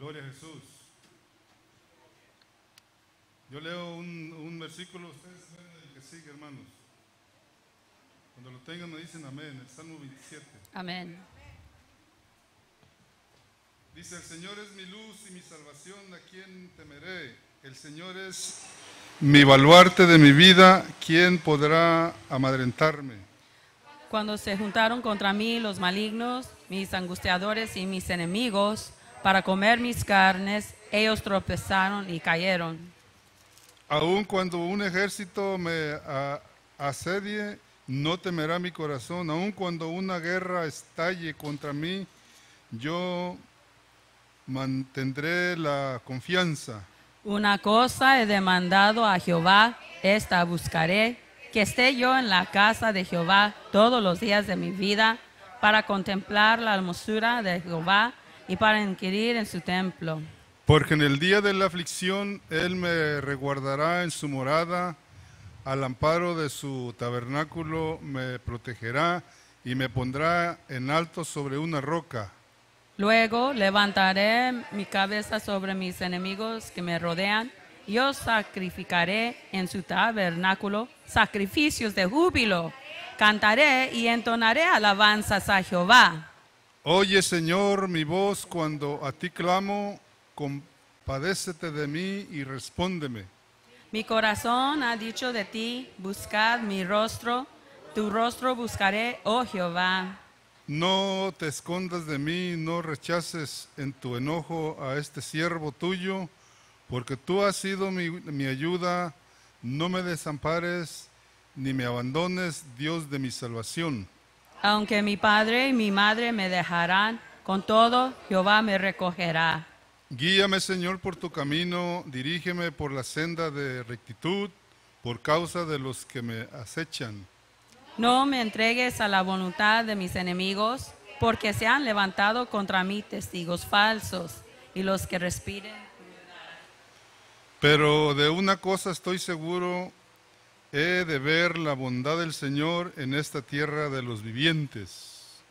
Gloria a Jesús. Yo leo un versículo, ustedes ven el que sigue, hermanos. Cuando lo tengan me dicen amén, el Salmo 27. Amén. Dice, el Señor es mi luz y mi salvación, ¿a quién temeré? El Señor es mi baluarte de mi vida, ¿quién podrá amedrentarme? Cuando se juntaron contra mí los malignos, mis angustiadores y mis enemigos, para comer mis carnes, ellos tropezaron y cayeron. Aun cuando un ejército me asedie, no temerá mi corazón. Aun cuando una guerra estalle contra mí, yo mantendré la confianza. Una cosa he demandado a Jehová, esta buscaré, que esté yo en la casa de Jehová todos los días de mi vida, para contemplar la hermosura de Jehová y para inquirir en su templo. Porque en el día de la aflicción Él me resguardará en su morada, al amparo de su tabernáculo me protegerá y me pondrá en alto sobre una roca. Luego levantaré mi cabeza sobre mis enemigos que me rodean. Yo sacrificaré en su tabernáculo sacrificios de júbilo. Cantaré y entonaré alabanzas a Jehová. Oye, Señor, mi voz cuando a ti clamo, compadécete de mí y respóndeme. Mi corazón ha dicho de ti, buscad mi rostro. Tu rostro buscaré, oh Jehová. No te escondas de mí, no rechaces en tu enojo a este siervo tuyo, porque tú has sido mi ayuda, no me desampares ni me abandones, Dios de mi salvación. Aunque mi padre y mi madre me dejarán, con todo Jehová me recogerá. Guíame, Señor, por tu camino, dirígeme por la senda de rectitud, por causa de los que me acechan. No me entregues a la voluntad de mis enemigos, porque se han levantado contra mí testigos falsos, y los que respiren. Pero de una cosa estoy seguro, he de ver la bondad del Señor en esta tierra de los vivientes.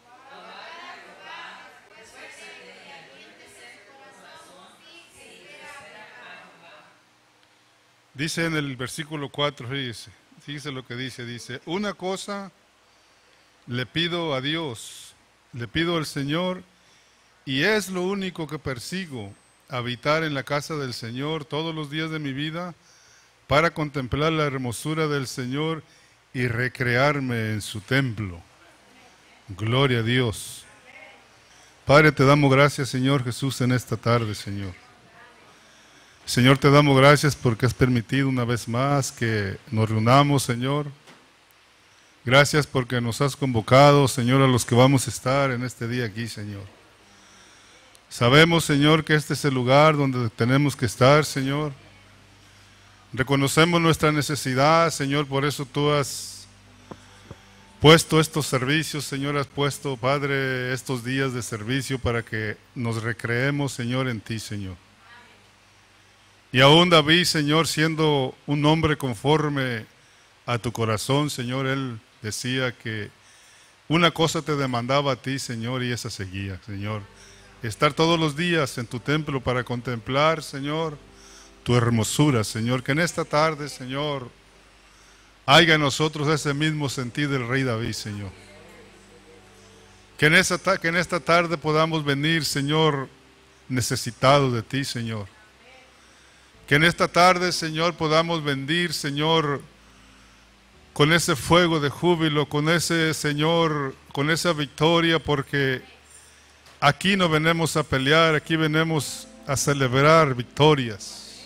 Dice en el versículo 4, fíjese lo que dice, una cosa le pido a Dios, le pido al Señor, y es lo único que persigo, habitar en la casa del Señor todos los días de mi vida, para contemplar la hermosura del Señor y recrearme en su templo. Gloria a Dios. Padre, te damos gracias, Señor Jesús, en esta tarde, Señor. Señor, te damos gracias porque has permitido una vez más que nos reunamos, Señor. Gracias porque nos has convocado, Señor, a los que vamos a estar en este día aquí, Señor. Sabemos, Señor, que este es el lugar donde tenemos que estar, Señor. Reconocemos nuestra necesidad, Señor, por eso tú has puesto estos servicios, Señor, has puesto, Padre, estos días de servicio para que nos recreemos, Señor, en ti, Señor. Y aún David, Señor, siendo un hombre conforme a tu corazón, Señor, él decía que una cosa te demandaba a ti, Señor, y esa seguía, Señor. Estar todos los días en tu templo para contemplar, Señor, tu hermosura, Señor. Que en esta tarde, Señor, haya en nosotros ese mismo sentir del rey David, Señor. Que en esta tarde podamos venir, Señor, necesitados de ti, Señor. Que en esta tarde, Señor, podamos venir, Señor, con ese fuego de júbilo, con ese, Señor, con esa victoria, porque aquí no venimos a pelear, aquí venimos a celebrar victorias.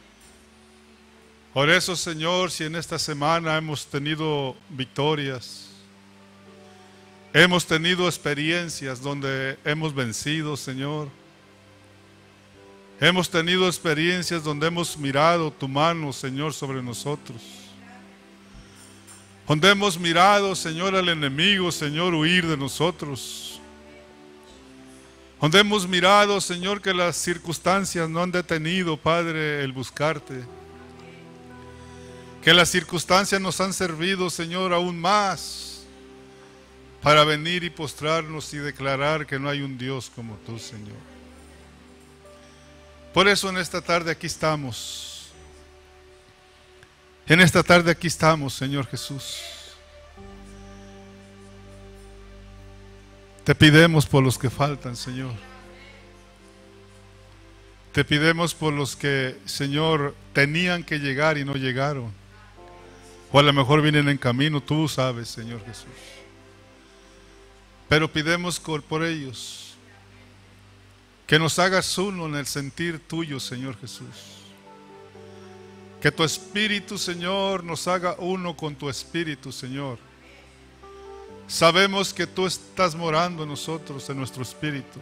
Por eso, Señor, si en esta semana hemos tenido victorias, hemos tenido experiencias donde hemos vencido, Señor. Hemos tenido experiencias donde hemos mirado tu mano, Señor, sobre nosotros. Donde hemos mirado, Señor, al enemigo, Señor, huir de nosotros. Donde hemos mirado, Señor, que las circunstancias no han detenido, Padre, el buscarte. Que las circunstancias nos han servido, Señor, aún más para venir y postrarnos y declarar que no hay un Dios como tú, Señor. Por eso en esta tarde aquí estamos. En esta tarde aquí estamos, Señor Jesús. Te pidemos por los que faltan, Señor. Te pidemos por los que, Señor, tenían que llegar y no llegaron. O a lo mejor vienen en camino, tú sabes, Señor Jesús. Pero pidemos por ellos, que nos hagas uno en el sentir tuyo, Señor Jesús. Que tu Espíritu, Señor, nos haga uno con tu Espíritu, Señor. Sabemos que tú estás morando en nosotros, en nuestro espíritu.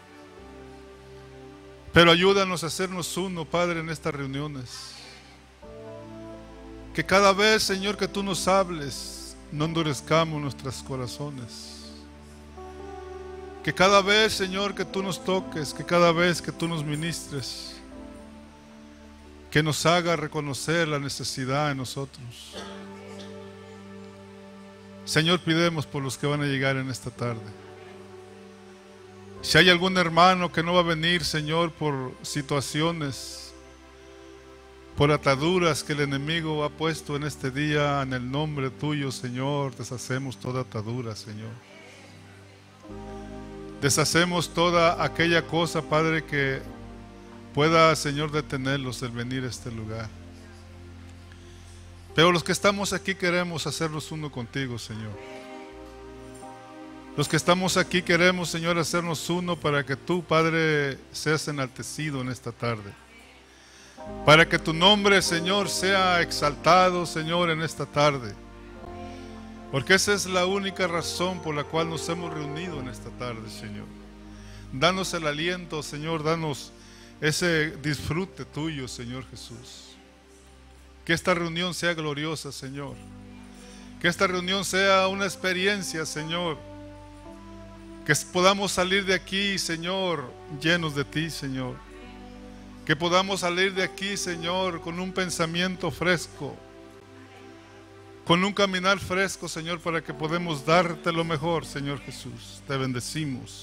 Pero ayúdanos a hacernos uno, Padre, en estas reuniones. Que cada vez, Señor, que tú nos hables, no endurezcamos nuestros corazones. Que cada vez, Señor, que tú nos toques, que cada vez que tú nos ministres, que nos haga reconocer la necesidad en nosotros. Señor, pidemos por los que van a llegar en esta tarde. Si hay algún hermano que no va a venir, Señor, por situaciones, por ataduras que el enemigo ha puesto en este día, en el nombre tuyo, Señor, deshacemos toda atadura, Señor. Deshacemos toda aquella cosa, Padre, que pueda, Señor, detenerlos del venir a este lugar. Pero los que estamos aquí queremos hacernos uno contigo, Señor. Los que estamos aquí queremos, Señor, hacernos uno para que tú, Padre, seas enaltecido en esta tarde. Para que tu nombre, Señor, sea exaltado, Señor, en esta tarde. Porque esa es la única razón por la cual nos hemos reunido en esta tarde, Señor. Danos el aliento, Señor, danos ese disfrute tuyo, Señor Jesús. Que esta reunión sea gloriosa, Señor. Que esta reunión sea una experiencia, Señor. Que podamos salir de aquí, Señor, llenos de ti, Señor. Que podamos salir de aquí, Señor, con un pensamiento fresco. Con un caminar fresco, Señor, para que podamos darte lo mejor, Señor Jesús. Te bendecimos.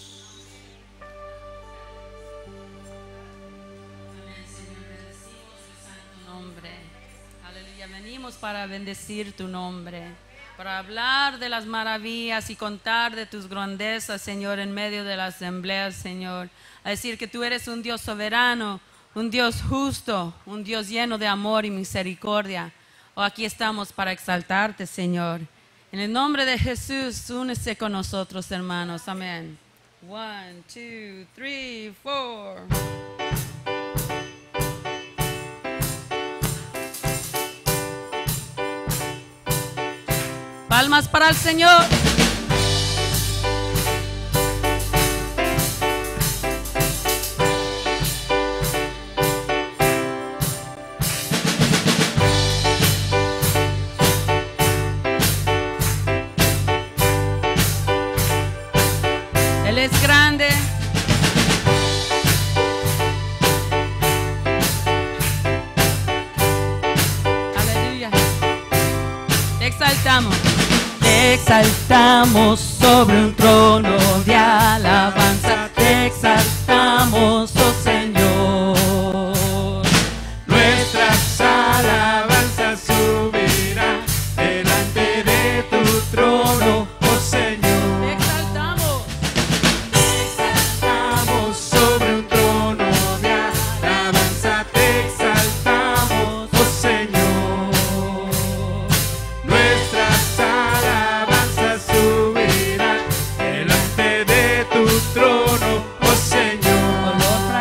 Para bendecir tu nombre, para hablar de las maravillas y contar de tus grandezas, Señor, en medio de la asamblea, Señor. A decir que tú eres un Dios soberano, un Dios justo, un Dios lleno de amor y misericordia. Aquí estamos para exaltarte, Señor. En el nombre de Jesús, únese con nosotros, hermanos. Amén. 1, 2, 3, 4. Palmas para el Señor. Él es grande. Aleluya. Te exaltamos. Te exaltamos sobre un trono de alabanza, te exaltamos, oh Señor. Nuestras alabanzas subirán delante de tu trono, oh Señor. Te exaltamos sobre un trono de alabanza, te exaltamos, oh Señor. Nuestras alabanzas subirán delante de tu trono, oh Señor.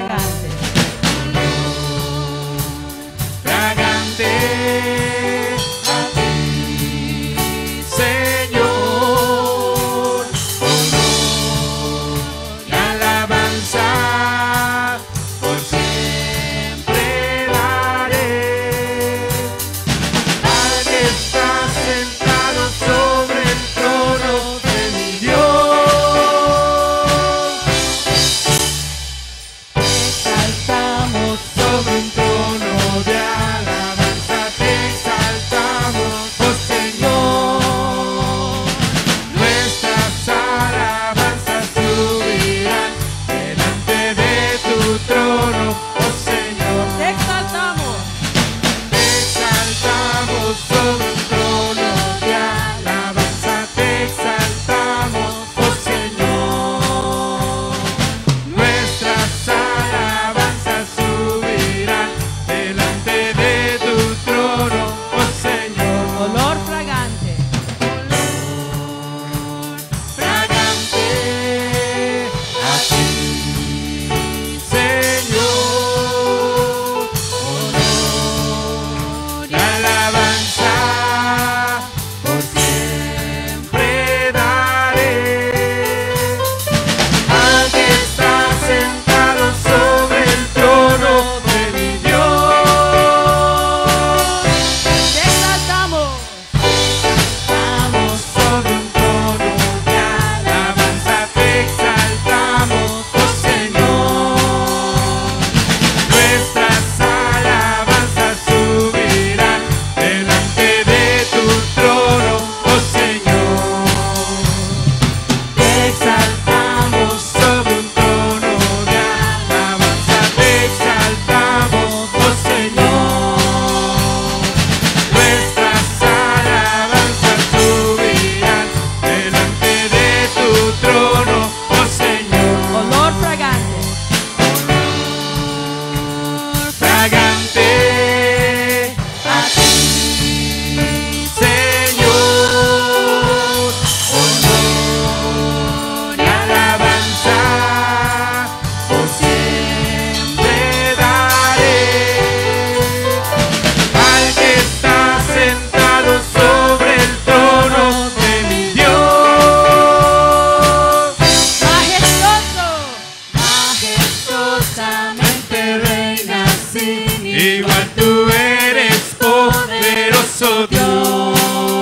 sin igual, tú eres poderoso Dios.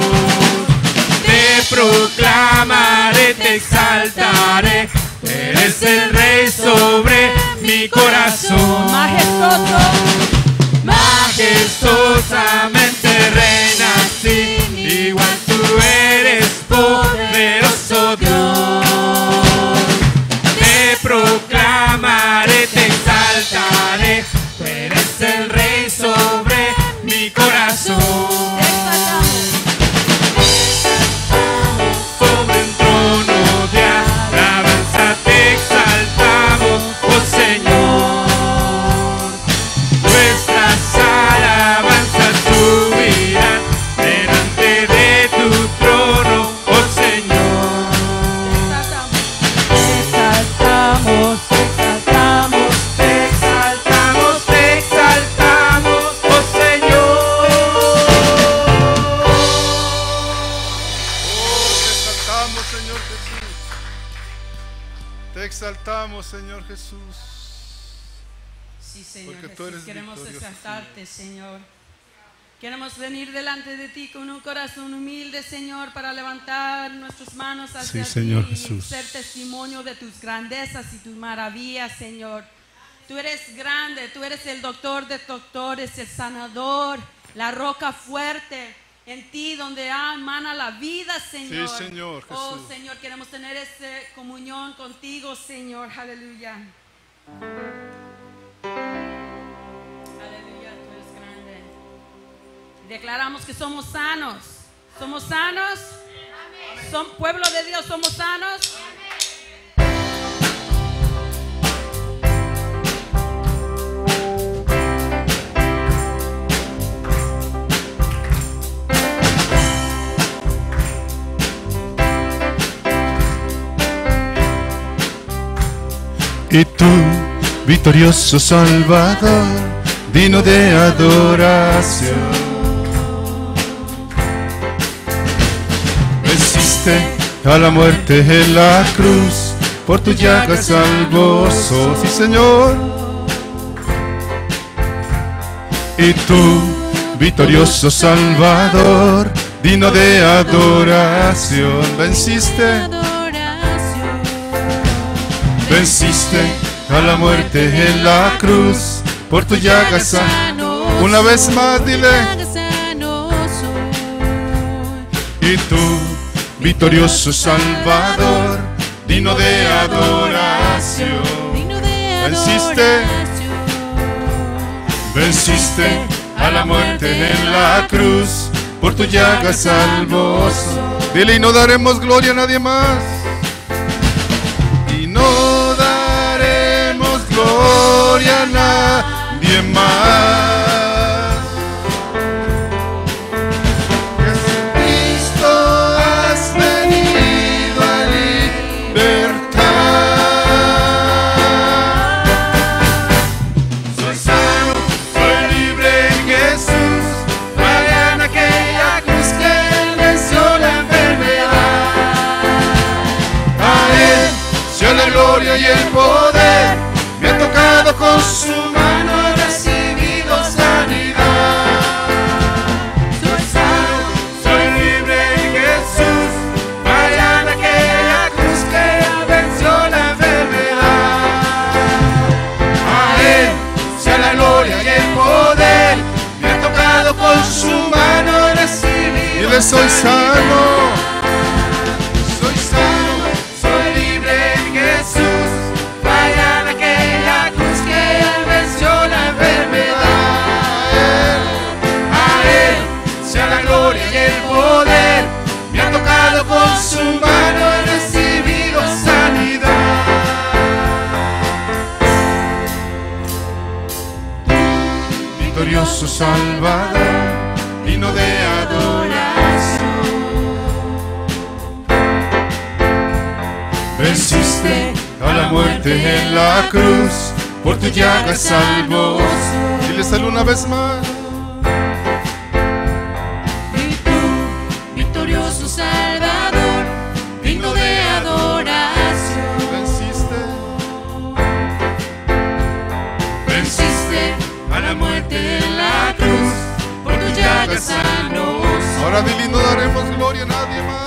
Te proclamaré, te exaltaré, eres el Rey sobre mi corazón. Majestuoso, Majestosamente reinas sin igual, tú eres poderoso Dios. Te proclamaré, te exaltaré, tú eres el Rey sobre mi corazón. Sobre un trono de alabanza te exaltamos, oh Señor. Nuestras alabanzas subirán delante de tu trono, oh Señor. exaltamos, exaltamos. Te exaltamos, oh Señor. Te exaltamos, Señor Jesús. Sí, Señor Porque tú Jesús, eres queremos victorioso, exaltarte, Señor. Queremos venir delante de ti con un corazón humilde, Señor, para levantar nuestras manos hacia Sí, Señor ti Jesús. y ser testimonio de tus grandezas y tus maravillas, Señor. Tú eres grande, tú eres el doctor de doctores, el sanador, la roca fuerte. En ti donde emana la vida, Señor. Sí, Señor Oh, Jesús. Señor, queremos tener esa comunión contigo, Señor. Aleluya. Aleluya, tú eres grande. Declaramos que somos sanos. ¿Somos sanos? ¿Son pueblo de Dios? ¿Somos sanos? Y tú, victorioso Salvador, digno de adoración, venciste a la muerte en la cruz, por tu llaga salvoso, sí Señor. Y tú, victorioso Salvador, digno de adoración, venciste a la muerte en la cruz, por tu llaga sano. Una vez más dile. Y tú, victorioso Salvador, digno de adoración, venciste a la muerte en la cruz, por tu llaga salvoso. Dile, y no daremos gloria a nadie más. Y no daremos gloria a nadie más. Jesucristo, has venido a libertar. Soy sano, soy libre en Jesús. Vaya en aquella cruz que Él venció la enfermedad. A Él sea la gloria y el poder. Me ha tocado con su mano, he recibido sanidad. Soy sano, soy libre en Jesús. Vaya en aquella cruz que Él venció la enfermedad. A Él sea la gloria y el poder. Me ha tocado con su mano, he recibido. Dile, soy sano. Soy sano, soy libre en Jesús. Vaya en aquella cruz que Él venció la enfermedad. A Él sea la gloria y el poder. Me ha tocado con su mano, he recibido sanidad. Victorioso Salvador, digno de adoración, venciste a la muerte en la cruz, por tu llaga salvos. Dile, salud una vez más. Y tú, victorioso Salvador, digno de adoración, Venciste venciste A la muerte en la cruz, por tus llagas sanos. Ahora dile, no daremos gloria a nadie más.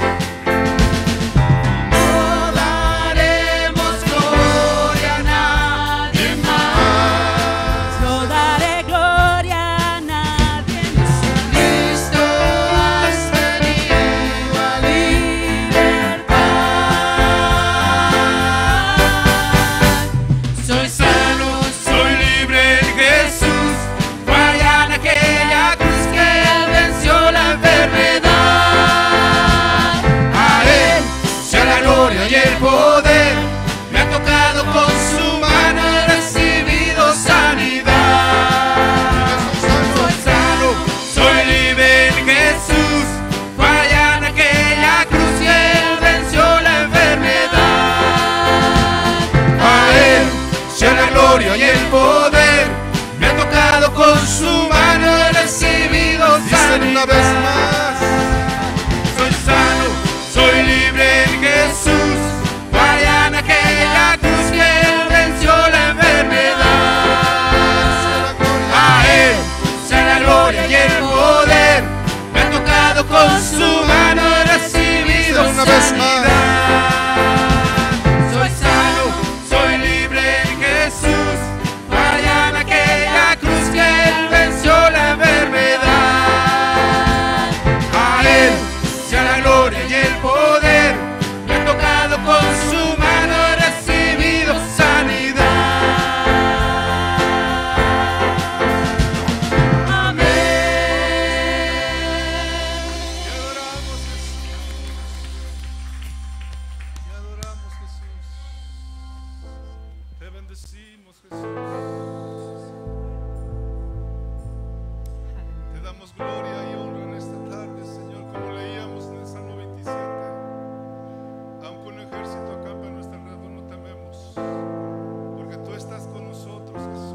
No daremos gloria a nadie más. No daré gloria a nadie más. Cristo has venido a libertad. Soy sano, soy libre en Jesús. Vaya en aquella cruz que Él venció la enfermedad. A Él sea la gloria y el poder. Me ha tocado con su mano, he recibido sanidad. Soy sano, soy libre en Jesús. Vaya en aquella cruz y Él venció la enfermedad. A Él sea la gloria y el poder. Me ha tocado con su mano, he recibido Dicen una vez sanidad. más. Soy sano, soy libre en Jesús. Vaya en aquella cruz que Él venció la enfermedad. A Él sea la gloria y el poder. Me ha tocado con su mano, he recibido Una vez más. sanidad. Soy sano, soy libre en Jesús. Vaya en aquella cruz que Él venció la enfermedad. A Él sea la gloria y el poder. Me ha tocado con su mano, he recibido sanidad. Te adoramos, Jesús. Te bendecimos, Jesús. Te damos gloria y honra en esta tarde, Señor, como leíamos en el Salmo 27. Aunque un ejército acampe a nuestro alrededor, no tememos, porque tú estás con nosotros, Jesús.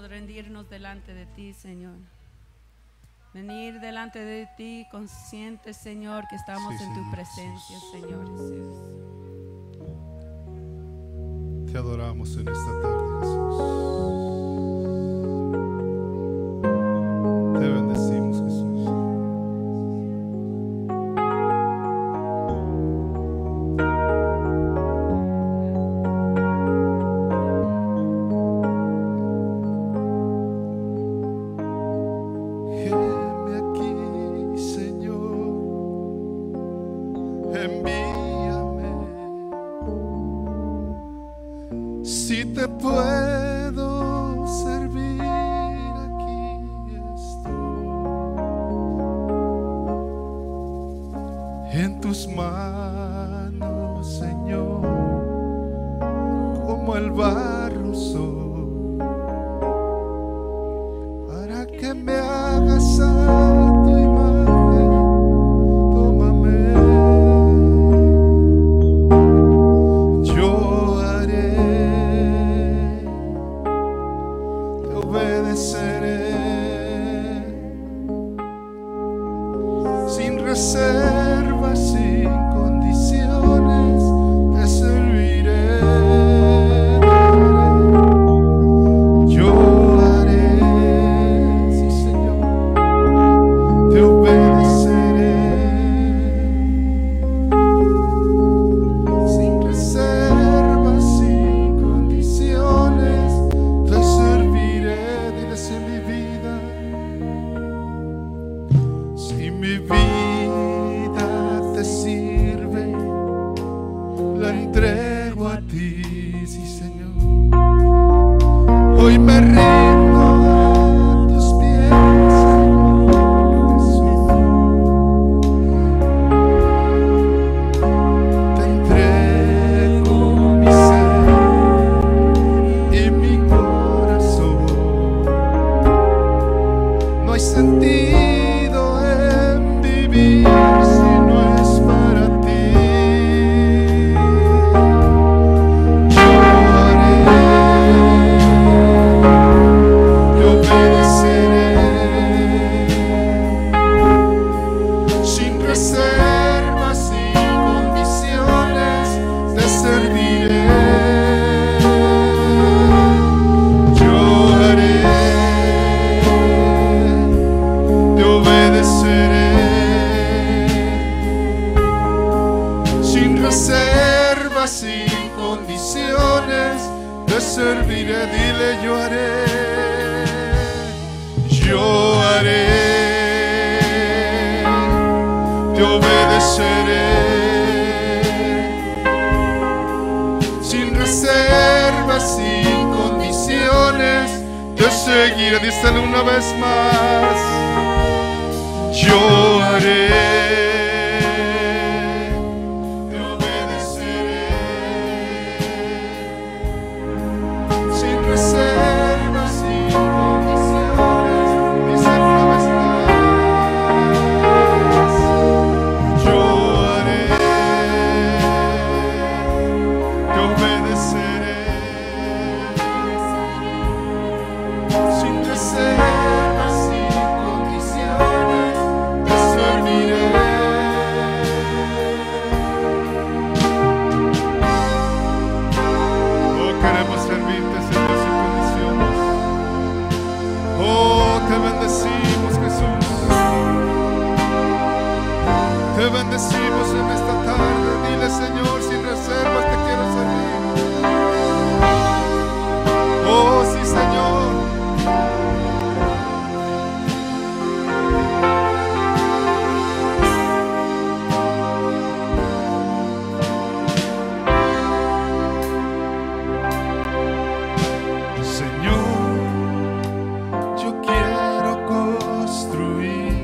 rendirnos delante de ti, Señor. Venir delante de ti conscientes, Señor, que estamos Sí, en tu Señor presencia, Señor Jesús. Te adoramos en esta tarde, Jesús. Te bendecimos, Jesús. Heme aquí, Señor, envíame. Si te puedo servir, aquí estoy. En tus manos, Señor, como el barro soy, para que me hagas a tu imagen. Tómame, yo haré, te obedeceré, sin reservas, sin condiciones, te serviré. Yo haré, sí, Señor, te obedeceré, sin reservas, sin condiciones, te serviré. Dile: si mi vida te sirve, la entrego a ti, sí, Señor. Hoy me rindo a tus pies, Señor Jesús. Te entrego mi ser y mi corazón. No hay sentido en vivir si no es para ti. Yo haré, te obedeceré, sin reservas, sin condiciones, te serviré. Yo haré, te obedeceré, sin reservas, sin condiciones, te serviré. Dile: yo haré, te obedeceré, sin reservas, sin condiciones, te seguiré. Díselo una vez más: yo haré, te obedeceré, sin reservas, sin condiciones. Díselo una vez más: yo haré, te obedeceré, sin reservas, sin condiciones, te serviré. Oh, queremos servirte, Señor, sin condiciones. Oh, te bendecimos, Jesús. Te bendecimos en esta tarde. Dile: Señor, sin reservas te quiero servir. Oh, sí, Señor. Señor, yo quiero construir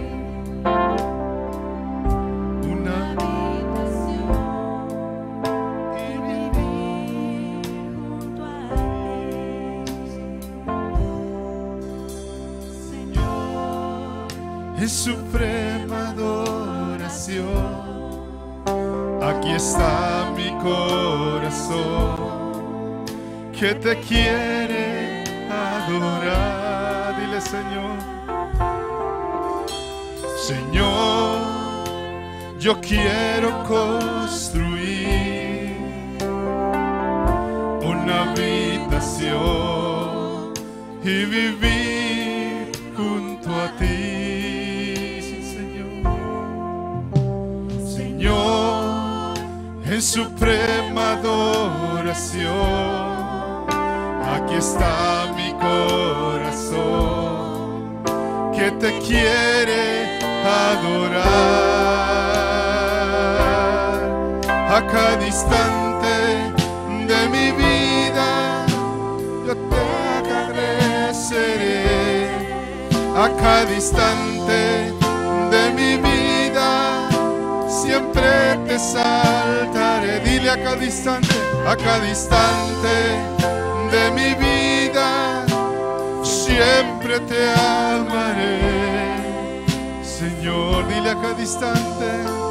una habitación y vivir junto a ti, Señor, en suprema adoración. Aquí está mi corazón, que te quiere adorar. Señor. Señor, yo quiero construir una habitación y vivir junto a ti, sí, Señor. Señor, en suprema adoración, aquí está mi corazón que te quiere adorar. A cada instante de mi vida yo te agradeceré. A cada instante de mi vida siempre te exaltaré. Dile a cada instante de mi vida siempre te amaré. Señor, dile a cada instante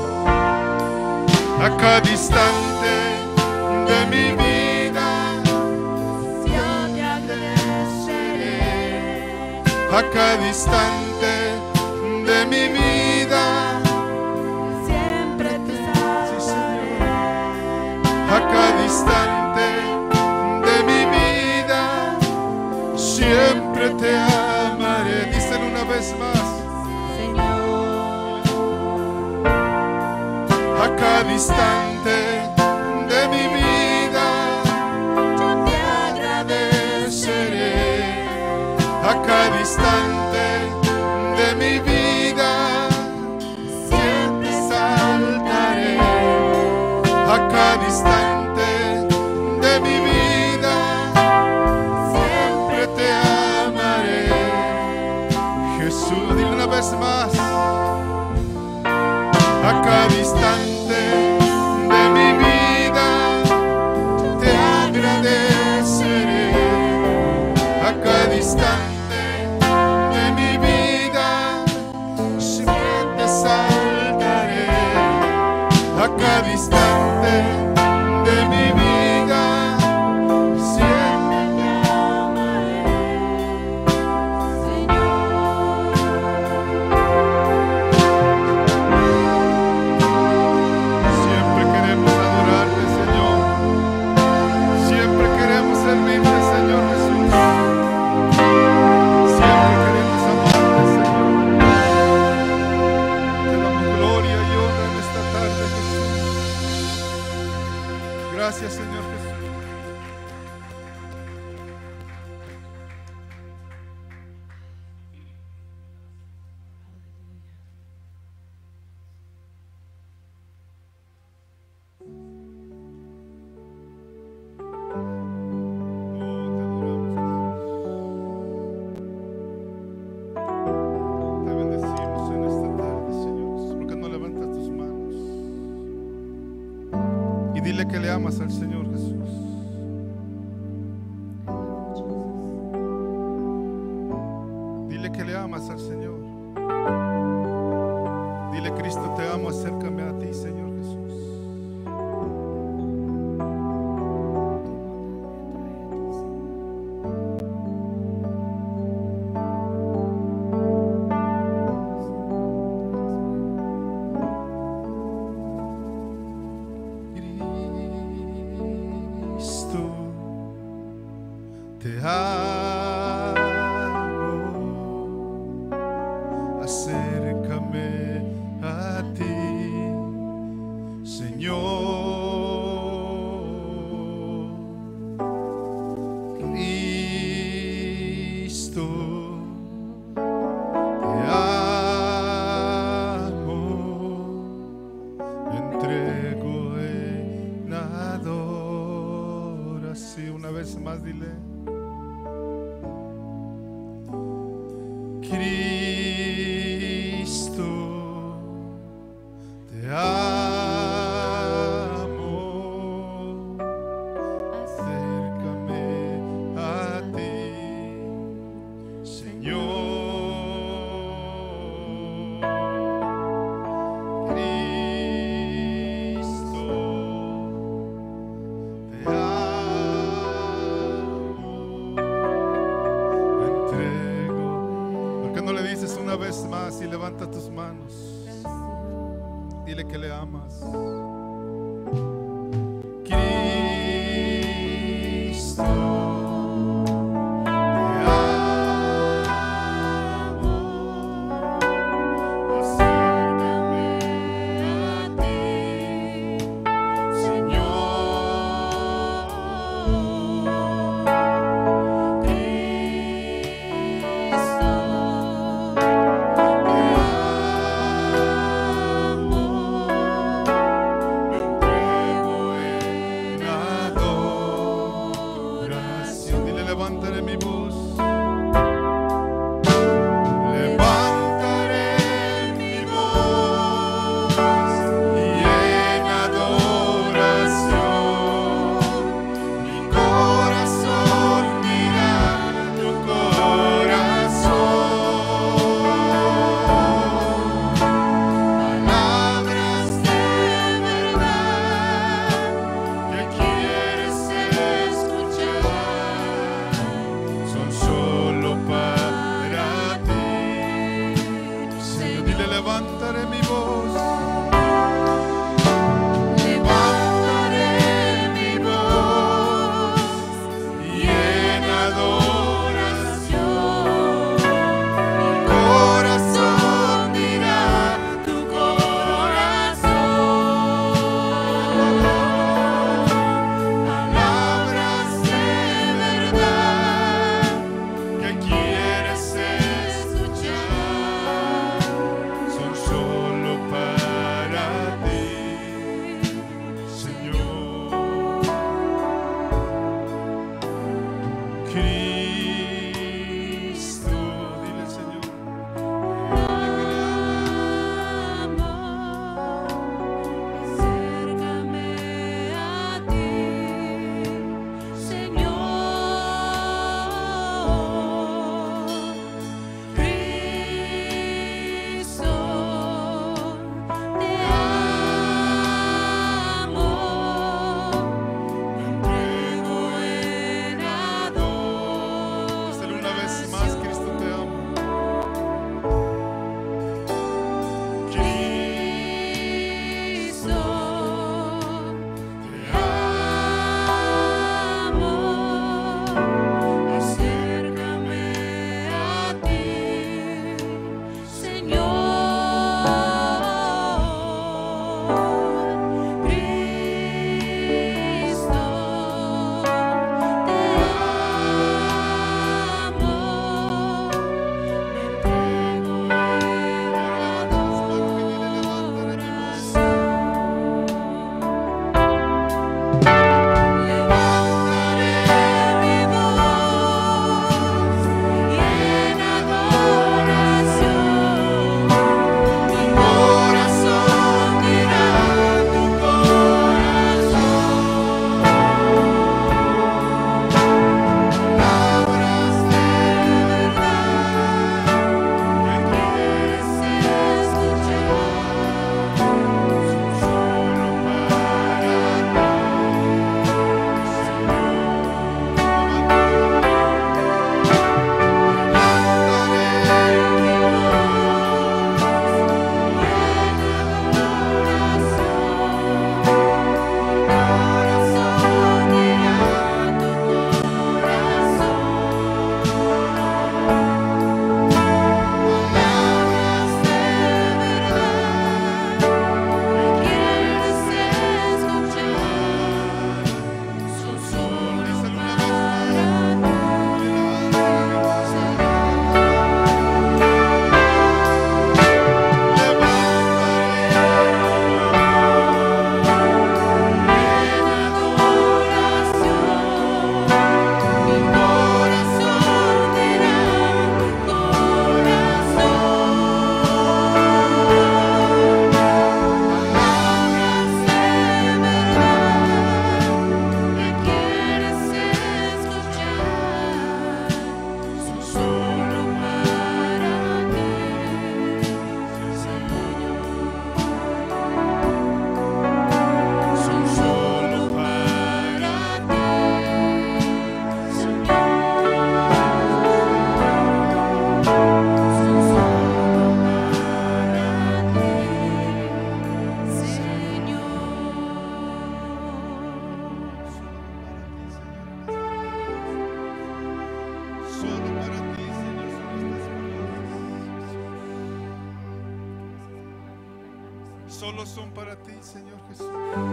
de mi vida yo te agradeceré. A cada instante de mi vida siempre te exaltaré. A cada instante de mi vida siempre te amaré. Díselo una vez más. A cada instante de mi vida yo te agradeceré. A cada instante de mi vida siempre exaltaré. A cada instante de mi vida siempre te amaré. Jesús, dile una vez más. A cada instante de mi vida te agradeceré. A cada instante de mi vida siempre te exaltaré. A cada instante de mi vida siempre te amaré. Siempre queremos adorarte, Señor. Siempre queremos servirte, Señor Jesús. Siempre queremos amarte, Señor. Te damos gloria y honra en esta tarde, Jesús. Gracias, Señor Jesús. Te bendecimos en esta tarde, Señor Jesús. ¿Por qué no levantas tus manos y dile que le amas al Señor Jesús? Dile que le amas al Señor. Dile, Cristo, te amo, acércame a ti, Señor Jesús. Cristo, te amo, acércame a ti, Señor. Cristo, te amo, me entrego en adoración. Una vez más, dile. Cristo, te amo, acércame a ti, Señor. Cristo, te amo, me entrego una vez más y levanta tus manos. Dile que le amas. Cristo, te amo. Acércame a ti, Señor. Cristo, te amo. solo son para ti, Señor Jesús.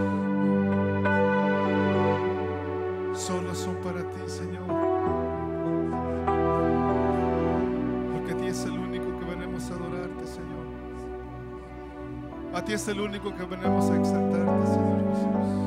Solo son para ti, Señor. Porque a ti es el único que venimos a adorarte, Señor. A ti es el único que venimos a exaltarte, Señor Jesús.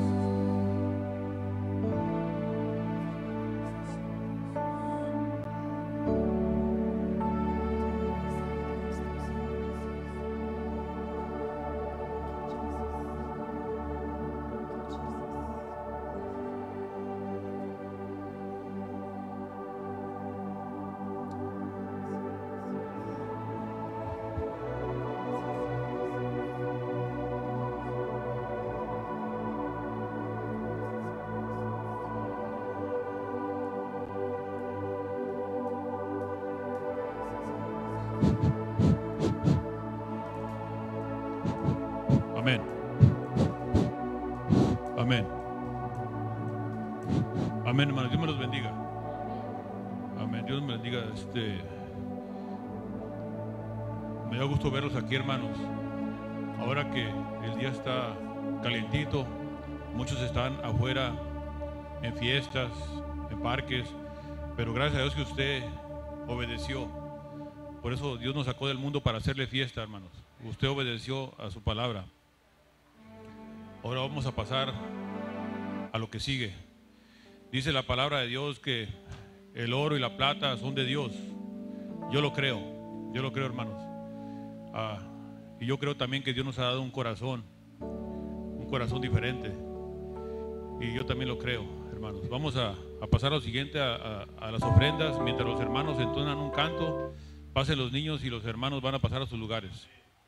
Amén. Amén. Amén, hermanos. Dios me los bendiga. Amén. Dios me bendiga. Me da gusto verlos aquí, hermanos. Ahora que el día está calientito, muchos están afuera en fiestas, en parques, pero gracias a Dios que usted obedeció. Por eso Dios nos sacó del mundo para hacerle fiesta, hermanos. Usted obedeció a su palabra. Ahora vamos a pasar a lo que sigue. Dice la palabra de Dios que el oro y la plata son de Dios. Yo lo creo, hermanos. Y yo creo también que Dios nos ha dado un corazón diferente. Y yo también lo creo, hermanos. Vamos a pasar a lo siguiente, a las ofrendas. Mientras los hermanos entonan un canto, pasen los niños y los hermanos van a pasar a sus lugares.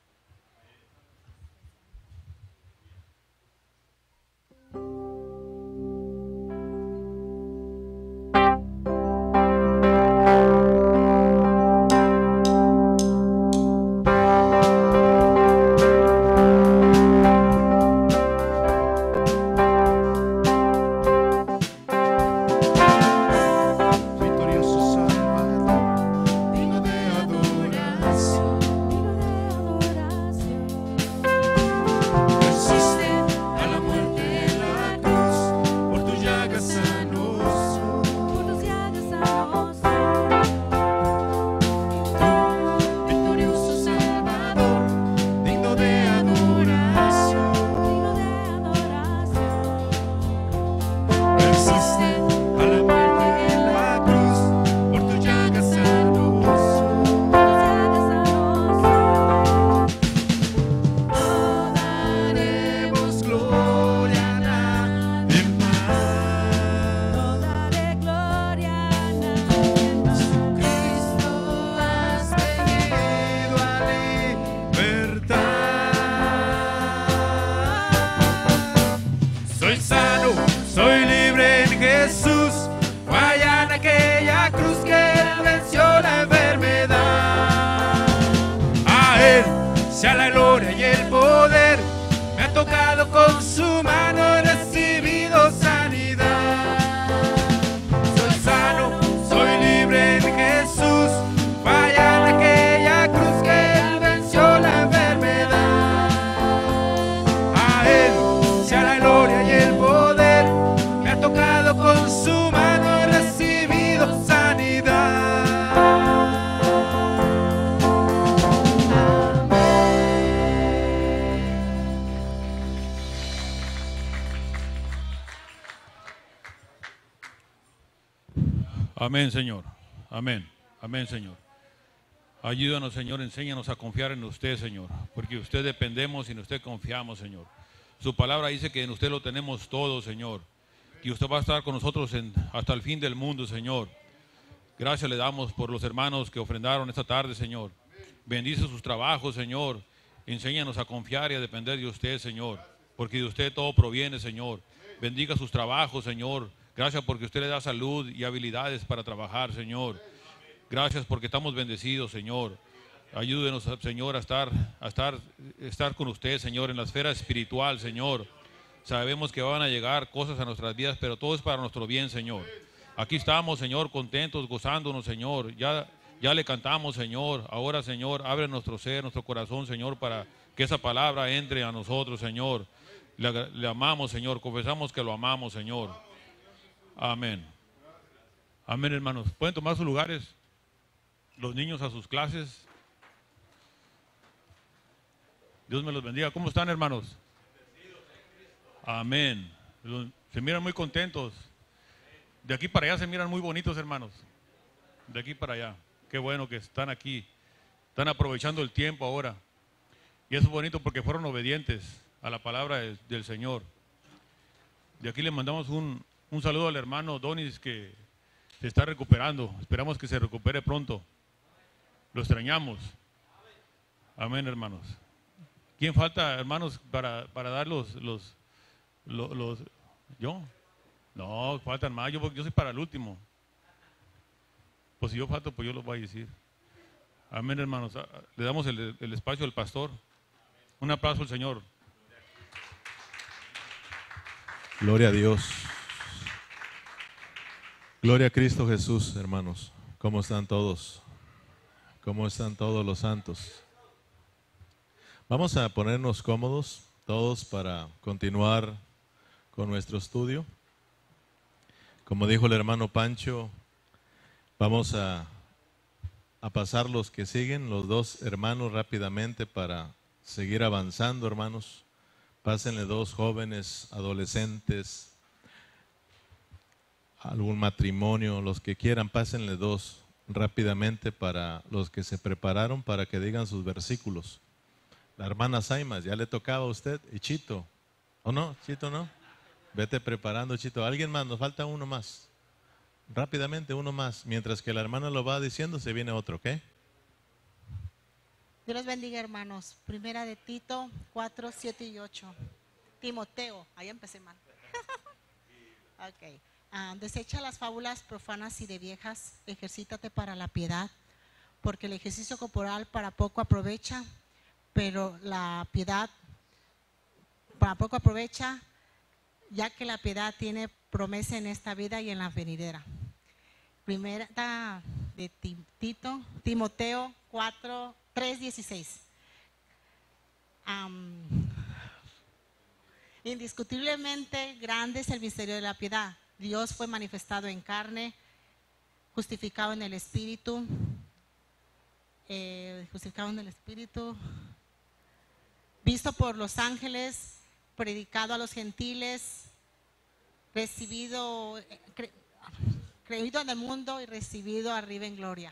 Amén, Señor. Amén. Amén, Señor. Ayúdanos, Señor. Enséñanos a confiar en usted, Señor. Porque usted dependemos y en usted confiamos, Señor. Su palabra dice que en usted lo tenemos todo, Señor. Y usted va a estar con nosotros hasta el fin del mundo, Señor. Gracias le damos por los hermanos que ofrendaron esta tarde, Señor. Bendice sus trabajos, Señor. Enséñanos a confiar y a depender de usted, Señor. Porque de usted todo proviene, Señor. Bendiga sus trabajos, Señor. Gracias porque usted le da salud y habilidades para trabajar, Señor. Gracias porque estamos bendecidos, Señor. Ayúdenos, Señor, a estar con usted, Señor, en la esfera espiritual, Señor. Sabemos que van a llegar cosas a nuestras vidas, pero todo es para nuestro bien, Señor. Aquí estamos, Señor, contentos, gozándonos, Señor. Ya le cantamos, Señor. Ahora, Señor, abre nuestro ser, nuestro corazón, Señor, para Que esa palabra entre a nosotros, Señor. Le amamos, Señor. Confesamos que lo amamos, Señor. Amén. Amén, hermanos. ¿Pueden tomar sus lugares? Los niños a sus clases. Dios me los bendiga. ¿Cómo están, hermanos? Amén. Se miran muy contentos. De aquí para allá se miran muy bonitos, hermanos. De aquí para allá. Qué bueno que están aquí. Están aprovechando el tiempo ahora. Y eso es bonito porque fueron obedientes a la palabra del Señor. De aquí le mandamos un saludo al hermano Donis, que se está recuperando. Esperamos que se recupere pronto. Lo extrañamos. Amén, hermanos. ¿Quién falta, hermanos, para dar los ¿yo? No, faltan más. Yo soy para el último. Pues si yo falto, pues yo lo voy a decir. Amén, hermanos. Le damos el espacio al pastor. Un aplauso al Señor. Gloria a Dios. Gloria a Cristo Jesús, hermanos. ¿Cómo están todos? ¿Cómo están todos los santos? Vamos a ponernos cómodos todos para continuar con nuestro estudio. Como dijo el hermano Pancho, vamos a pasar los que siguen, los dos hermanos, rápidamente para seguir avanzando, hermanos. Pásenle dos jóvenes, adolescentes, algún matrimonio, los que quieran, pásenle dos rápidamente para los que se prepararon para que digan sus versículos. La hermana Saimas, ya le tocaba a usted. Y Chito, ¿o no? Chito, ¿no? Vete preparando, Chito. ¿Alguien más? Nos falta uno más. Rápidamente, uno más. Mientras que la hermana lo va diciendo, se viene otro, ¿ok? Dios los bendiga, hermanos. Primera de Tito 4, 7 y 8. Timoteo, ahí empecé mal. Ok. Desecha las fábulas profanas y de viejas, ejercítate para la piedad, porque el ejercicio corporal para poco aprovecha, pero la piedad para poco aprovecha, ya que la piedad tiene promesa en esta vida y en la venidera. Primera de Timoteo 4, 3, 16. Indiscutiblemente grande es el misterio de la piedad. Dios fue manifestado en carne, justificado en el Espíritu, visto por los ángeles, predicado a los gentiles, recibido, creído en el mundo y recibido arriba en gloria.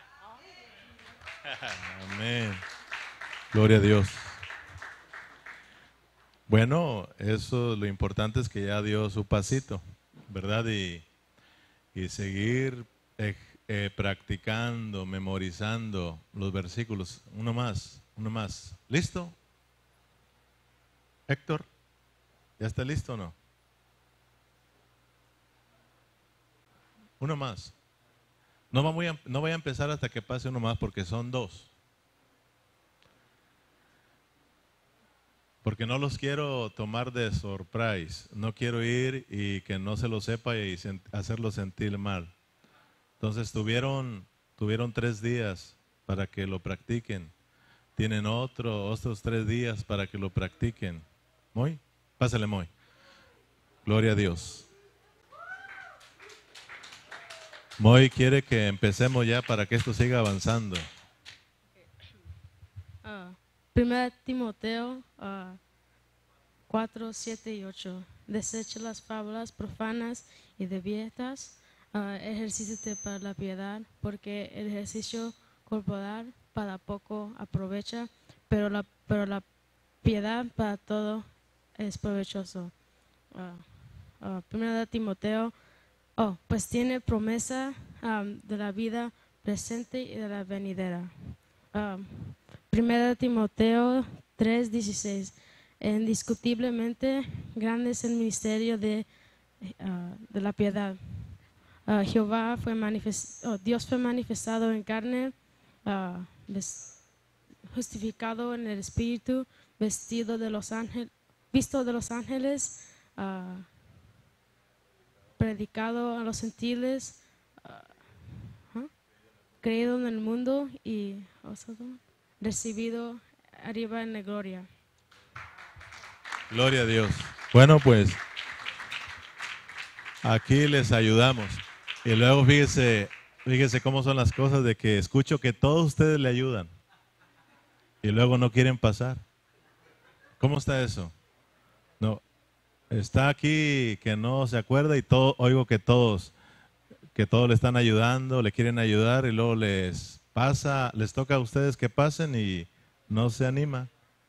Amén. Gloria a Dios. Bueno, eso, lo importante es que ya dio su pasito, ¿verdad? Y seguir practicando, memorizando los versículos. Uno más. ¿Listo? Héctor, ¿ya está listo o no? Uno más. No voy a empezar hasta que pase uno más, porque son dos. Porque no los quiero tomar de surprise. No quiero ir y que no se lo sepa y hacerlo sentir mal. Entonces tuvieron 3 días para que lo practiquen. Tienen otros 3 días para que lo practiquen. ¿Moy? Pásale, Moy. Gloria a Dios. Moy quiere que empecemos ya para que esto siga avanzando. Primera Timoteo 4, 7 y 8. Desecha las fábulas profanas y de viejas, ejercítate para la piedad, porque el ejercicio corporal para poco aprovecha, pero la piedad para todo es provechoso. Primera Timoteo, pues tiene promesa de la vida presente y de la venidera. Primera Timoteo 3, 16. Indiscutiblemente grande es el misterio de la piedad. Dios fue manifestado en carne, justificado en el Espíritu, visto de los ángeles, predicado a los gentiles, creído en el mundo y recibido arriba en la gloria. Gloria a Dios. Bueno, pues aquí les ayudamos. Y luego fíjese cómo son las cosas de que escucho que todos ustedes le ayudan y luego no quieren pasar. ¿Cómo está eso? No, está aquí que no se acuerda y todo, oigo que todos le están ayudando, le quieren ayudar y luego les toca a ustedes que pasen y no se anima.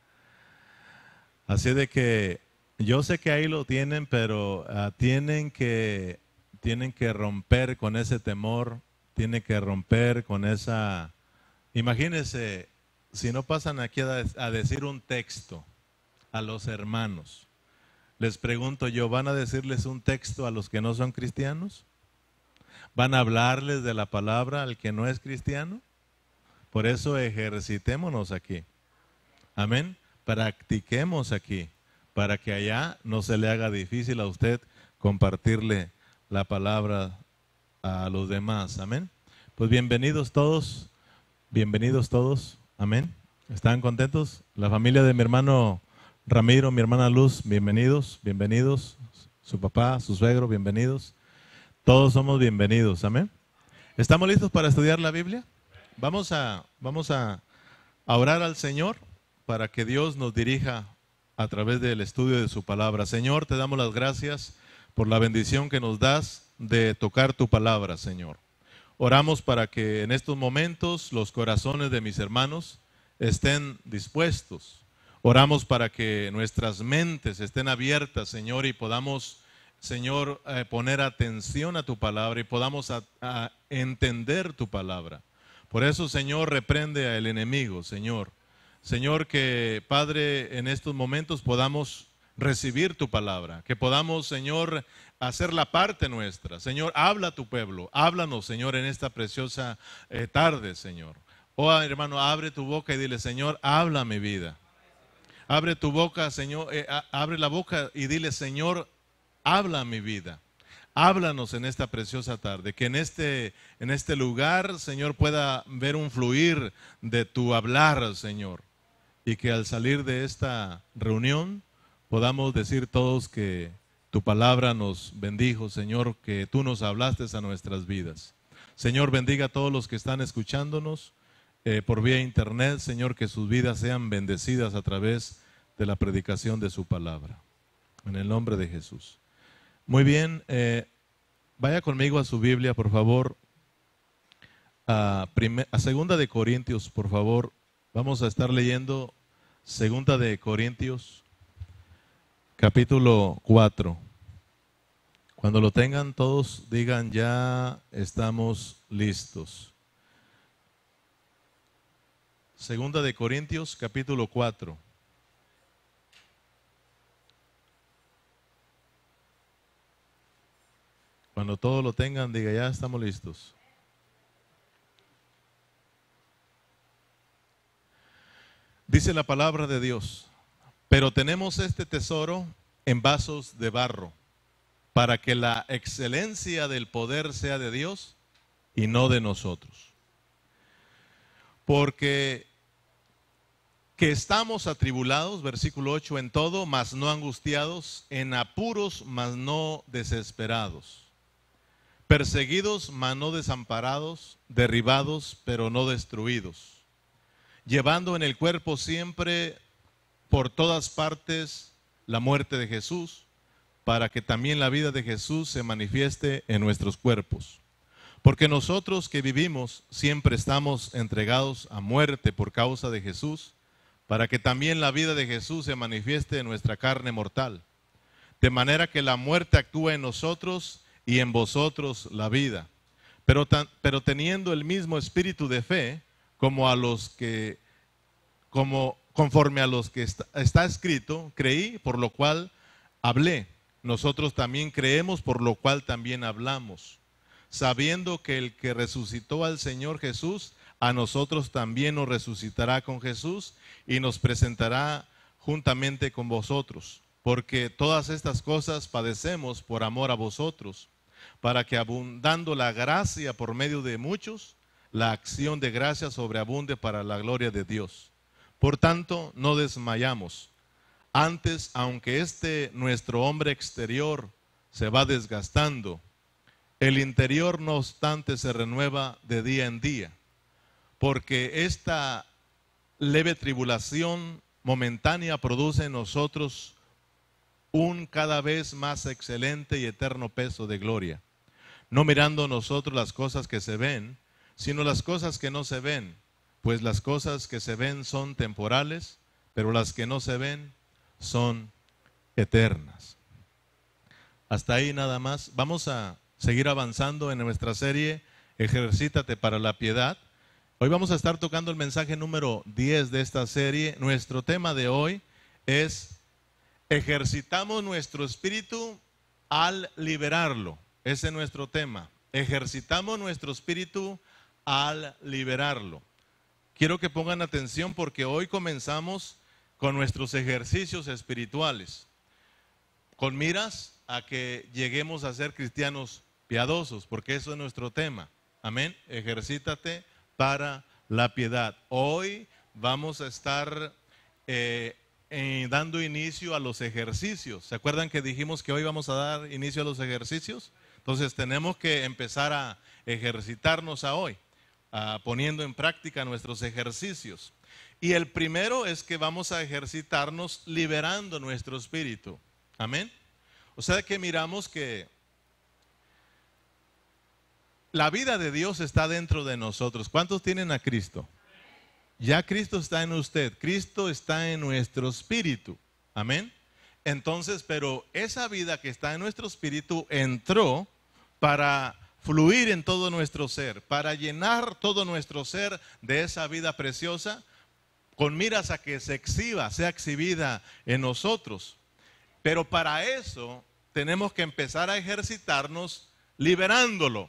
Así de que yo sé que ahí lo tienen, pero tienen que romper con ese temor, tienen que romper con esa... Imagínense, si no pasan aquí a decir un texto a los hermanos, les pregunto yo, ¿van a decirles un texto a los que no son cristianos? ¿Van a hablarles de la palabra al que no es cristiano? Por eso ejercitémonos aquí. Amén. Practiquemos aquí, para que allá no se le haga difícil a usted compartirle la palabra a los demás. Amén. Pues bienvenidos todos, amén. ¿Están contentos? La familia de mi hermano Ramiro, mi hermana Luz, bienvenidos. Su papá, su suegro, bienvenidos. Todos somos bienvenidos, amén. ¿Estamos listos para estudiar la Biblia? Vamos a orar al Señor para que Dios nos dirija a través del estudio de su palabra. Señor, te damos las gracias por la bendición que nos das de tocar tu palabra, Señor. Oramos para que en estos momentos los corazones de mis hermanos estén dispuestos. Oramos para que nuestras mentes estén abiertas, Señor, y podamos, Señor, poner atención a tu palabra y podamos a entender tu palabra. Por eso, Señor, reprende al enemigo, Señor. Señor, que Padre, en estos momentos podamos recibir tu palabra, que podamos, Señor, hacer la parte nuestra. Señor, habla a tu pueblo, háblanos, Señor, en esta preciosa tarde, Señor. Oh, hermano, abre tu boca y dile, Señor, habla mi vida. Abre tu boca, Señor, abre la boca y dile, Señor, habla mi vida. Háblanos en esta preciosa tarde, que en este lugar, Señor, pueda ver un fluir de tu hablar, Señor. Y que al salir de esta reunión podamos decir todos que tu palabra nos bendijo, Señor, que tú nos hablaste a nuestras vidas. Señor, bendiga a todos los que están escuchándonos por vía internet, Señor, que sus vidas sean bendecidas a través de la predicación de su palabra. En el nombre de Jesús. Muy bien, vaya conmigo a su Biblia, por favor, a 2 de Corintios, por favor. Vamos a estar leyendo 2 de Corintios, capítulo 4. Cuando lo tengan todos, digan, ya estamos listos. 2 de Corintios, capítulo 4. Cuando todos lo tengan, diga, ya estamos listos. Dice la palabra de Dios, pero tenemos este tesoro en vasos de barro, para que la excelencia del poder sea de Dios y no de nosotros. Porque que estamos atribulados, versículo 8, en todo, mas no angustiados, en apuros, mas no desesperados, perseguidos, mas no desamparados, derribados, pero no destruidos, llevando en el cuerpo siempre por todas partes la muerte de Jesús, para que también la vida de Jesús se manifieste en nuestros cuerpos. Porque nosotros que vivimos siempre estamos entregados a muerte por causa de Jesús, para que también la vida de Jesús se manifieste en nuestra carne mortal. De manera que la muerte actúa en nosotros y en vosotros la vida. Pero teniendo el mismo espíritu de fe, conforme a los que está escrito, creí, por lo cual hablé. Nosotros también creemos, por lo cual también hablamos, sabiendo que el que resucitó al Señor Jesús, a nosotros también nos resucitará con Jesús y nos presentará juntamente con vosotros. Porque todas estas cosas padecemos por amor a vosotros, para que abundando la gracia por medio de muchos, la acción de gracia sobreabunde para la gloria de Dios. Por tanto, no desmayamos. Antes, aunque nuestro hombre exterior se va desgastando, el interior no obstante se renueva de día en día, porque esta leve tribulación momentánea produce en nosotros un cada vez más excelente y eterno peso de gloria, no mirando nosotros las cosas que se ven, sino las cosas que no se ven, pues las cosas que se ven son temporales, pero las que no se ven son eternas. Hasta ahí nada más. Vamos a seguir avanzando en nuestra serie Ejercítate para la piedad. Hoy vamos a estar tocando el mensaje número 10 de esta serie. Nuestro tema de hoy es: ejercitamos nuestro espíritu al liberarlo. Ese es nuestro tema. Ejercitamos nuestro espíritu al liberarlo. Quiero que pongan atención porque hoy comenzamos con nuestros ejercicios espirituales, con miras a que lleguemos a ser cristianos piadosos, porque eso es nuestro tema. Amén. Ejercítate para la piedad. Hoy vamos a estar dando inicio a los ejercicios. ¿Se acuerdan que dijimos que hoy vamos a dar inicio a los ejercicios? Entonces tenemos que empezar a ejercitarnos hoy, poniendo en práctica nuestros ejercicios. Y el primero es que vamos a ejercitarnos liberando nuestro espíritu. Amén. O sea que miramos que la vida de Dios está dentro de nosotros. ¿Cuántos tienen a Cristo? Ya Cristo está en usted. Cristo está en nuestro espíritu. Amén. Entonces, pero esa vida que está en nuestro espíritu entró para fluir en todo nuestro ser, para llenar todo nuestro ser de esa vida preciosa, con miras a que se exhiba, sea exhibida en nosotros. Pero para eso tenemos que empezar a ejercitarnos liberándolo.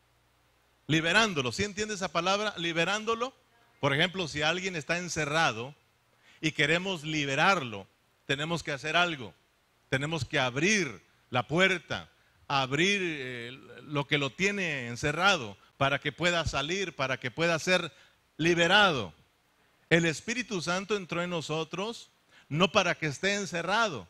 Liberándolo. ¿Sí entiende esa palabra? Liberándolo. Por ejemplo, si alguien está encerrado y queremos liberarlo, tenemos que hacer algo. Tenemos que abrir la puerta, abrir lo que lo tiene encerrado para que pueda salir, para que pueda ser liberado. El Espíritu Santo entró en nosotros no para que esté encerrado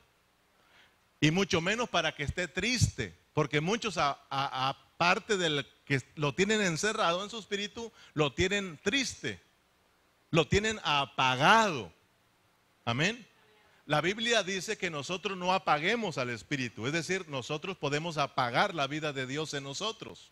y mucho menos para que esté triste, porque muchos aparte del que lo tienen encerrado en su espíritu, lo tienen triste, lo tienen apagado. Amén. La Biblia dice que nosotros no apaguemos al espíritu, es decir, nosotros podemos apagar la vida de Dios en nosotros,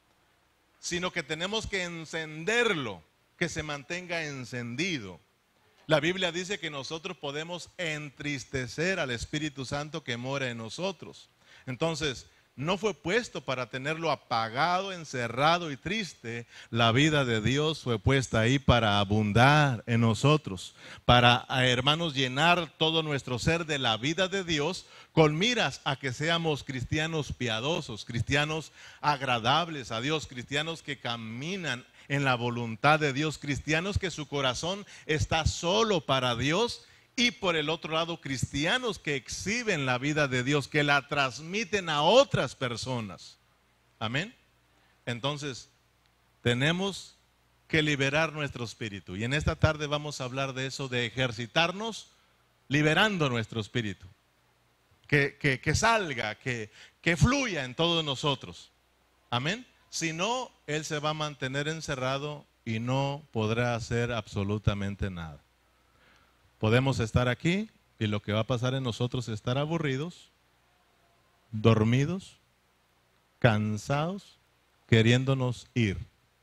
sino que tenemos que encenderlo, que se mantenga encendido. La Biblia dice que nosotros podemos entristecer al Espíritu Santo que mora en nosotros. Entonces, no fue puesto para tenerlo apagado, encerrado y triste. La vida de Dios fue puesta ahí para abundar en nosotros, para, hermanos, llenar todo nuestro ser de la vida de Dios, con miras a que seamos cristianos piadosos, cristianos agradables a Dios, cristianos que caminan en la voluntad de Dios, cristianos que su corazón está solo para Dios, y por el otro lado cristianos que exhiben la vida de Dios, que la transmiten a otras personas. Amén. Entonces tenemos que liberar nuestro espíritu, y en esta tarde vamos a hablar de eso, de ejercitarnos liberando nuestro espíritu, que salga, que fluya en todos nosotros. Amén. Si no, él se va a mantener encerrado y no podrá hacer absolutamente nada. Podemos estar aquí y lo que va a pasar en nosotros es estar aburridos, dormidos, cansados, queriéndonos ir,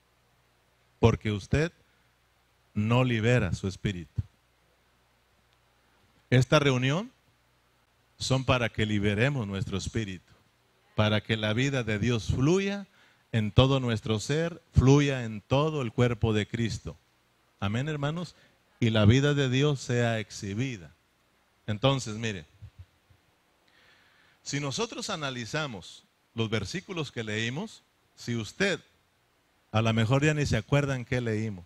porque usted no libera su espíritu. Esta reunión son para que liberemos nuestro espíritu, para que la vida de Dios fluya en todo nuestro ser, fluya en todo el cuerpo de Cristo. Amén, hermanos. Y la vida de Dios sea exhibida. Entonces, mire, si nosotros analizamos los versículos que leímos, si usted, a lo mejor ya ni se acuerdan qué leímos,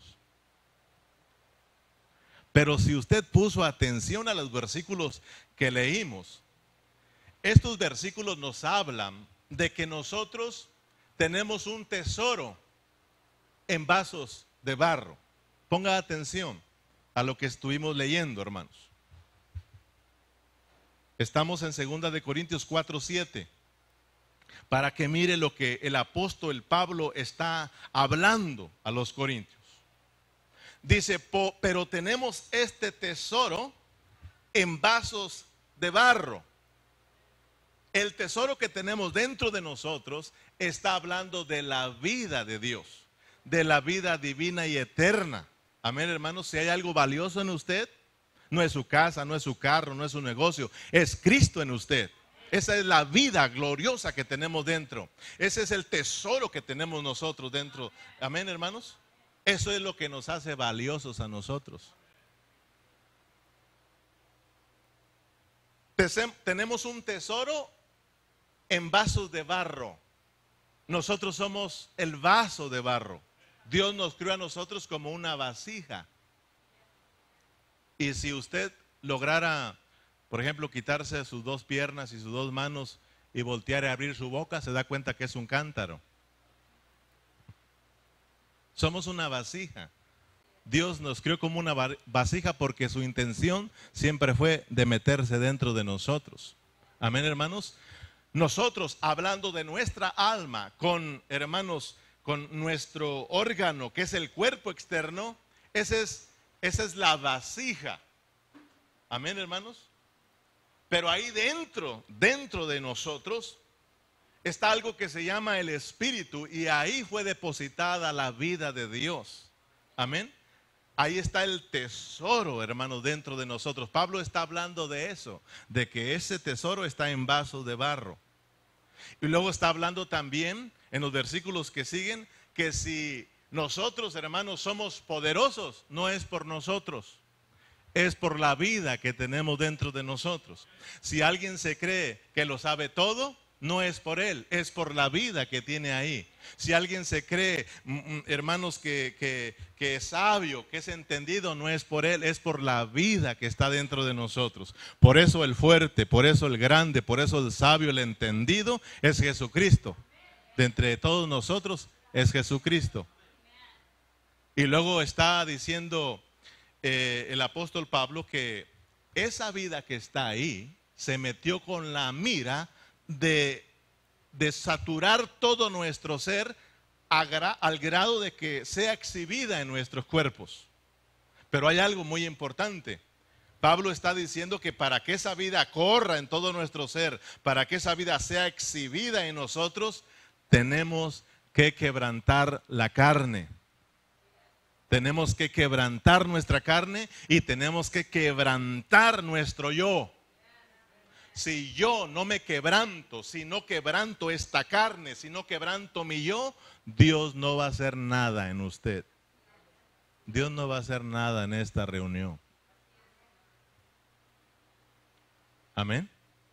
pero si usted puso atención a los versículos que leímos, estos versículos nos hablan de que nosotros tenemos un tesoro en vasos de barro. Ponga atención a lo que estuvimos leyendo, hermanos. Estamos en 2 de Corintios 4:7. Para que mire lo que el apóstol Pablo está hablando a los corintios. Dice, pero tenemos este tesoro en vasos de barro. El tesoro que tenemos dentro de nosotros está hablando de la vida de Dios, de la vida divina y eterna. Amén, hermanos. Si hay algo valioso en usted, no es su casa, no es su carro, no es su negocio, es Cristo en usted. Esa es la vida gloriosa que tenemos dentro. Ese es el tesoro que tenemos nosotros dentro. Amén, hermanos. Eso es lo que nos hace valiosos a nosotros. Tenemos un tesoro en vasos de barro. Nosotros somos el vaso de barro. Dios nos creó a nosotros como una vasija. Y si usted lograra, por ejemplo, quitarse sus dos piernas y sus dos manos y voltear a abrir su boca, se da cuenta que es un cántaro. Somos una vasija. Dios nos creó como una vasija porque su intención siempre fue de meterse dentro de nosotros. Amén, hermanos. Nosotros, hablando de nuestra alma, con hermanos, con nuestro órgano, que es el cuerpo externo, esa es la vasija. Amén, hermanos. Pero ahí dentro de nosotros, está algo que se llama el Espíritu, y ahí fue depositada la vida de Dios. Amén. Ahí está el tesoro, hermanos, dentro de nosotros. Pablo está hablando de eso, de que ese tesoro está en vasos de barro. Y luego está hablando también, en los versículos que siguen, que si nosotros, hermanos, somos poderosos, no es por nosotros, es por la vida que tenemos dentro de nosotros. Si alguien se cree que lo sabe todo, no es por él, es por la vida que tiene ahí. Si alguien se cree, hermanos, que es sabio, que es entendido, no es por él, es por la vida que está dentro de nosotros. Por eso el fuerte, por eso el grande, por eso el sabio, el entendido, es Jesucristo. De entre todos nosotros es Jesucristo. Y luego está diciendo el apóstol Pablo que esa vida que está ahí se metió con la mira de saturar todo nuestro ser al grado de que sea exhibida en nuestros cuerpos. Pero hay algo muy importante. Pablo está diciendo que para que esa vida corra en todo nuestro ser, para que esa vida sea exhibida en nosotros, tenemos que quebrantar la carne. Tenemos que quebrantar nuestra carne y tenemos que quebrantar nuestro yo. Si yo no me quebranto, si no quebranto esta carne, si no quebranto mi yo, Dios no va a hacer nada en usted. Dios no va a hacer nada en esta reunión. Amén.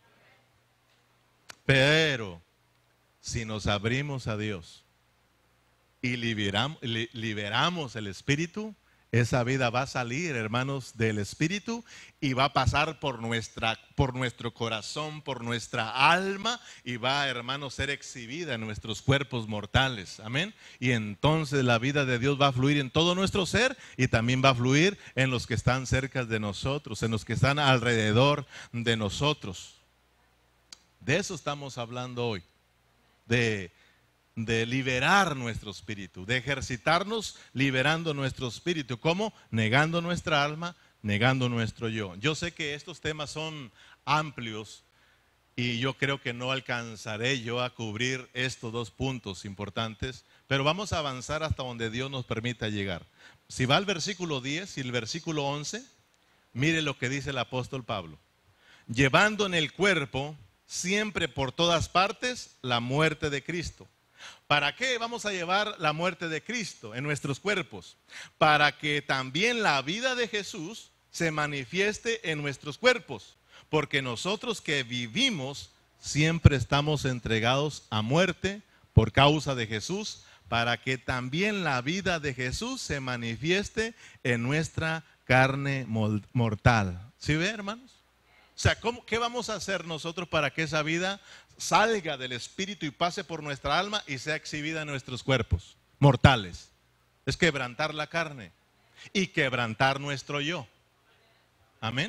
Pero si nos abrimos a Dios y liberamos el Espíritu, esa vida va a salir, hermanos, del Espíritu y va a pasar por nuestro corazón, por nuestra alma, y va, hermanos, ser exhibida en nuestros cuerpos mortales. Amén. Y entonces la vida de Dios va a fluir en todo nuestro ser y también va a fluir en los que están cerca de nosotros, en los que están alrededor de nosotros. De eso estamos hablando hoy, de liberar nuestro espíritu, de ejercitarnos liberando nuestro espíritu. ¿Cómo? Negando nuestra alma, negando nuestro yo. Yo sé que estos temas son amplios y yo creo que no alcanzaré yo a cubrir estos dos puntos importantes, pero vamos a avanzar hasta donde Dios nos permita llegar. Si va al versículo 10 y el versículo 11, mire lo que dice el apóstol Pablo. Llevando en el cuerpo siempre por todas partes la muerte de Cristo. ¿Para qué vamos a llevar la muerte de Cristo en nuestros cuerpos? Para que también la vida de Jesús se manifieste en nuestros cuerpos. Porque nosotros que vivimos siempre estamos entregados a muerte por causa de Jesús, para que también la vida de Jesús se manifieste en nuestra carne mortal. ¿Sí ve, hermanos? O sea, ¿qué vamos a hacer nosotros para que esa vida salga del espíritu y pase por nuestra alma y sea exhibida en nuestros cuerpos mortales? Es quebrantar la carne y quebrantar nuestro yo. Amén.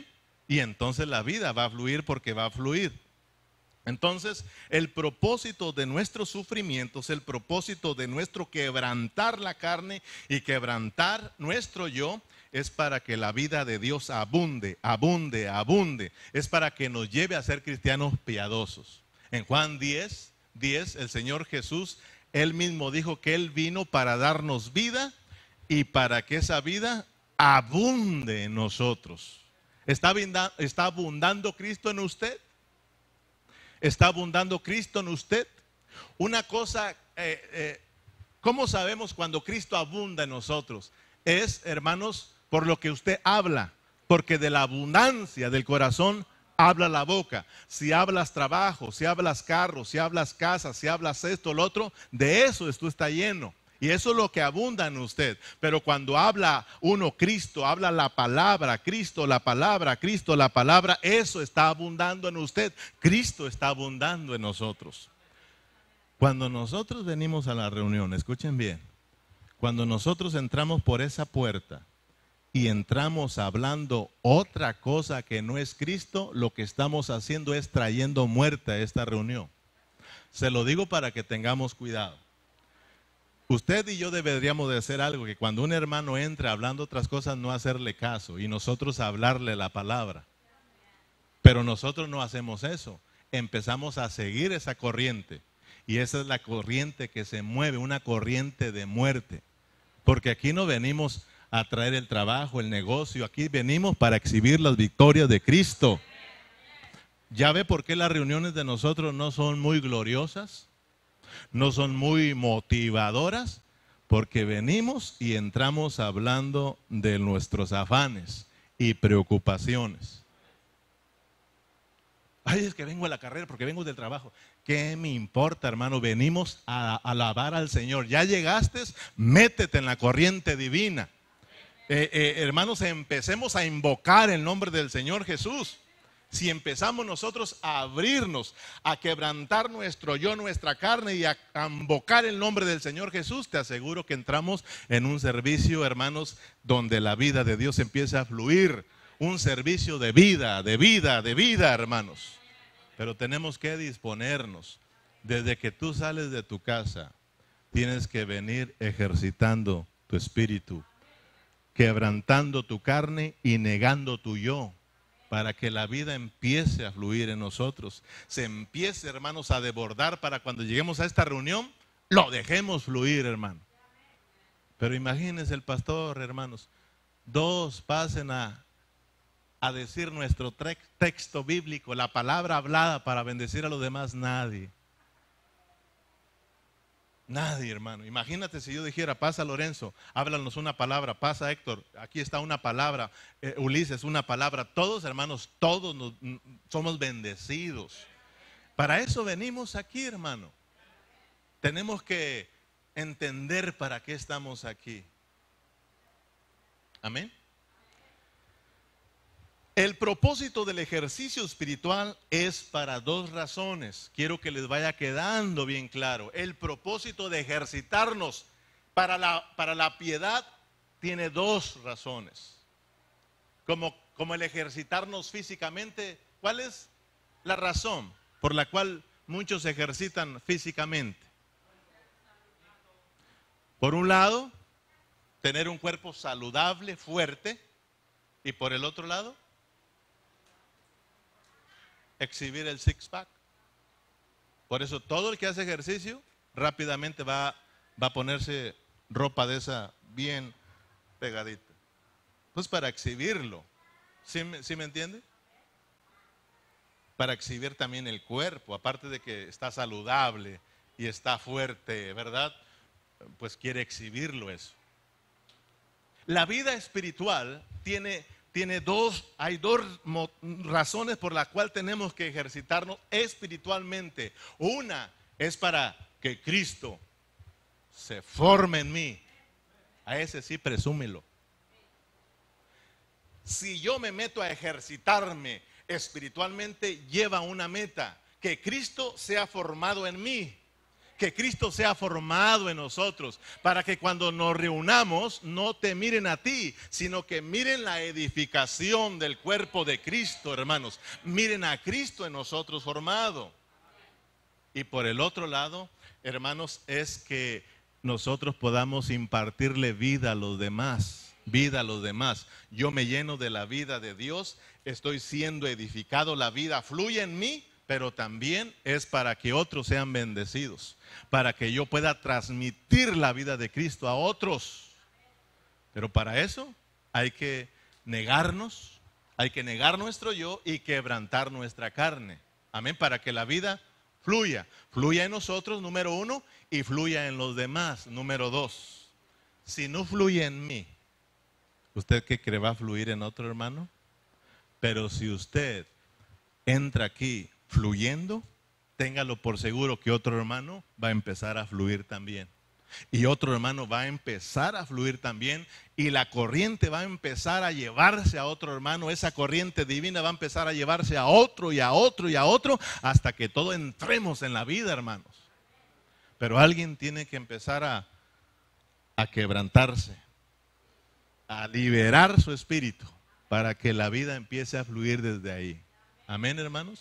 Y entonces la vida va a fluir porque va a fluir. Entonces, el propósito de nuestros sufrimientos, el propósito de nuestro quebrantar la carne y quebrantar nuestro yo, es para que la vida de Dios abunde, abunde, abunde. Es para que nos lleve a ser cristianos piadosos. En Juan 10, el Señor Jesús, Él mismo dijo que Él vino para darnos vida y para que esa vida abunde en nosotros. ¿Está abundando Cristo en usted? ¿Está abundando Cristo en usted? Una cosa, ¿cómo sabemos cuando Cristo abunda en nosotros? Es, hermanos, por lo que usted habla, porque de la abundancia del corazón habla la boca. Si hablas trabajo, si hablas carros, si hablas casas, si hablas esto, lo otro, de eso tú está lleno. Y eso es lo que abunda en usted. Pero cuando habla uno Cristo, habla la palabra, Cristo, la palabra, Cristo, la palabra, eso está abundando en usted. Cristo está abundando en nosotros. Cuando nosotros venimos a la reunión, escuchen bien, cuando nosotros entramos por esa puerta y entramos hablando otra cosa que no es Cristo, lo que estamos haciendo es trayendo muerte a esta reunión. Se lo digo para que tengamos cuidado. Usted y yo deberíamos de hacer algo, que cuando un hermano entra hablando otras cosas no hacerle caso y nosotros hablarle la palabra. Pero nosotros no hacemos eso. Empezamos a seguir esa corriente y esa es la corriente que se mueve, una corriente de muerte. Porque aquí no venimos a traer el trabajo, el negocio, aquí venimos para exhibir las victorias de Cristo. ¿Ya ve por qué las reuniones de nosotros no son muy gloriosas? No son muy motivadoras, porque venimos y entramos hablando de nuestros afanes y preocupaciones. Ay, es que vengo a la carrera porque vengo del trabajo. ¿Qué me importa, hermano? Venimos a alabar al Señor. Ya llegaste, métete en la corriente divina. Hermanos, empecemos a invocar el nombre del Señor Jesús. Si empezamos nosotros a abrirnos, a quebrantar nuestro yo, nuestra carne y a invocar el nombre del Señor Jesús, te aseguro que entramos en un servicio, hermanos, donde la vida de Dios empieza a fluir. Un servicio de vida, de vida, de vida, hermanos. Pero tenemos que disponernos. Desde que tú sales de tu casa, tienes que venir ejercitando tu espíritu, quebrantando tu carne y negando tu yo, para que la vida empiece a fluir en nosotros. Se empiece, hermanos, a desbordar para cuando lleguemos a esta reunión, lo dejemos fluir, hermano. Pero imagínense el pastor, hermanos, dos pasen a decir nuestro texto bíblico, la palabra hablada para bendecir a los demás, nadie. Nadie, hermano. Imagínate si yo dijera, pasa Lorenzo, háblanos una palabra, pasa Héctor, aquí está una palabra, Ulises, una palabra. Todos, hermanos, todos somos bendecidos. Para eso venimos aquí, hermano. Tenemos que entender para qué estamos aquí. Amén. El propósito del ejercicio espiritual es para dos razones. Quiero que les vaya quedando bien claro. El propósito de ejercitarnos para la piedad tiene dos razones. Como el ejercitarnos físicamente, ¿cuál es la razón por la cual muchos se ejercitan físicamente? Por un lado, tener un cuerpo saludable, fuerte, y por el otro lado, exhibir el six-pack. Por eso todo el que hace ejercicio rápidamente va a ponerse ropa de esa bien pegadita. Pues para exhibirlo. ¿Sí me entiende? Para exhibir también el cuerpo, aparte de que está saludable y está fuerte, ¿verdad? Pues quiere exhibirlo eso. La vida espiritual hay dos razones por las cuales tenemos que ejercitarnos espiritualmente. Una es para que Cristo se forme en mí. A ese sí presúmelo. Si yo me meto a ejercitarme espiritualmente, lleva una meta: que Cristo sea formado en mí, que Cristo sea formado en nosotros, para que cuando nos reunamos no te miren a ti, sino que miren la edificación del cuerpo de Cristo, hermanos. Miren a Cristo en nosotros formado. Y por el otro lado, hermanos, es que nosotros podamos impartirle vida a los demás, vida a los demás. Yo me lleno de la vida de Dios, estoy siendo edificado, la vida fluye en mí, pero también es para que otros sean bendecidos, para que yo pueda transmitir la vida de Cristo a otros. Pero para eso hay que negarnos, hay que negar nuestro yo y quebrantar nuestra carne. Amén, para que la vida fluya en nosotros, número 1, y fluya en los demás, número 2. Si no fluye en mí, ¿usted qué cree? ¿Va a fluir en otro, hermano? Pero si usted entra aquí fluyendo, téngalo por seguro que otro hermano va a empezar a fluir también. Y otro hermano va a empezar a fluir también, y la corriente va a empezar a llevarse a otro hermano. Esa corriente divina va a empezar a llevarse a otro y a otro y a otro, hasta que todos entremos en la vida, hermanos. Pero alguien tiene que empezar a quebrantarse, a liberar su espíritu, para que la vida empiece a fluir desde ahí. Amén, hermanos.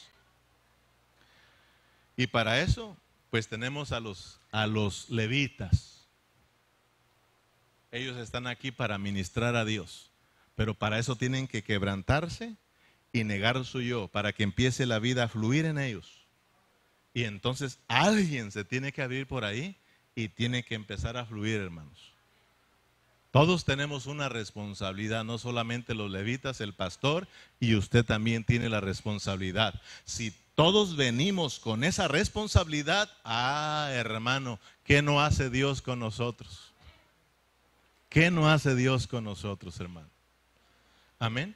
Y para eso, pues tenemos a los levitas. Ellos están aquí para ministrar a Dios, pero para eso tienen que quebrantarse y negar su yo, para que empiece la vida a fluir en ellos. Y entonces alguien se tiene que abrir por ahí y tiene que empezar a fluir, hermanos. Todos tenemos una responsabilidad, no solamente los levitas, el pastor, y usted también tiene la responsabilidad. Si todos venimos con esa responsabilidad, hermano, ¿qué no hace Dios con nosotros? ¿Qué no hace Dios con nosotros, hermano? Amén.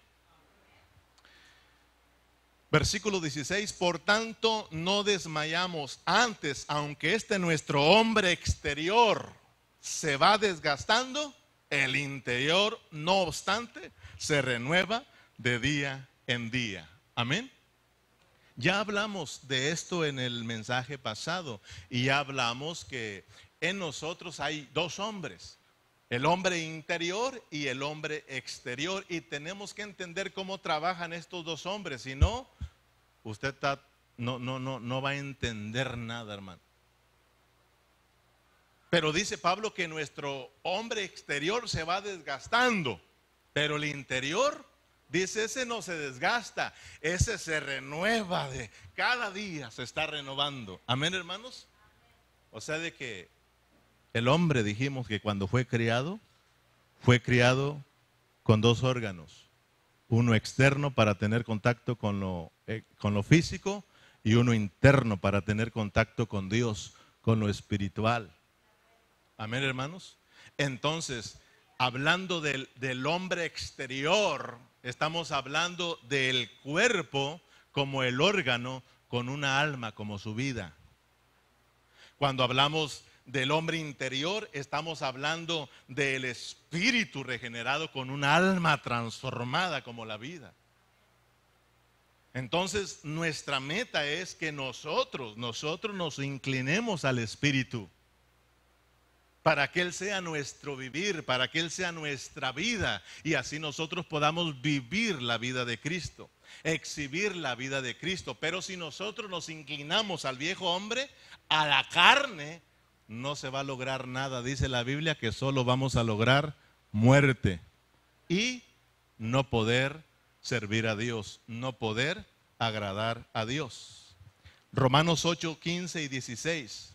Versículo 16, por tanto no desmayamos antes, aunque nuestro hombre exterior se va desgastando, el interior, no obstante, se renueva de día en día. Amén. Ya hablamos de esto en el mensaje pasado, y ya hablamos que en nosotros hay dos hombres, el hombre interior y el hombre exterior, y tenemos que entender cómo trabajan estos dos hombres. Si no, usted no va a entender nada, hermano. Pero dice Pablo que nuestro hombre exterior se va desgastando, pero el interior, dice, ese no se desgasta, ese se renueva, de cada día se está renovando. Amén, hermanos. O sea, de que el hombre, dijimos que cuando fue criado con dos órganos, uno externo para tener contacto con lo físico, y uno interno para tener contacto con Dios, con lo espiritual. Amén, hermanos. Entonces, hablando del hombre exterior, estamos hablando del cuerpo como el órgano con una alma como su vida. Cuando hablamos del hombre interior, estamos hablando del espíritu regenerado con una alma transformada como la vida. Entonces, nuestra meta es que nosotros nos inclinemos al espíritu, para que Él sea nuestro vivir, para que Él sea nuestra vida, y así nosotros podamos vivir la vida de Cristo, exhibir la vida de Cristo. Pero si nosotros nos inclinamos al viejo hombre, a la carne, no se va a lograr nada. Dice la Biblia que solo vamos a lograr muerte y no poder servir a Dios, no poder agradar a Dios. Romanos 8, 15 y 16.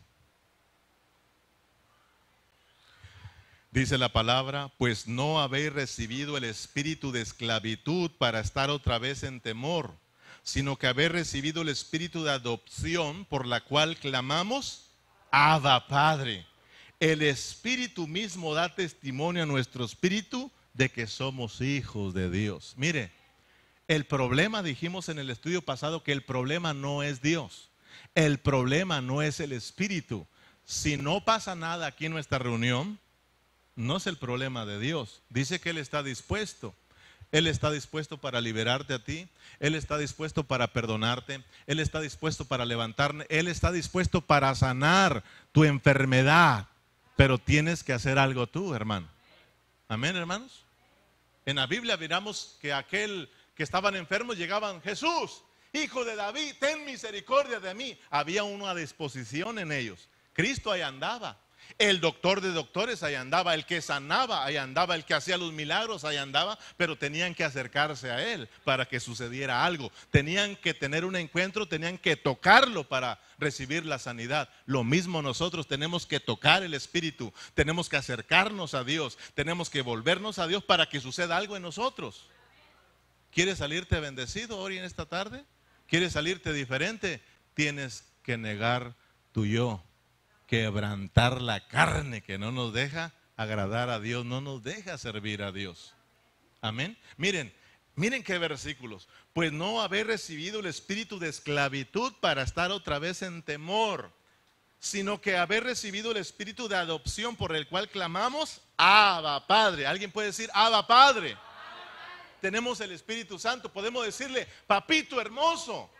Dice la palabra, pues no habéis recibido el espíritu de esclavitud para estar otra vez en temor, sino que habéis recibido el espíritu de adopción, por la cual clamamos, Abba, Padre. El espíritu mismo da testimonio a nuestro espíritu de que somos hijos de Dios. Mire, el problema, dijimos en el estudio pasado, que el problema no es Dios, el problema no es el espíritu. Si no pasa nada aquí en nuestra reunión, no es el problema de Dios. Dice que Él está dispuesto. Él está dispuesto para liberarte a ti. Él está dispuesto para perdonarte. Él está dispuesto para levantarte. Él está dispuesto para sanar tu enfermedad. Pero tienes que hacer algo tú, hermano. Amén, hermanos. En la Biblia miramos que aquel que estaban enfermos llegaban: Jesús, Hijo de David, ten misericordia de mí. Había una disposición en ellos. Cristo ahí andaba. El doctor de doctores ahí andaba. El que sanaba ahí andaba. El que hacía los milagros ahí andaba. Pero tenían que acercarse a Él para que sucediera algo. Tenían que tener un encuentro. Tenían que tocarlo para recibir la sanidad. Lo mismo nosotros tenemos que tocar el Espíritu. Tenemos que acercarnos a Dios. Tenemos que volvernos a Dios para que suceda algo en nosotros. ¿Quieres salirte bendecido hoy en esta tarde? ¿Quieres salirte diferente? Tienes que negar tu yo, quebrantar la carne que no nos deja agradar a Dios, no nos deja servir a Dios. Amén. Miren qué versículos. Pues no haber recibido el espíritu de esclavitud para estar otra vez en temor, sino que haber recibido el espíritu de adopción por el cual clamamos: Abba, Padre. ¿Alguien puede decir Abba, Padre? Tenemos el Espíritu Santo, podemos decirle: papito hermoso.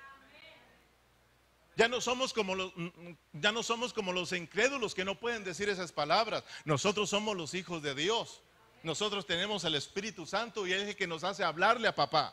Ya no somos como los incrédulos que no pueden decir esas palabras. Nosotros somos los hijos de Dios. Nosotros tenemos el Espíritu Santo y Él es el que nos hace hablarle a papá.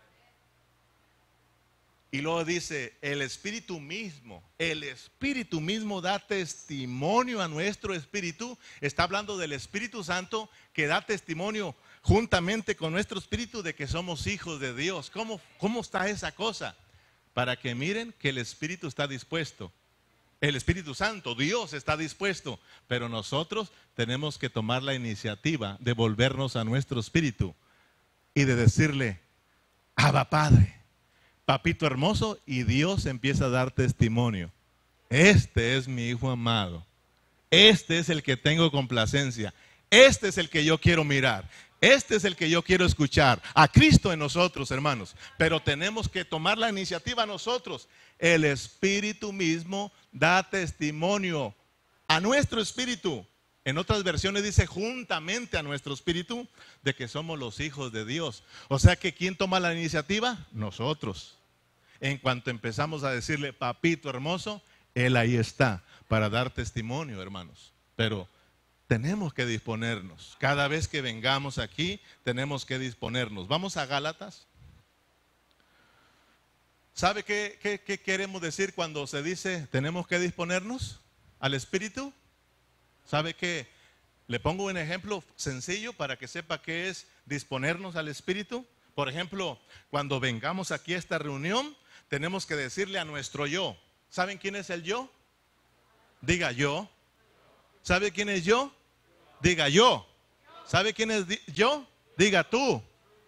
Y luego dice: el Espíritu mismo da testimonio a nuestro espíritu. Está hablando del Espíritu Santo que da testimonio juntamente con nuestro espíritu de que somos hijos de Dios. ¿Cómo está esa cosa? Para que miren que el Espíritu está dispuesto. El Espíritu Santo, Dios está dispuesto. Pero nosotros tenemos que tomar la iniciativa de volvernos a nuestro espíritu y de decirle: Abba, Padre, papito hermoso. Y Dios empieza a dar testimonio: este es mi hijo amado. Este es el que tengo complacencia. Este es el que yo quiero mirar. Este es el que yo quiero escuchar. A Cristo en nosotros, hermanos. Pero tenemos que tomar la iniciativa nosotros. El Espíritu mismo da testimonio a nuestro espíritu. En otras versiones dice juntamente a nuestro espíritu de que somos los hijos de Dios. O sea que ¿quién toma la iniciativa? Nosotros. En cuanto empezamos a decirle: papito hermoso, Él ahí está para dar testimonio, hermanos. Pero tenemos que disponernos. Cada vez que vengamos aquí, tenemos que disponernos. Vamos a Gálatas. ¿Sabe qué queremos decir cuando se dice tenemos que disponernos al Espíritu? ¿Sabe qué? Le pongo un ejemplo sencillo para que sepa qué es disponernos al Espíritu. Por ejemplo, cuando vengamos aquí a esta reunión, tenemos que decirle a nuestro yo. ¿Saben quién es el yo? Diga yo. ¿Sabe quién es yo? Diga yo. ¿Sabe quién es yo? Diga tú.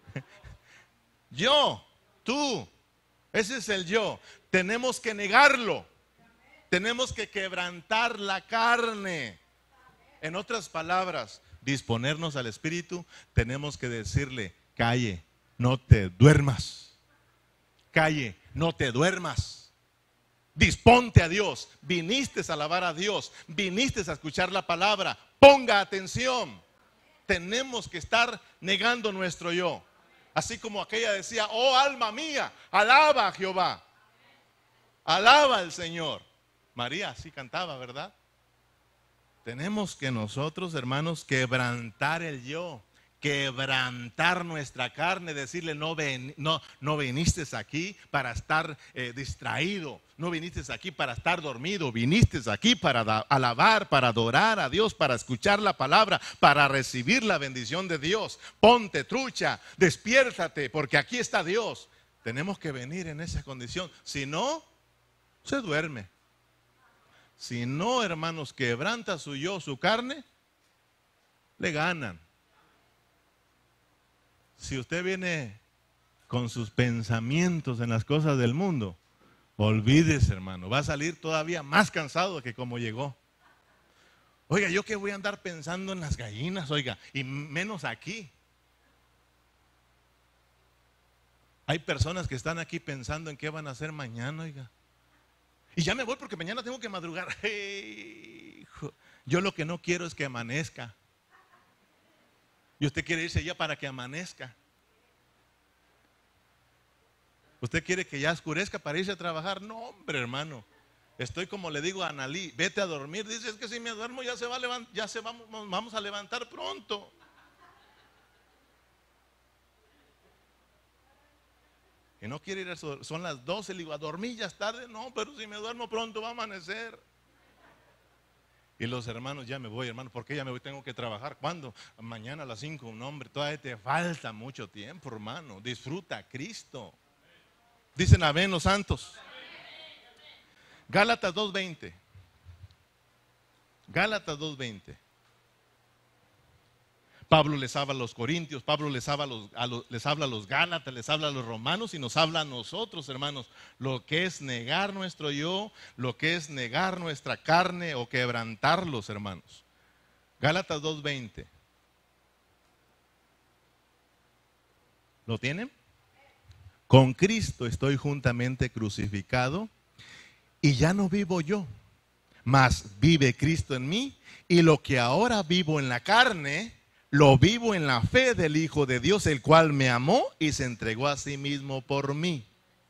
Yo, tú. Ese es el yo. Tenemos que negarlo. Tenemos que quebrantar la carne. En otras palabras, disponernos al Espíritu, tenemos que decirle: calle, no te duermas. Calle, no te duermas. Disponte a Dios. Viniste a alabar a Dios. Viniste a escuchar la palabra. Ponga atención. Tenemos que estar negando nuestro yo. Así como aquella decía: oh alma mía, alaba a Jehová. Alaba al Señor. María así cantaba, ¿verdad? Tenemos que nosotros, hermanos, quebrantar el yo. Quebrantar nuestra carne, decirle: no viniste aquí para estar distraído, no viniste aquí para estar dormido, viniste aquí para alabar, para adorar a Dios, para escuchar la palabra, para recibir la bendición de Dios. Ponte trucha, despiértate, porque aquí está Dios. Tenemos que venir en esa condición, si no, se duerme. Si no, hermanos, quebranta su yo, su carne, le ganan. Si usted viene con sus pensamientos en las cosas del mundo, olvídese, hermano, va a salir todavía más cansado que como llegó. Oiga, ¿yo qué voy a andar pensando en las gallinas? Oiga, y menos aquí. Hay personas que están aquí pensando en qué van a hacer mañana, oiga. Y ya me voy porque mañana tengo que madrugar. Hey, hijo, yo lo que no quiero es que amanezca. Y usted quiere irse ya para que amanezca. ¿Usted quiere que ya oscurezca para irse a trabajar? No, hombre, hermano. Estoy como le digo a Analí, vete a dormir. Dice, es que si me duermo ya se va a levantar, vamos a levantar pronto. Y no quiere ir a eso, son las 12, le digo, a dormir ya es tarde. No, pero si me duermo pronto va a amanecer. Y los hermanos, ya me voy, hermano, porque ya me voy, tengo que trabajar. ¿Cuándo? Mañana a las 5, no, hombre, todavía te falta mucho tiempo, hermano. Disfruta a Cristo. Dicen amén los santos. Gálatas 2:20. Gálatas 2:20. Pablo les habla a los corintios, Pablo les habla a los gálatas, les habla a los romanos y nos habla a nosotros, hermanos, lo que es negar nuestro yo, lo que es negar nuestra carne o quebrantarlos, hermanos. Gálatas 2:20. ¿Lo tienen? Con Cristo estoy juntamente crucificado y ya no vivo yo, mas vive Cristo en mí, y lo que ahora vivo en la carne, lo vivo en la fe del Hijo de Dios, el cual me amó y se entregó a sí mismo por mí.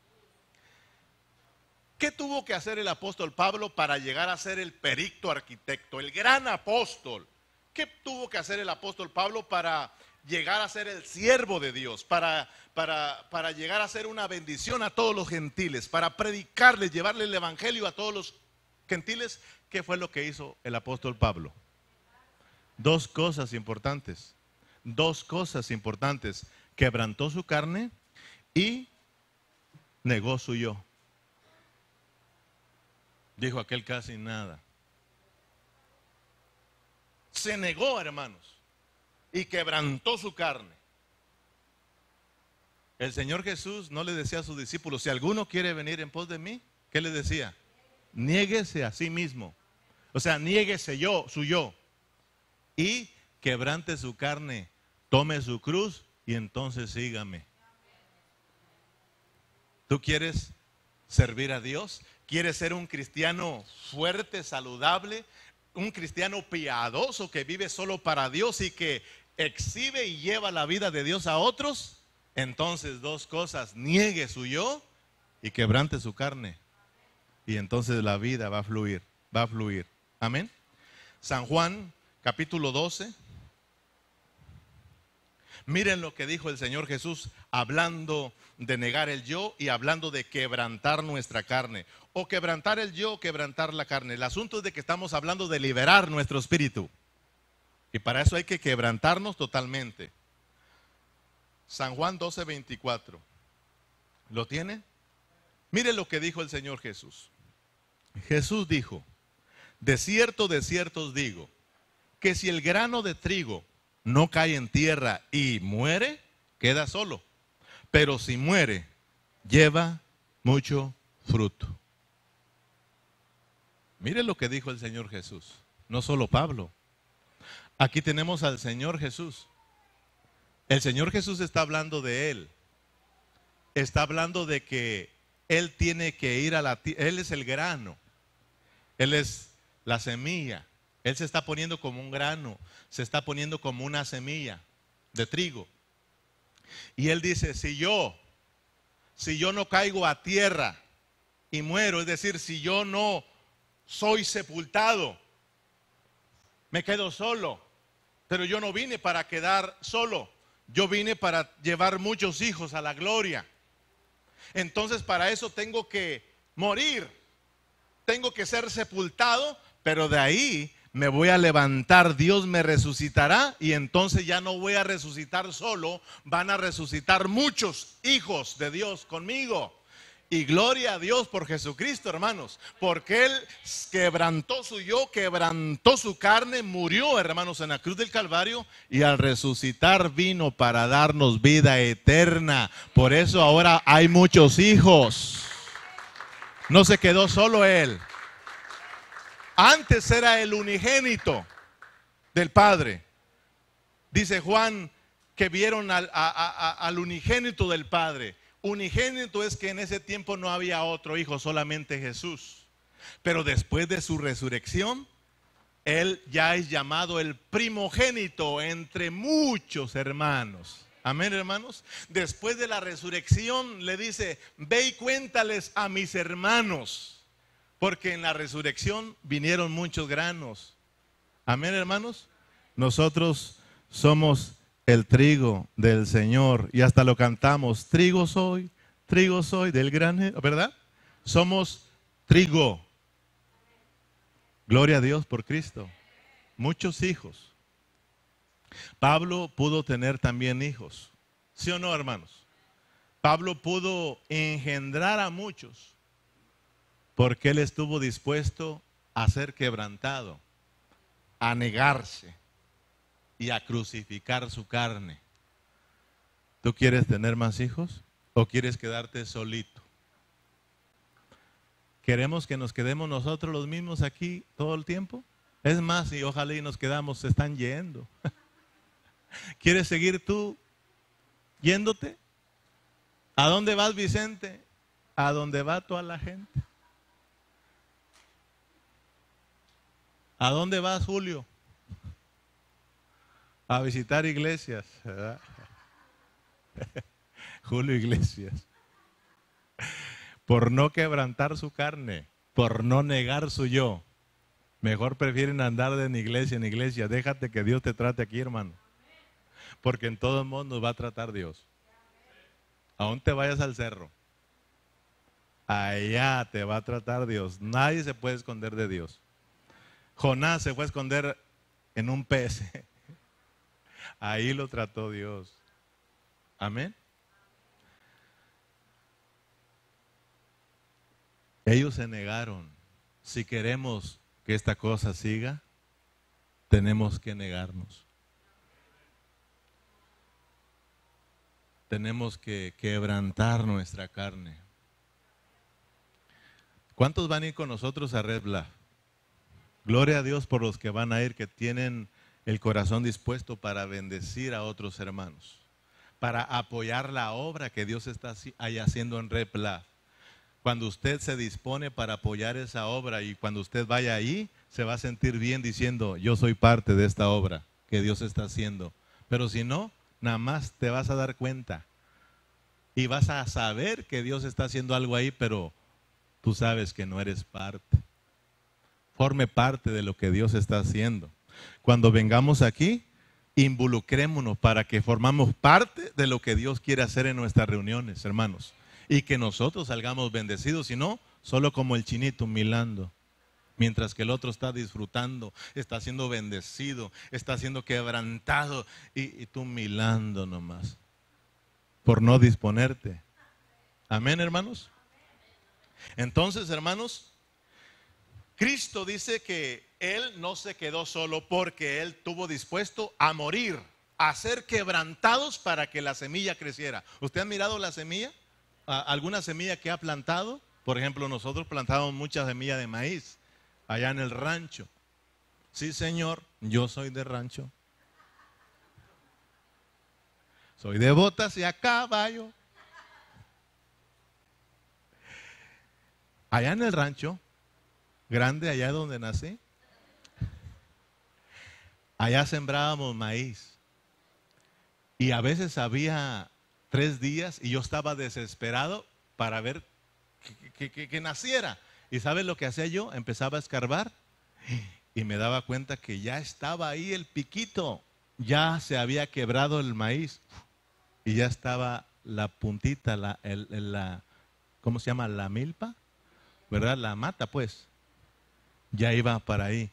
¿Qué tuvo que hacer el apóstol Pablo para llegar a ser el perito arquitecto, el gran apóstol? ¿Qué tuvo que hacer el apóstol Pablo para llegar a ser el siervo de Dios, para llegar a ser una bendición a todos los gentiles, para predicarles, llevarle el evangelio a todos los gentiles? ¿Qué fue lo que hizo el apóstol Pablo? Dos cosas importantes. Quebrantó su carne y negó su yo. Dijo aquel casi nada. Se negó, hermanos, y quebrantó su carne. El Señor Jesús no le decía a sus discípulos, si alguno quiere venir en pos de mí, ¿qué le decía? Niéguese a sí mismo. O sea, niéguese su yo. Y quebrante su carne, tome su cruz y entonces sígame. ¿Tú quieres servir a Dios? ¿Quieres ser un cristiano fuerte, saludable? Un cristiano piadoso que vive solo para Dios y que exhibe y lleva la vida de Dios a otros. Entonces, dos cosas: niegue su yo y quebrante su carne. Y entonces la vida va a fluir, va a fluir. Amén. San Juan capítulo 12. Miren lo que dijo el Señor Jesús hablando de negar el yo y hablando de quebrantar nuestra carne. O quebrantar el yo o quebrantar la carne. El asunto es de que estamos hablando de liberar nuestro espíritu. Y para eso hay que quebrantarnos totalmente. San Juan 12:24. ¿Lo tiene? Miren lo que dijo el Señor Jesús. Jesús dijo, de cierto os digo, que si el grano de trigo no cae en tierra y muere, queda solo. Pero si muere, lleva mucho fruto. Mire lo que dijo el Señor Jesús. No solo Pablo. Aquí tenemos al Señor Jesús. El Señor Jesús está hablando de Él. Está hablando de que Él tiene que ir a la tierra. Él es el grano. Él es la semilla. Él se está poniendo como un grano, se está poniendo como una semilla de trigo. Y Él dice, si yo no caigo a tierra y muero, es decir, si yo no soy sepultado, me quedo solo. Pero yo no vine para quedar solo, yo vine para llevar muchos hijos a la gloria. Entonces para eso tengo que morir, tengo que ser sepultado, pero de ahí me voy a levantar, Dios me resucitará y entonces ya no voy a resucitar solo, van a resucitar muchos hijos de Dios conmigo. Y gloria a Dios por Jesucristo, hermanos, porque Él quebrantó su yo, quebrantó su carne, murió, hermanos, en la cruz del Calvario y al resucitar vino para darnos vida eterna. Por eso ahora hay muchos hijos. No se quedó solo Él. Antes era el unigénito del Padre. Dice Juan que vieron al unigénito del Padre. Unigénito es que en ese tiempo no había otro hijo, solamente Jesús. Pero después de su resurrección, Él ya es llamado el primogénito entre muchos hermanos. Amén, hermanos. Después de la resurrección le dice, ve y cuéntales a mis hermanos, porque en la resurrección vinieron muchos granos. Amén, hermanos. Nosotros somos el trigo del Señor y hasta lo cantamos, trigo soy del granero, ¿verdad? Somos trigo. Gloria a Dios por Cristo. Muchos hijos. Pablo pudo tener también hijos, ¿sí o no, hermanos? Pablo pudo engendrar a muchos porque él estuvo dispuesto a ser quebrantado, a negarse y a crucificar su carne. ¿Tú quieres tener más hijos o quieres quedarte solito? ¿Queremos que nos quedemos nosotros los mismos aquí todo el tiempo? Es más, y ojalá y nos quedamos, se están yendo. ¿Quieres seguir tú yéndote? ¿A dónde vas, Vicente? A dónde va toda la gente. ¿A dónde vas, Julio? A visitar iglesias, ¿verdad? Julio Iglesias. Por no quebrantar su carne, por no negar su yo. Mejor prefieren andar de iglesia en iglesia. Déjate que Dios te trate aquí, hermano. Porque en todo el mundo nos va a tratar Dios. Aún te vayas al cerro, allá te va a tratar Dios. Nadie se puede esconder de Dios. Jonás se fue a esconder en un pez. Ahí lo trató Dios. Amén. Ellos se negaron. Si queremos que esta cosa siga, tenemos que negarnos. Tenemos que quebrantar nuestra carne. ¿Cuántos van a ir con nosotros a Red Bluff? Gloria a Dios por los que van a ir, que tienen el corazón dispuesto para bendecir a otros hermanos, para apoyar la obra que Dios está ahí haciendo en Red Bluff. Cuando usted se dispone para apoyar esa obra y cuando usted vaya ahí, se va a sentir bien diciendo, yo soy parte de esta obra que Dios está haciendo. Pero si no, nada más te vas a dar cuenta y vas a saber que Dios está haciendo algo ahí, pero tú sabes que no eres parte. Forme parte de lo que Dios está haciendo. Cuando vengamos aquí, involucrémonos para que formamos parte de lo que Dios quiere hacer en nuestras reuniones, hermanos. Y que nosotros salgamos bendecidos, si no, solo como el chinito milando. Mientras que el otro está disfrutando, está siendo bendecido, está siendo quebrantado y tú milando nomás. Por no disponerte. Amén, hermanos. Entonces, hermanos, Cristo dice que Él no se quedó solo porque Él estuvo dispuesto a morir, a ser quebrantados para que la semilla creciera. ¿Usted ha mirado la semilla? ¿Alguna semilla que ha plantado? Por ejemplo, nosotros plantamos mucha semilla de maíz allá en el rancho. Sí, señor, yo soy de rancho. Soy de botas y a caballo. Allá en el rancho grande, allá donde nací, allá sembrábamos maíz. Y a veces había 3 días y yo estaba desesperado para ver que naciera. ¿Y sabes lo que hacía yo? Empezaba a escarbar y me daba cuenta que ya estaba ahí el piquito. Ya se había quebrado el maíz y ya estaba la puntita, ¿cómo se llama? La milpa, ¿verdad? La mata, pues. Ya iba para ahí.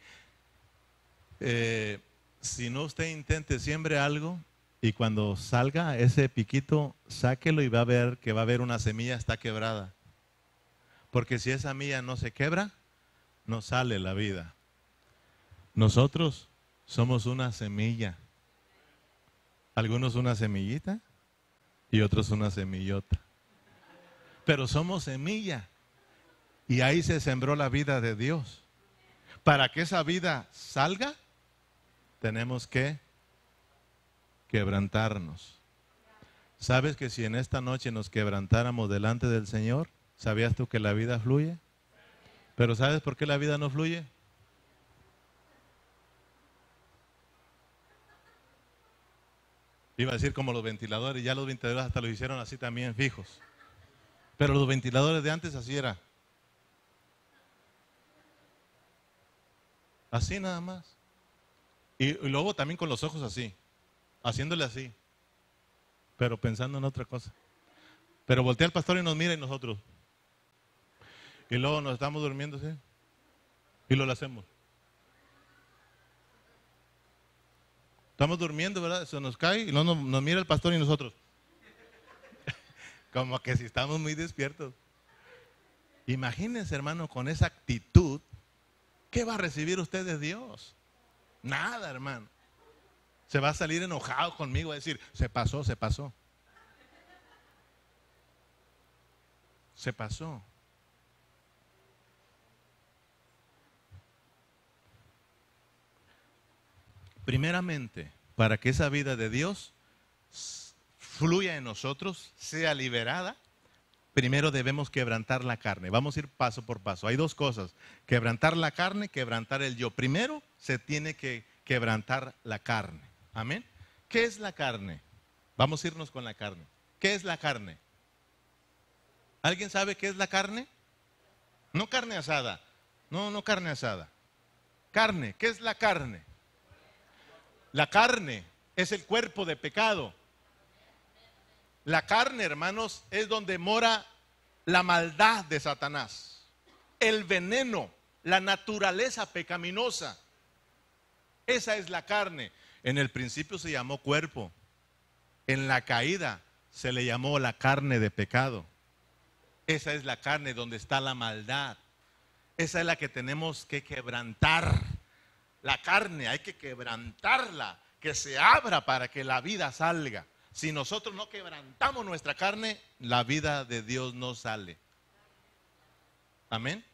Si no, usted intente, siembre algo y cuando salga ese piquito, sáquelo y va a ver que va a haber una semilla está quebrada. Porque si esa semilla no se quebra, no sale la vida. Nosotros somos una semilla. Algunos una semillita y otros una semillota. Pero somos semilla. Y ahí se sembró la vida de Dios. Para que esa vida salga, tenemos que quebrantarnos. ¿Sabes que si en esta noche nos quebrantáramos delante del Señor, sabías tú que la vida fluye? Pero ¿sabes por qué la vida no fluye? Iba a decir como los ventiladores, ya los ventiladores hasta los hicieron así también fijos. Pero los ventiladores de antes así era. Así nada más. Y luego también con los ojos así, haciéndole así, pero pensando en otra cosa. Pero voltea el pastor y nos mira y nosotros. Y luego nos estamos durmiendo así. Y lo hacemos. Estamos durmiendo, ¿verdad? Se nos cae y luego nos mira el pastor y nosotros. Como que si estamos muy despiertos. Imagínense, hermano, con esa actitud, ¿qué va a recibir usted de Dios? Nada, hermano. Se va a salir enojado conmigo a decir, se pasó, se pasó. Se pasó. Primeramente, para que esa vida de Dios fluya en nosotros, sea liberada, primero debemos quebrantar la carne. Vamos a ir paso por paso. Hay dos cosas, quebrantar la carne, quebrantar el yo. Primero se tiene que quebrantar la carne. Amén. ¿Qué es la carne? Vamos a irnos con la carne. ¿Qué es la carne? ¿Alguien sabe qué es la carne? No carne asada. No carne asada. Carne, ¿qué es la carne? La carne es el cuerpo de pecado. La carne, hermanos, es donde mora la maldad de Satanás, el veneno, la naturaleza pecaminosa. Esa es la carne. En el principio se llamó cuerpo. En la caída se le llamó la carne de pecado. Esa es la carne donde está la maldad. Esa es la que tenemos que quebrantar. La carne hay que quebrantarla, que se abra para que la vida salga. Si nosotros no quebrantamos nuestra carne, la vida de Dios no sale. Amén.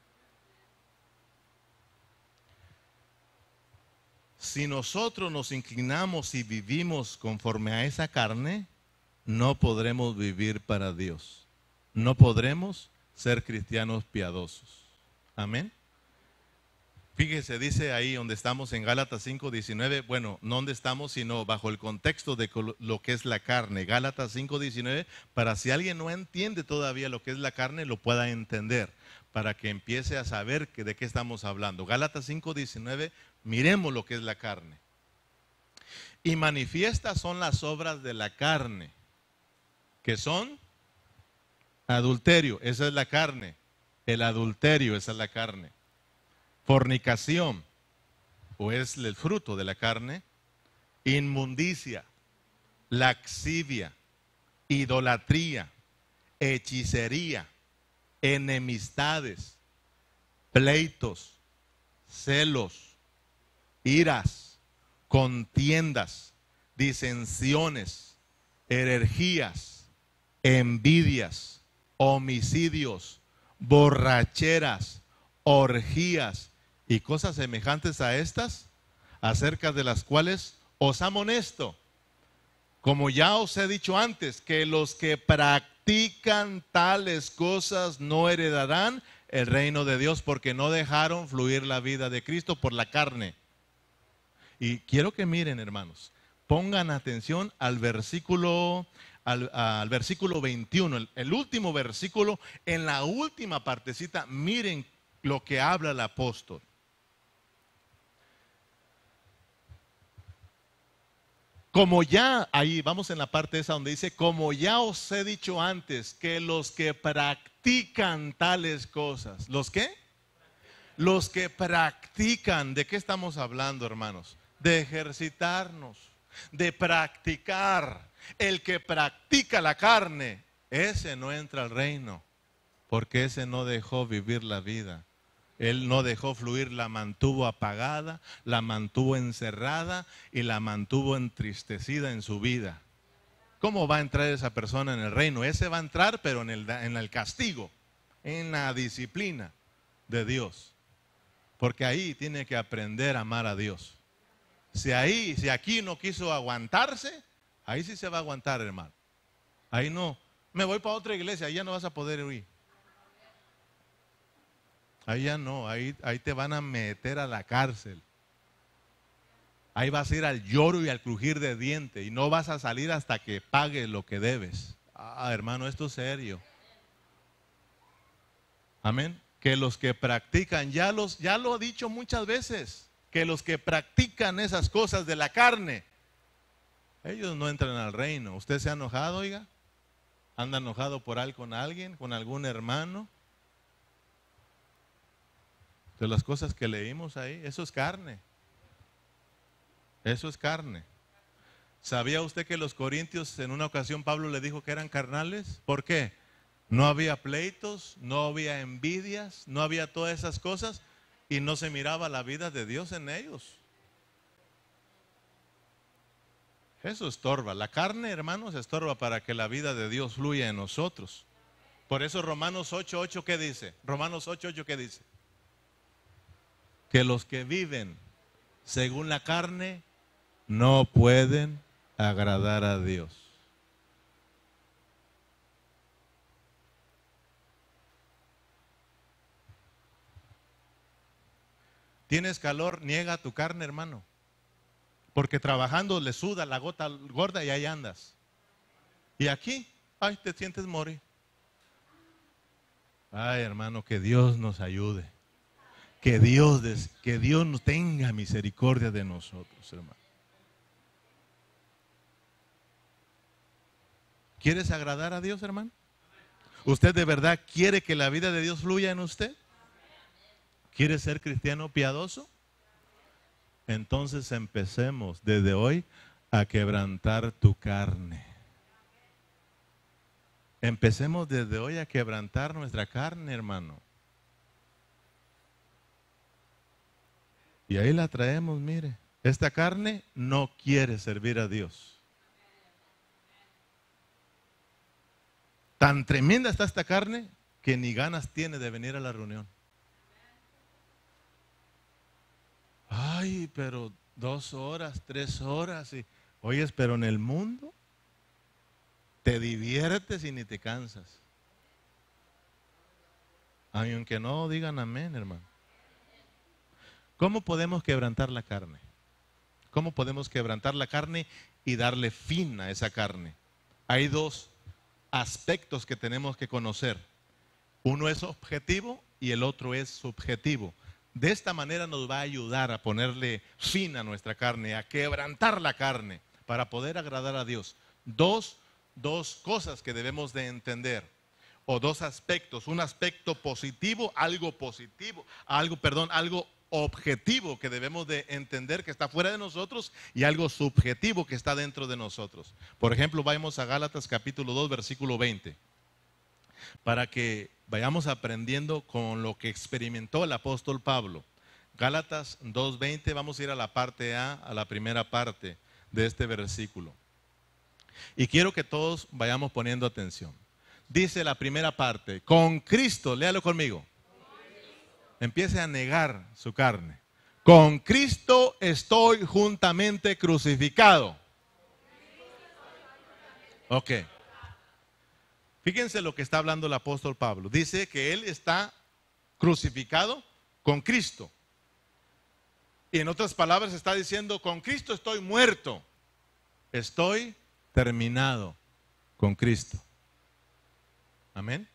Si nosotros nos inclinamos y vivimos conforme a esa carne, no podremos vivir para Dios. No podremos ser cristianos piadosos. Amén. Fíjese, dice ahí donde estamos en Gálatas 5:19, bueno, no donde estamos, sino bajo el contexto de lo que es la carne. Gálatas 5:19, para si alguien no entiende todavía lo que es la carne, lo pueda entender, para que empiece a saber de qué estamos hablando. Gálatas 5:19, miremos lo que es la carne. Y manifiestas son las obras de la carne, que son adulterio, esa es la carne. El adulterio, esa es la carne. Fornicación, o es el fruto de la carne. Inmundicia, laxivia, idolatría, hechicería, enemistades, pleitos, celos, iras, contiendas, disensiones, herejías, envidias, homicidios, borracheras, orgías y cosas semejantes a estas, acerca de las cuales os amonesto, como ya os he dicho antes, que los que practican tales cosas no heredarán el reino de Dios, porque no dejaron fluir la vida de Cristo por la carne. Y quiero que miren, hermanos, pongan atención al versículo 21, el último versículo, en la última partecita, miren lo que habla el apóstol. Como ya, ahí vamos en la parte esa donde dice, como ya os he dicho antes, que los que practican tales cosas, ¿los qué? Los que practican, ¿de qué estamos hablando, hermanos? De ejercitarnos, de practicar. El que practica la carne, ese no entra al reino, porque ese no dejó vivir la vida. Él no dejó fluir, la mantuvo apagada, la mantuvo encerrada y la mantuvo entristecida en su vida. ¿Cómo va a entrar esa persona en el reino? Ese va a entrar, pero en el castigo, en la disciplina de Dios. Porque ahí tiene que aprender a amar a Dios. Si aquí no quiso aguantarse, ahí sí se va a aguantar, hermano. Ahí no, me voy para otra iglesia, ahí ya no vas a poder huir. Ahí ya no, ahí te van a meter a la cárcel. Ahí vas a ir al lloro y al crujir de diente y no vas a salir hasta que pagues lo que debes. Ah, hermano, esto es serio. Amén. Que los que practican, ya lo he dicho muchas veces, que los que practican esas cosas de la carne, ellos no entran al reino. ¿Usted se ha enojado, oiga? ¿Anda enojado por algo con alguien, con algún hermano? De las cosas que leímos ahí, eso es carne. Eso es carne. ¿Sabía usted que los corintios en una ocasión Pablo le dijo que eran carnales? ¿Por qué? No había pleitos, no había envidias, no había todas esas cosas y no se miraba la vida de Dios en ellos. Eso estorba. La carne, hermanos, estorba para que la vida de Dios fluya en nosotros. Por eso Romanos 8:8, ¿qué dice? Romanos 8:8, ¿qué dice? Que los que viven según la carne no pueden agradar a Dios. ¿Tienes calor? Niega a tu carne, hermano. Porque trabajando le suda la gota gorda y ahí andas. Y aquí, ay, te sientes morir. Ay, hermano, que Dios nos ayude. Que Dios nos tenga misericordia de nosotros, hermano. ¿Quieres agradar a Dios, hermano? ¿Usted de verdad quiere que la vida de Dios fluya en usted? ¿Quiere ser cristiano piadoso? Entonces empecemos desde hoy a quebrantar tu carne. Empecemos desde hoy a quebrantar nuestra carne, hermano. Y ahí la traemos, mire. Esta carne no quiere servir a Dios. Tan tremenda está esta carne que ni ganas tiene de venir a la reunión. Ay, pero 2 horas, 3 horas. Oyes, pero en el mundo te diviertes y ni te cansas. Aunque no digan amén, hermano. ¿Cómo podemos quebrantar la carne? ¿Cómo podemos quebrantar la carne y darle fin a esa carne? Hay 2 aspectos que tenemos que conocer. Uno es objetivo y el otro es subjetivo. De esta manera nos va a ayudar a ponerle fin a nuestra carne, a quebrantar la carne para poder agradar a Dios. Dos cosas que debemos de entender, o 2 aspectos. Un aspecto positivo, algo objetivo que debemos de entender que está fuera de nosotros, y algo subjetivo que está dentro de nosotros. Por ejemplo, vayamos a Gálatas capítulo 2, versículo 20, para que vayamos aprendiendo con lo que experimentó el apóstol Pablo. Gálatas 2:20, vamos a ir a la parte A, a la primera parte de este versículo. Y quiero que todos vayamos poniendo atención. Dice la primera parte, con Cristo, léalo conmigo. Empiece a negar su carne. Con Cristo estoy juntamente crucificado. Ok. Fíjense lo que está hablando el apóstol Pablo. Dice que él está crucificado con Cristo. Y en otras palabras está diciendo, con Cristo estoy muerto. Estoy terminado con Cristo. Amén.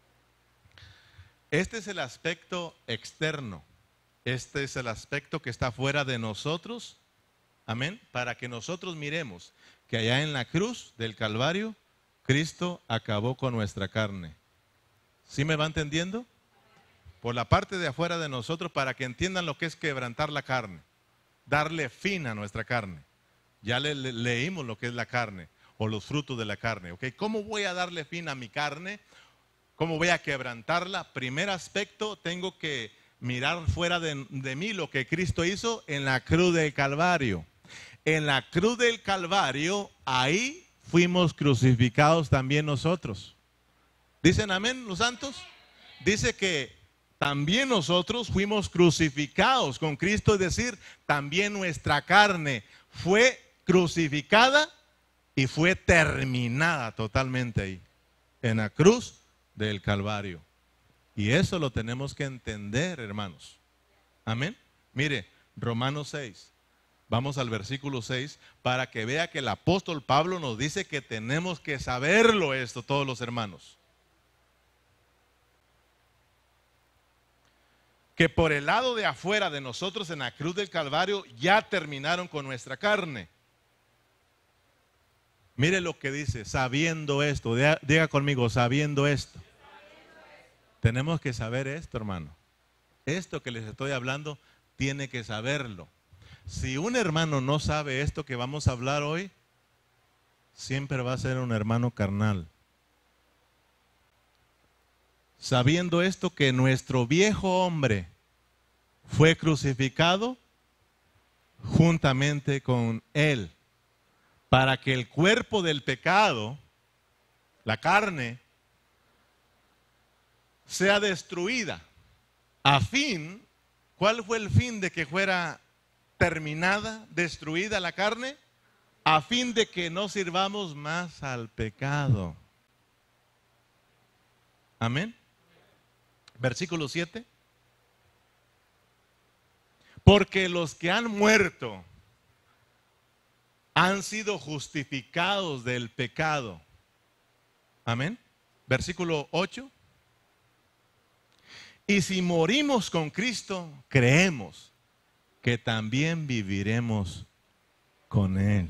Este es el aspecto externo. Este es el aspecto que está fuera de nosotros. Amén. Para que nosotros miremos que allá en la cruz del Calvario, Cristo acabó con nuestra carne. ¿Sí me va entendiendo? Por la parte de afuera de nosotros, para que entiendan lo que es quebrantar la carne. Darle fin a nuestra carne. Ya leímos lo que es la carne o los frutos de la carne. ¿Ok? ¿Cómo voy a darle fin a mi carne? ¿Cómo voy a quebrantarla? Primer aspecto, tengo que mirar fuera de mí lo que Cristo hizo en la cruz del Calvario. En la cruz del Calvario, ahí fuimos crucificados también nosotros. ¿Dicen amén los santos? Dice que también nosotros fuimos crucificados con Cristo, es decir, también nuestra carne fue crucificada y fue terminada totalmente ahí, en la cruz del Calvario. Y eso lo tenemos que entender, hermanos. Amén. Mire, Romanos 6, Vamos al versículo 6 para que vea que el apóstol Pablo nos dice que tenemos que saberlo esto, todos los hermanos. Que por el lado de afuera de nosotros en la cruz del Calvario ya terminaron con nuestra carne. Mire lo que dice, sabiendo esto, diga conmigo, sabiendo esto. Tenemos que saber esto, hermano. Esto que les estoy hablando, tiene que saberlo. Si un hermano no sabe esto que vamos a hablar hoy, siempre va a ser un hermano carnal. Sabiendo esto que nuestro viejo hombre fue crucificado juntamente con él, para que el cuerpo del pecado, la carne, sea destruida. A fin, ¿cuál fue el fin de que fuera terminada, destruida la carne? A fin de que no sirvamos más al pecado. Amén. Versículo 7. Porque los que han muerto han sido justificados del pecado. Amén. Versículo 8. Y si morimos con Cristo, creemos que también viviremos con Él.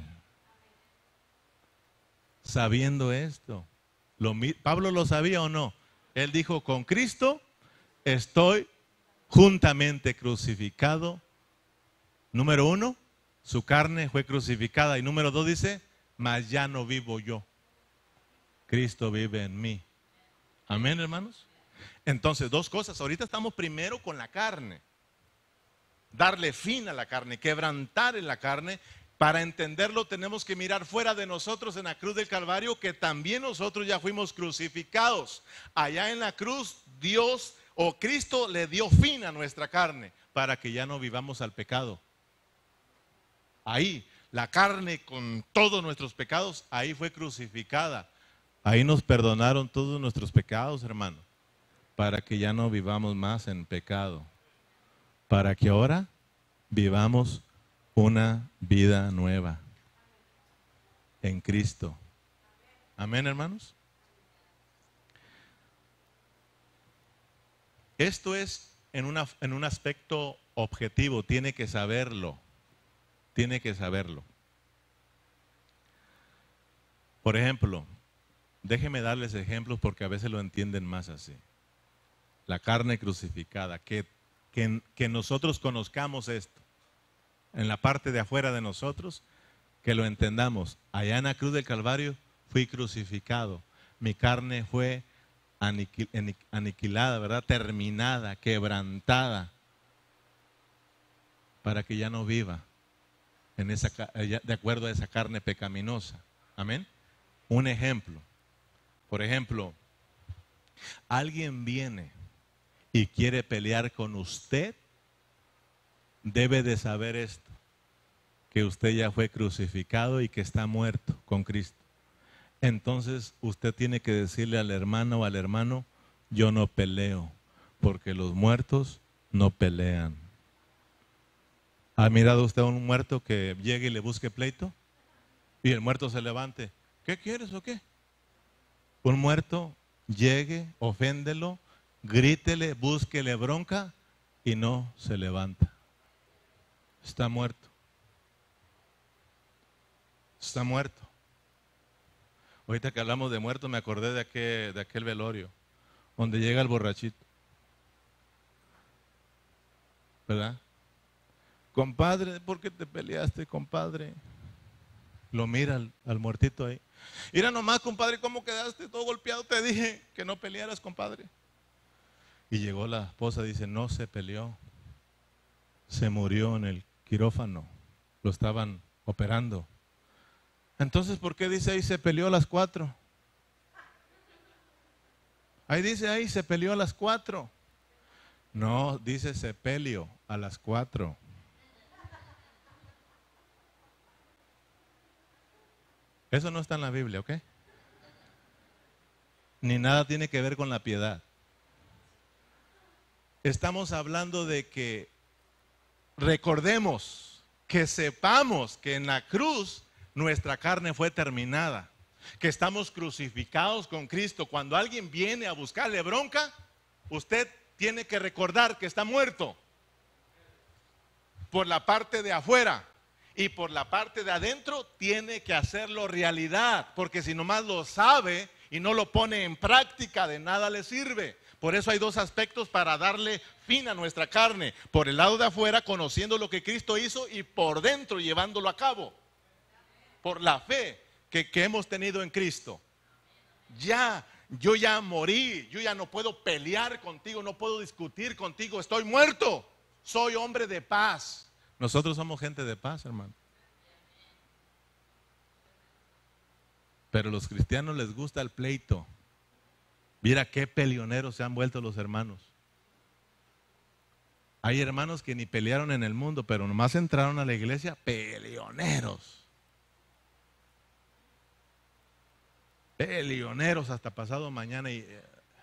Sabiendo esto, ¿Pablo lo sabía o no? Él dijo, con Cristo estoy juntamente crucificado. Número 1, su carne fue crucificada. Y número 2 dice, mas ya no vivo yo. Cristo vive en mí. Amén, hermanos. Entonces, dos cosas. Ahorita estamos primero con la carne. Darle fin a la carne, quebrantar en la carne. Para entenderlo tenemos que mirar fuera de nosotros en la cruz del Calvario, que también nosotros ya fuimos crucificados. Allá en la cruz Dios o Cristo le dio fin a nuestra carne para que ya no vivamos al pecado. Ahí, la carne con todos nuestros pecados, ahí fue crucificada. Ahí nos perdonaron todos nuestros pecados, hermano, para que ya no vivamos más en pecado. Para que ahora vivamos una vida nueva en Cristo. Amén, hermanos. Esto es en un aspecto objetivo, tiene que saberlo. Tiene que saberlo. Por ejemplo, déjenme darles ejemplos porque a veces lo entienden más así. La carne crucificada, que nosotros conozcamos esto. En la parte de afuera de nosotros, que lo entendamos. Allá en la cruz del Calvario fui crucificado. Mi carne fue aniquilada, ¿verdad? Terminada, quebrantada, para que ya no viva de acuerdo a esa carne pecaminosa. Amén. Un ejemplo. Por ejemplo, alguien viene y quiere pelear con usted, debe de saber esto, que usted ya fue crucificado y que está muerto con Cristo. Entonces usted tiene que decirle al hermano o al hermano, yo no peleo, porque los muertos no pelean. ¿Ha mirado usted a un muerto que llegue y le busque pleito? Y el muerto se levante. ¿Qué quieres o qué? Un muerto llegue, oféndelo, grítele, búsquele bronca y no se levanta. Está muerto. Está muerto. Ahorita que hablamos de muerto me acordé de aquel velorio donde llega el borrachito. ¿Verdad? Compadre, ¿por qué te peleaste, compadre? Lo mira al muertito ahí. Mira nomás, compadre, ¿cómo quedaste todo golpeado? Te dije que no pelearas, compadre. Y llegó la esposa y dice, no se peleó. Se murió en el quirófano. Lo estaban operando. Entonces, ¿por qué dice ahí se peleó a las 4? Ahí dice ahí se peleó a las 4. No, dice se peleó a las 4. Eso no está en la Biblia, ¿ok? Ni nada tiene que ver con la piedad. Estamos hablando de que recordemos que sepamos que en la cruz nuestra carne fue terminada, que estamos crucificados con Cristo. Cuando alguien viene a buscarle bronca, usted tiene que recordar que está muerto por la parte de afuera, y por la parte de adentro tiene que hacerlo realidad, porque si nomás lo sabe y no lo pone en práctica, de nada le sirve. Por eso hay dos aspectos para darle fin a nuestra carne: por el lado de afuera, conociendo lo que Cristo hizo, y por dentro, llevándolo a cabo por la fe que hemos tenido en Cristo. Yo ya morí, yo ya no puedo pelear contigo, no puedo discutir contigo, estoy muerto, soy hombre de paz. Nosotros somos gente de paz, hermano. Pero a los cristianos les gusta el pleito. Mira qué peleoneros se han vuelto los hermanos. Hay hermanos que ni pelearon en el mundo, pero nomás entraron a la iglesia, peleoneros. Peleoneros hasta pasado mañana. Y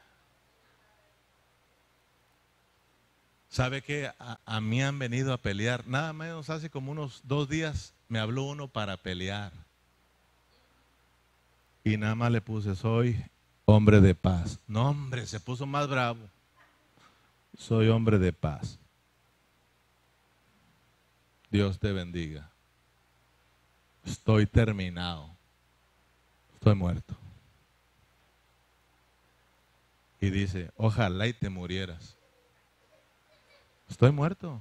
¿sabe qué? A mí han venido a pelear. Nada menos hace como unos 2 días me habló uno para pelear. Y nada más le puse: soy hombre de paz. No, hombre, se puso más bravo. Soy hombre de paz. Dios te bendiga. Estoy terminado. Estoy muerto. Y dice: ojalá y te murieras. Estoy muerto.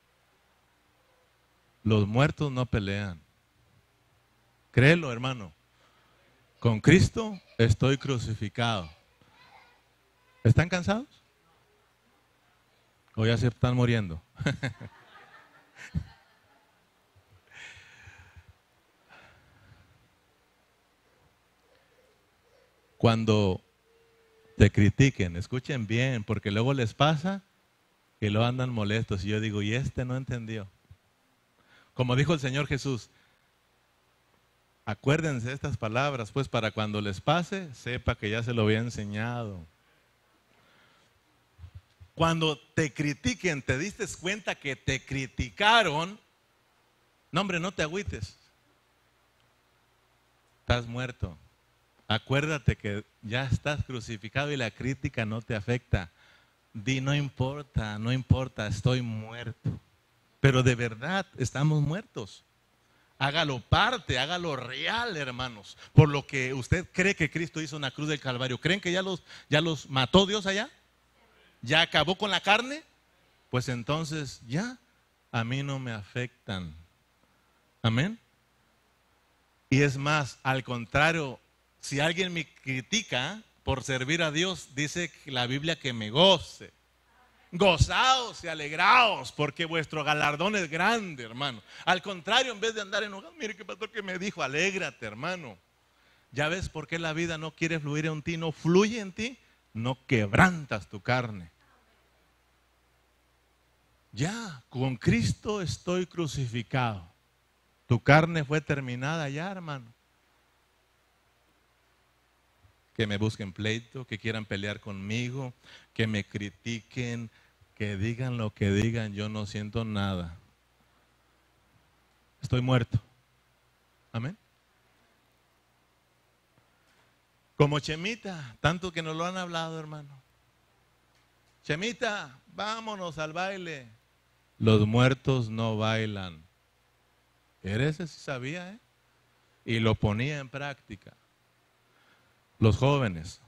Los muertos no pelean. Créelo, hermano. Con Cristo estoy crucificado. ¿Están cansados? ¿O ya se están muriendo? Cuando te critiquen, escuchen bien, porque luego les pasa que lo andan molestos. Y yo digo: y este no entendió. Como dijo el Señor Jesús, acuérdense de estas palabras, pues, para cuando les pase, sepa que ya se lo había enseñado. Cuando te critiquen, te diste cuenta que te criticaron, no, hombre, no te agüites. Estás muerto. Acuérdate que ya estás crucificado y la crítica no te afecta. Di: no importa, no importa, estoy muerto. Pero de verdad estamos muertos. Hágalo parte, hágalo real, hermanos. Por lo que usted cree que Cristo hizo en la cruz del Calvario. ¿Creen que ya los mató Dios allá? ¿Ya acabó con la carne? Pues entonces ya a mí no me afectan. Amén. Y es más, al contrario, si alguien me critica por servir a Dios, dice la Biblia que me goce. Gozaos y alegraos, porque vuestro galardón es grande, hermano. Al contrario, en vez de andar enojado, mire qué pastor que me dijo: alégrate, hermano. ¿Ya ves por qué la vida no quiere fluir en ti? No fluye en ti, no quebrantas tu carne. Ya, con Cristo estoy crucificado. Tu carne fue terminada ya, hermano. Que me busquen pleito, que quieran pelear conmigo, que me critiquen, que digan lo que digan, yo no siento nada. Estoy muerto. Amén. Como Chemita, tanto que nos lo han hablado, hermano. Chemita, vámonos al baile. Los muertos no bailan. Ese sí sabía, ¿eh? Y lo ponía en práctica. Los jóvenes,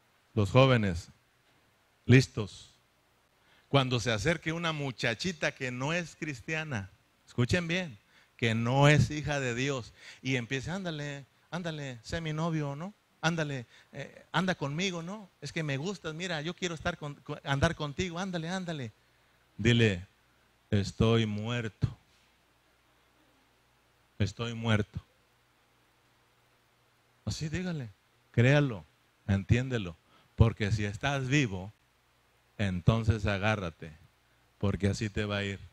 listos. Cuando se acerque una muchachita que no es cristiana, escuchen bien, que no es hija de Dios, y empiece: ándale, sé mi novio, ¿no? Ándale, anda conmigo, ¿no? Es que me gustas, mira, yo quiero andar contigo, ándale. Dile: estoy muerto. Estoy muerto. Así dígale. Créalo, entiéndelo, porque si estás vivo, entonces agárrate, porque así te va a ir.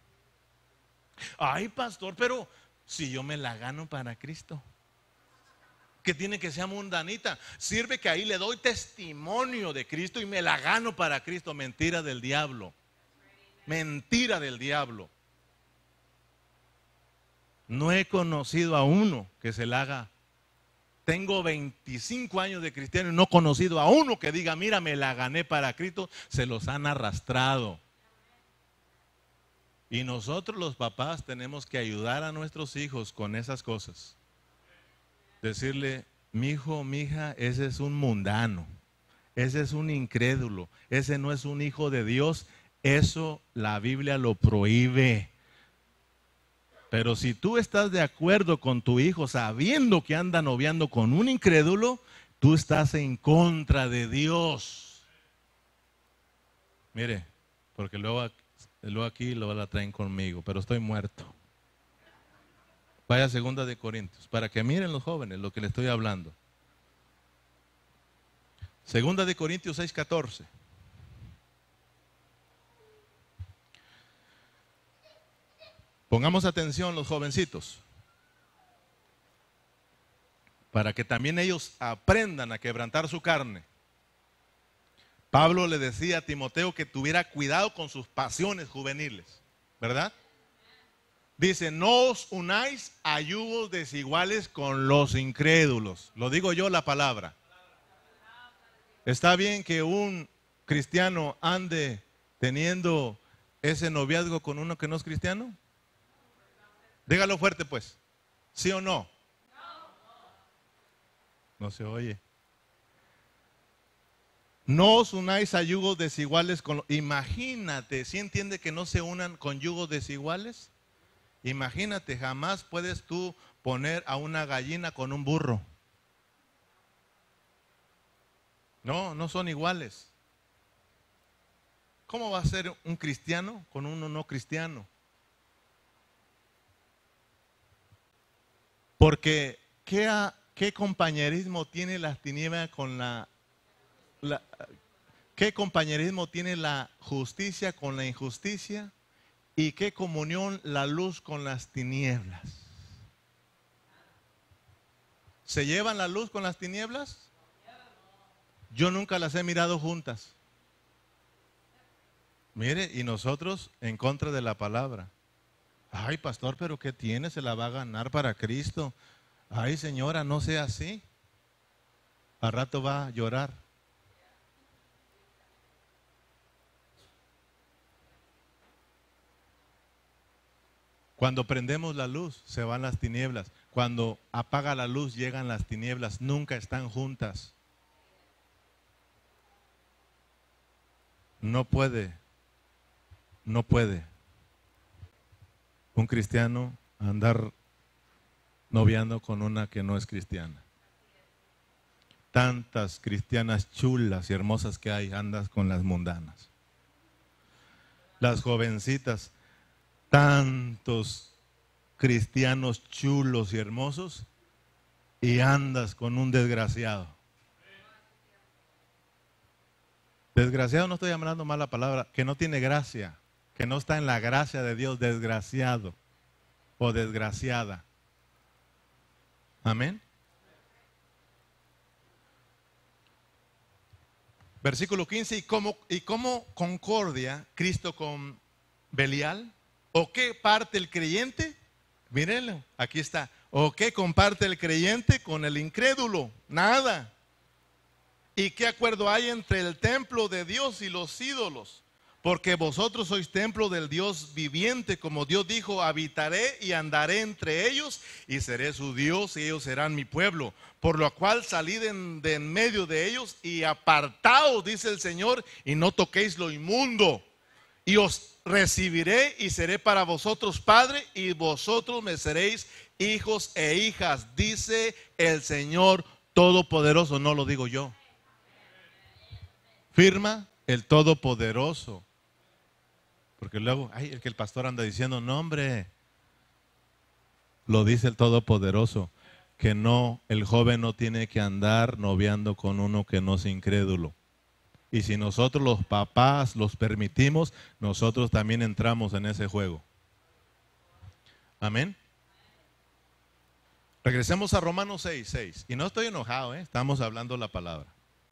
Ay, pastor, pero si yo me la gano para Cristo, que tiene que ser mundanita, sirve que ahí le doy testimonio de Cristo y me la gano para Cristo. Mentira del diablo. Mentira del diablo. No he conocido a uno que se la haga. Tengo 25 años de cristiano y no he conocido a uno que diga, mira, me la gané para Cristo. Se los han arrastrado. Y nosotros los papás tenemos que ayudar a nuestros hijos con esas cosas. Decirle, mi hijo, mi hija, ese es un mundano. Ese es un incrédulo. Ese no es un hijo de Dios. Eso la Biblia lo prohíbe. Pero si tú estás de acuerdo con tu hijo sabiendo que anda noviando con un incrédulo, tú estás en contra de Dios. Mire, porque luego aquí lo la traen conmigo, pero estoy muerto. Vaya a 2 de Corintios, para que miren los jóvenes lo que le estoy hablando. 2 de Corintios 6:14. Pongamos atención los jovencitos, para que también ellos aprendan a quebrantar su carne. Pablo le decía a Timoteo que tuviera cuidado con sus pasiones juveniles, ¿verdad? Dice, no os unáis a yugos desiguales con los incrédulos. Lo digo yo la palabra. ¿Está bien que un cristiano ande teniendo ese noviazgo con uno que no es cristiano? Dígalo fuerte pues, ¿sí o no? No se oye. No os unáis a yugos desiguales con... Imagínate, ¿sí entiende que no se unan con yugos desiguales? Imagínate, jamás puedes tú poner a una gallina con un burro. No, no son iguales. ¿Cómo va a ser un cristiano con uno no cristiano? Porque ¿qué compañerismo tiene las tinieblas con qué compañerismo tiene la justicia con la injusticia? ¿Y qué comunión la luz con las tinieblas? ¿Se llevan la luz con las tinieblas? Yo nunca las he mirado juntas. Mire, y nosotros en contra de la palabra. Ay, pastor, pero ¿qué tiene? Se la va a ganar para Cristo. Ay, señora, no sea así. Al rato va a llorar. Cuando prendemos la luz, se van las tinieblas. Cuando apaga la luz, llegan las tinieblas. Nunca están juntas. No puede un cristiano andar noviando con una que no es cristiana. Tantas cristianas chulas y hermosas que hay, andas con las mundanas. Las jovencitas, tantos cristianos chulos y hermosos, y andas con un desgraciado. Desgraciado, no estoy hablando mala palabra, que no tiene gracia, que no está en la gracia de Dios, desgraciado o desgraciada. Amén. Versículo 15, ¿y cómo concordia Cristo con Belial? ¿O qué parte el creyente? Mírenlo, aquí está. ¿O qué comparte el creyente con el incrédulo? Nada. ¿Y qué acuerdo hay entre el templo de Dios y los ídolos? Porque vosotros sois templo del Dios viviente, como Dios dijo, habitaré y andaré entre ellos y seré su Dios y ellos serán mi pueblo. Por lo cual salid de en medio de ellos y apartaos, dice el Señor, y no toquéis lo inmundo. Y os recibiré y seré para vosotros padre y vosotros me seréis hijos e hijas, dice el Señor Todopoderoso. No lo digo yo. Firma el Todopoderoso. Porque luego, el que el pastor anda diciendo, no hombre, lo dice el Todopoderoso, que no, el joven no tiene que andar noviando con uno que no es incrédulo. Y si nosotros los papás los permitimos, nosotros también entramos en ese juego. Amén. Regresemos a Romanos 6:6. Y no estoy enojado, estamos hablando la palabra.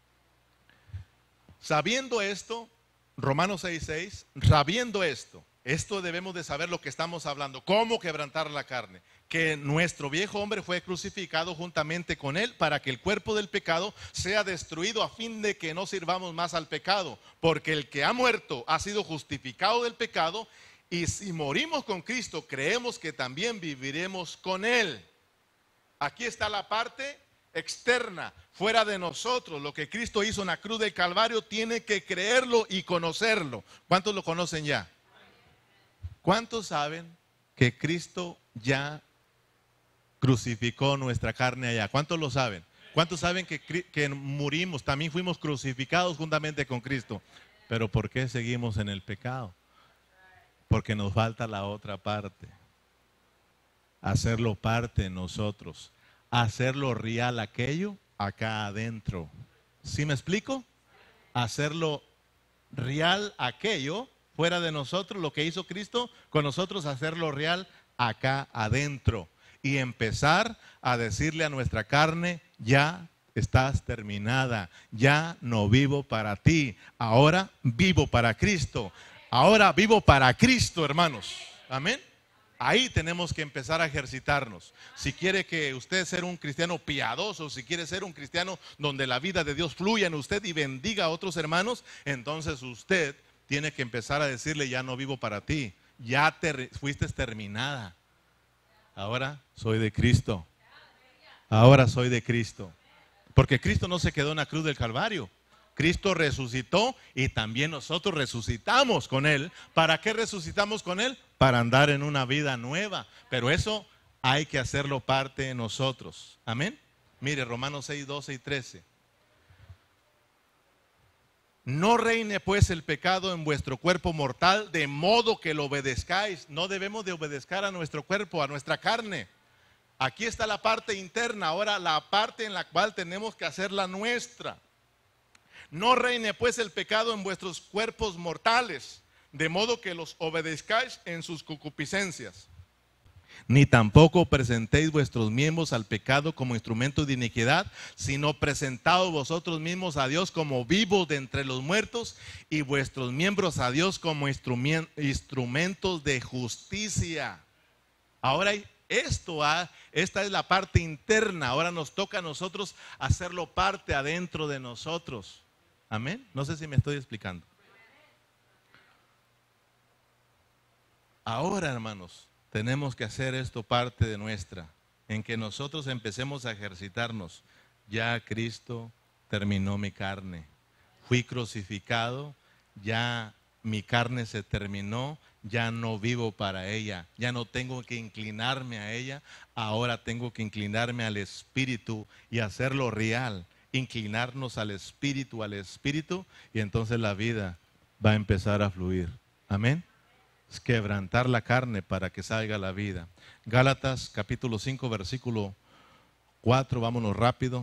Sabiendo esto, Romanos 6:6, sabiendo esto debemos de saber lo que estamos hablando, cómo quebrantar la carne. que nuestro viejo hombre fue crucificado juntamente con él para que el cuerpo del pecado sea destruido a fin de que no sirvamos más al pecado. Porque el que ha muerto ha sido justificado del pecado, y si morimos con Cristo, creemos que también viviremos con él. Aquí está la parte externa, fuera de nosotros. Lo que Cristo hizo en la cruz del Calvario, tiene que creerlo y conocerlo. ¿Cuántos lo conocen ya? ¿Cuántos saben que Cristo ya crucificó nuestra carne allá? ¿Cuántos lo saben? ¿Cuántos saben que murimos? También fuimos crucificados juntamente con Cristo. Pero ¿por qué seguimos en el pecado? Porque nos falta la otra parte. Hacerlo parte de nosotros. Hacerlo real aquello acá adentro. ¿Sí me explico? Hacerlo real aquello fuera de nosotros, lo que hizo Cristo con nosotros, hacerlo real acá adentro. Y empezar a decirle a nuestra carne: ya estás terminada, ya no vivo para ti, ahora vivo para Cristo. Ahora vivo para Cristo, hermanos. Amén. Ahí tenemos que empezar a ejercitarnos. Si quiere que usted sea un cristiano piadoso, si quiere ser un cristiano donde la vida de Dios fluya en usted y bendiga a otros hermanos, entonces usted tiene que empezar a decirle: ya no vivo para ti, ya fuiste terminada. Ahora soy de Cristo. Ahora soy de Cristo. Porque Cristo no se quedó en la cruz del Calvario. Cristo resucitó y también nosotros resucitamos con Él. ¿Para qué resucitamos con Él? Para andar en una vida nueva. Pero eso hay que hacerlo parte de nosotros. Amén. Mire, Romanos 6, 12 y 13. No reine pues el pecado en vuestro cuerpo mortal, de modo que lo obedezcáis. No debemos de obedecer a nuestro cuerpo, a nuestra carne. Aquí está la parte interna, ahora la parte en la cual tenemos que hacerla nuestra. No reine pues el pecado en vuestros cuerpos mortales, de modo que los obedezcáis en sus concupiscencias. Ni tampoco presentéis vuestros miembros al pecado como instrumentos de iniquidad, sino presentaos vosotros mismos a Dios como vivos de entre los muertos, y vuestros miembros a Dios como instrumentos de justicia. Ahora esta es la parte interna. Ahora nos toca a nosotros hacerlo parte adentro de nosotros. Amén. No sé si me estoy explicando. Ahora, hermanos, tenemos que hacer esto parte de nuestra, en que nosotros empecemos a ejercitarnos. Ya Cristo terminó mi carne. Fui crucificado, ya mi carne se terminó, ya no vivo para ella, ya no tengo que inclinarme a ella, ahora tengo que inclinarme al Espíritu y hacerlo real. Inclinarnos al Espíritu, y entonces la vida va a empezar a fluir. Amén. Es quebrantar la carne para que salga la vida. Gálatas capítulo 5 versículo 4, vámonos rápido.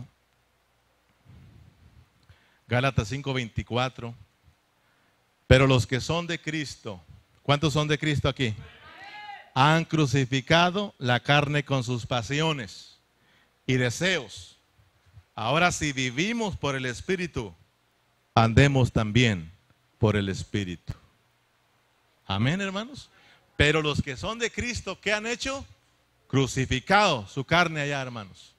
Gálatas 5:24. Pero los que son de Cristo, ¿cuántos son de Cristo aquí? Han crucificado la carne con sus pasiones y deseos. Ahora, si vivimos por el Espíritu, andemos también por el Espíritu. Amén, hermanos. Pero los que son de Cristo, ¿qué han hecho? Crucificado su carne allá, hermanos.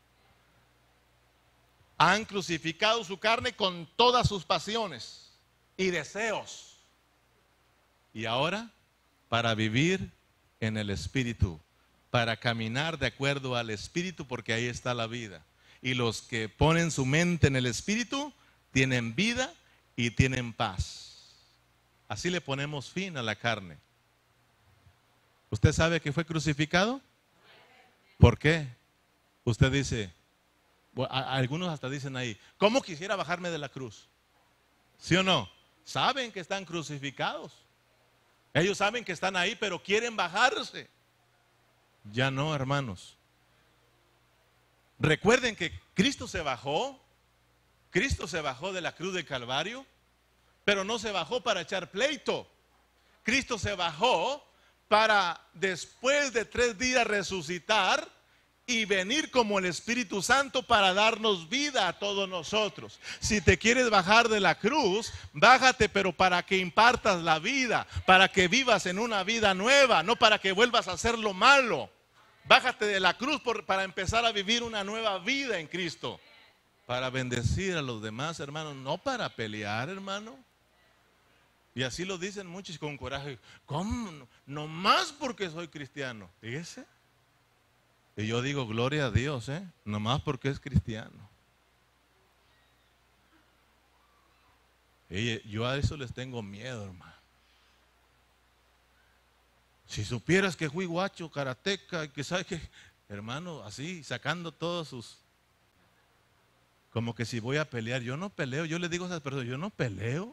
Han crucificado su carne con todas sus pasiones y deseos. Y ahora, para vivir en el Espíritu, para caminar de acuerdo al Espíritu, porque ahí está la vida. Y los que ponen su mente en el Espíritu tienen vida y tienen paz. Así le ponemos fin a la carne. ¿Usted sabe que fue crucificado? ¿Por qué? Usted dice, algunos hasta dicen ahí, ¿cómo quisiera bajarme de la cruz? ¿Sí o no? Saben que están crucificados. Ellos saben que están ahí, pero quieren bajarse. Ya no, hermanos. Recuerden que Cristo se bajó de la cruz del Calvario, pero no se bajó para echar pleito. Cristo se bajó para después de 3 días resucitar y venir como el Espíritu Santo para darnos vida a todos nosotros. Si te quieres bajar de la cruz, bájate, pero para que impartas la vida, para que vivas en una vida nueva, no para que vuelvas a hacer lo malo. Bájate de la cruz para empezar a vivir una nueva vida en Cristo. Para bendecir a los demás, hermano, no para pelear, hermano. Y así lo dicen muchos con coraje. ¿Cómo? No más porque soy cristiano. Fíjese. Y yo digo, gloria a Dios, no más porque es cristiano. Y yo a eso les tengo miedo, hermano. Si supieras que fui guacho, karateca, y que sabes que, hermano, así, sacando todos sus... Como que si voy a pelear, yo no peleo. Yo le digo a esas personas, yo no peleo.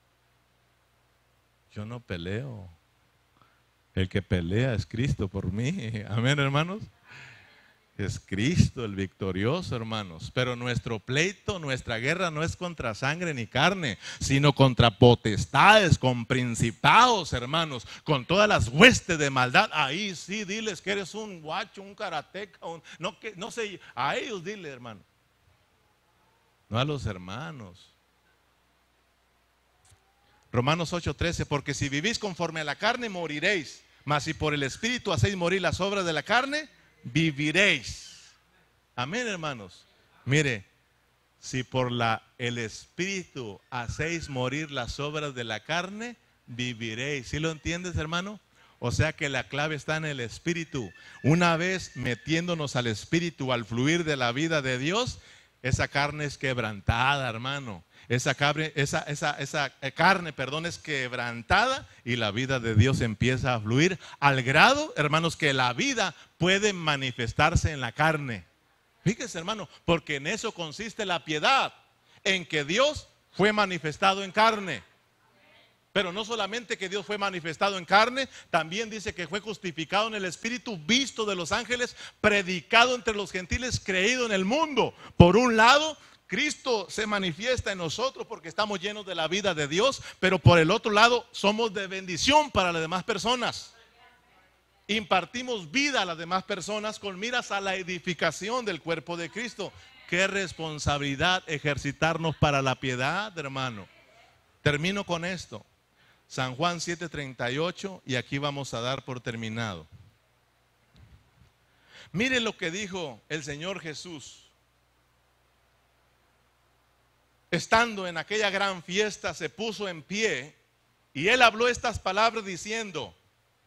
Yo no peleo. El que pelea es Cristo por mí. Amén, hermanos. Es Cristo el victorioso, hermanos. Pero nuestro pleito, nuestra guerra no es contra sangre ni carne, sino contra potestades, con principados, hermanos, con todas las huestes de maldad. Ahí sí, diles que eres un guacho, un karateca, no sé, a ellos dile, hermano. No a los hermanos. Romanos 8:13, porque si vivís conforme a la carne moriréis, mas si por el Espíritu hacéis morir las obras de la carne, viviréis. Amén, hermanos. Mire, si por el Espíritu hacéis morir las obras de la carne, viviréis. ¿Sí lo entiendes, hermano? O sea que la clave está en el Espíritu. Una vez metiéndonos al Espíritu, al fluir de la vida de Dios, esa carne es quebrantada, hermano. Esa carne, es quebrantada y la vida de Dios empieza a fluir al grado, hermanos, que la vida puede manifestarse en la carne. Fíjese, hermano, porque en eso consiste la piedad, en que Dios fue manifestado en carne. Pero no solamente que Dios fue manifestado en carne, también dice que fue justificado en el Espíritu, visto de los ángeles, predicado entre los gentiles, creído en el mundo. Por un lado, Cristo se manifiesta en nosotros porque estamos llenos de la vida de Dios, pero por el otro lado somos de bendición para las demás personas. Impartimos vida a las demás personas con miras a la edificación del cuerpo de Cristo. Qué responsabilidad ejercitarnos para la piedad, hermano. Termino con esto. San Juan 7:38, y aquí vamos a dar por terminado. Mire lo que dijo el Señor Jesús. Estando en aquella gran fiesta, se puso en pie y él habló estas palabras diciendo,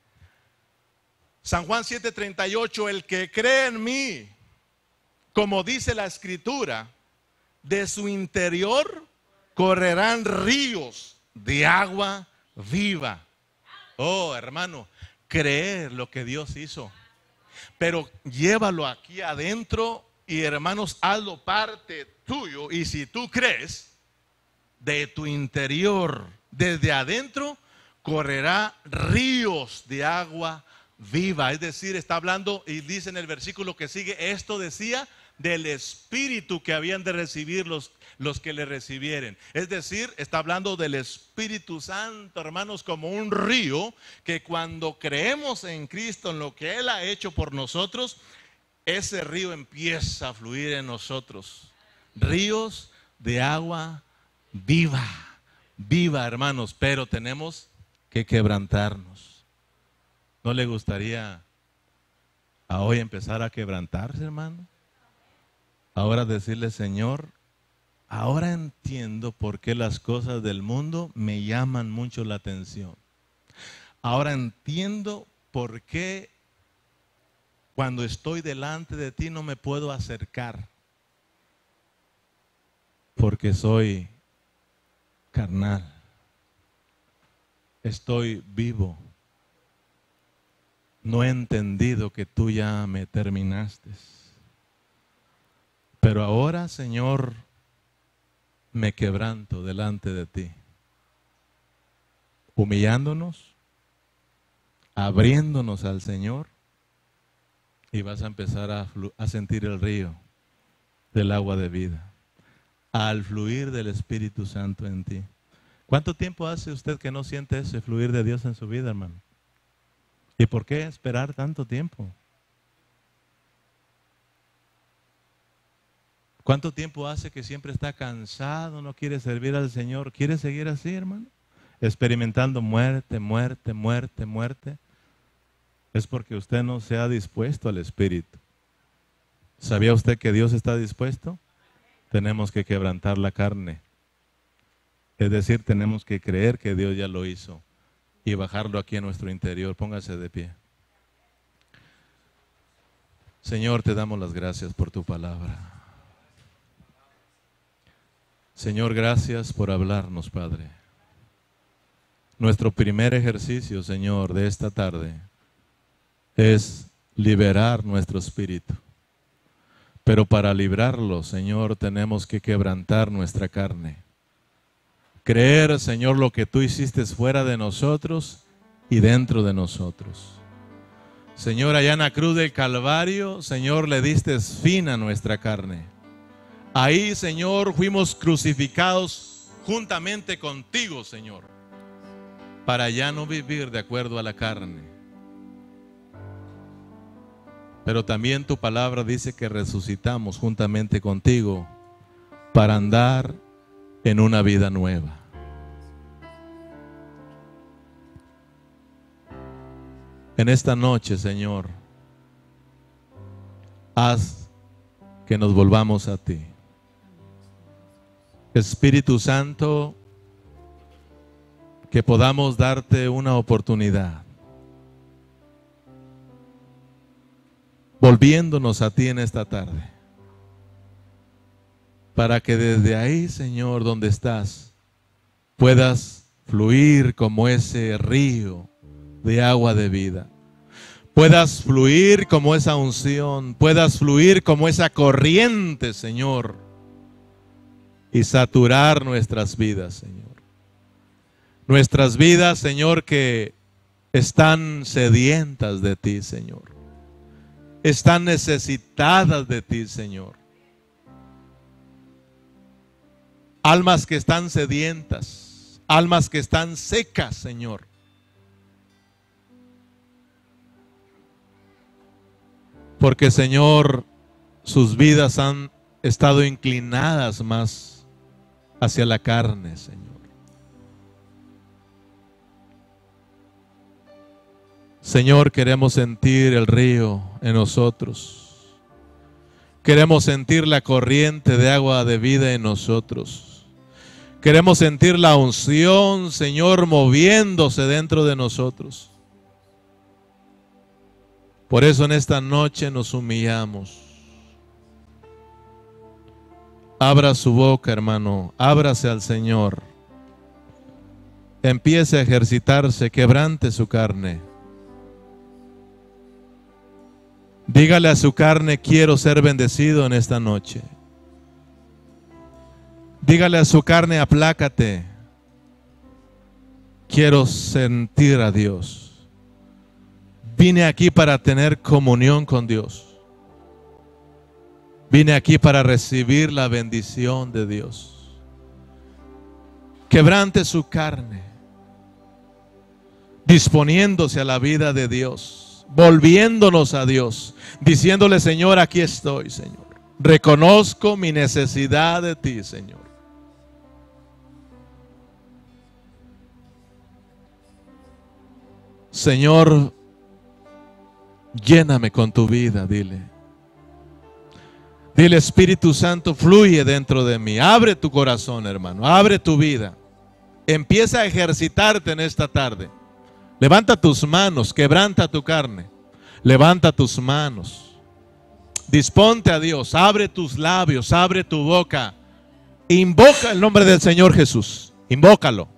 San Juan 7:38, el que cree en mí, como dice la Escritura, de su interior correrán ríos de agua viva. Oh, hermano, creer lo que Dios hizo, pero llévalo aquí adentro y, hermanos, hazlo parte tuyo. Y si tú crees, de tu interior, desde adentro, correrá ríos de agua viva. Es decir, está hablando y dice en el versículo que sigue, esto decía del Espíritu que habían de recibir los que le recibieren. Es decir, está hablando del Espíritu Santo, hermanos, como un río que cuando creemos en Cristo, en lo que Él ha hecho por nosotros, ese río empieza a fluir en nosotros. Ríos de agua viva, viva, hermanos, pero tenemos que quebrantarnos. ¿No le gustaría a hoy empezar a quebrantarse, hermano? Ahora decirle, Señor, ahora entiendo por qué las cosas del mundo me llaman mucho la atención. Ahora entiendo por qué cuando estoy delante de ti no me puedo acercar. Porque soy carnal. Estoy vivo. No he entendido que tú ya me terminaste. Pero ahora, Señor, me quebranto delante de ti. Humillándonos, abriéndonos al Señor, y vas a empezar a sentir el río del agua de vida, al fluir del Espíritu Santo en ti. ¿Cuánto tiempo hace usted que no siente ese fluir de Dios en su vida, hermano? ¿Y por qué esperar tanto tiempo? ¿Cuánto tiempo hace que siempre está cansado, no quiere servir al Señor? ¿Quiere seguir así, hermano? Experimentando muerte, muerte, muerte, muerte. es porque usted no se ha dispuesto al Espíritu. ¿Sabía usted que Dios está dispuesto? Tenemos que quebrantar la carne. Es decir, tenemos que creer que Dios ya lo hizo y bajarlo aquí en nuestro interior. Póngase de pie. Señor, te damos las gracias por tu palabra. Señor, gracias por hablarnos, Padre. Nuestro primer ejercicio, Señor, de esta tarde es liberar nuestro espíritu. Pero para librarlo, Señor, tenemos que quebrantar nuestra carne. Creer, Señor, lo que tú hiciste fuera de nosotros y dentro de nosotros. Señor, allá en la cruz del Calvario, Señor, le diste fin a nuestra carne. Ahí, Señor, fuimos crucificados juntamente contigo, Señor, para ya no vivir de acuerdo a la carne. Pero también tu palabra dice que resucitamos juntamente contigo para andar en una vida nueva. En esta noche, Señor, haz que nos volvamos a ti. Espíritu Santo, que podamos darte una oportunidad, volviéndonos a ti en esta tarde, para que desde ahí, Señor, donde estás, puedas fluir como ese río de agua de vida. Puedas fluir como esa unción, puedas fluir como esa corriente, Señor, y saturar nuestras vidas, Señor. Nuestras vidas, Señor, que están sedientas de ti, Señor. Están necesitadas de ti, Señor. Almas que están sedientas, almas que están secas, Señor. Porque, Señor, sus vidas han estado inclinadas más hacia la carne, Señor. Señor, queremos sentir el río en nosotros. Queremos sentir la corriente de agua de vida en nosotros. Queremos sentir la unción, Señor, moviéndose dentro de nosotros. Por eso en esta noche nos humillamos. Abra su boca, hermano, ábrase al Señor. Empiece a ejercitarse, quebrante su carne. Dígale a su carne, quiero ser bendecido en esta noche. Dígale a su carne, aplácate. Quiero sentir a Dios. Vine aquí para tener comunión con Dios. Vine aquí para recibir la bendición de Dios. Quebrante su carne, disponiéndose a la vida de Dios, volviéndonos a Dios, diciéndole, Señor, aquí estoy, Señor. Reconozco mi necesidad de ti, Señor. Señor, lléname con tu vida, dile. Dile, Espíritu Santo, fluye dentro de mí. Abre tu corazón, hermano, abre tu vida. Empieza a ejercitarte en esta tarde. Levanta tus manos, quebranta tu carne. Levanta tus manos. Disponte a Dios, abre tus labios, abre tu boca. Invoca el nombre del Señor Jesús. Invócalo.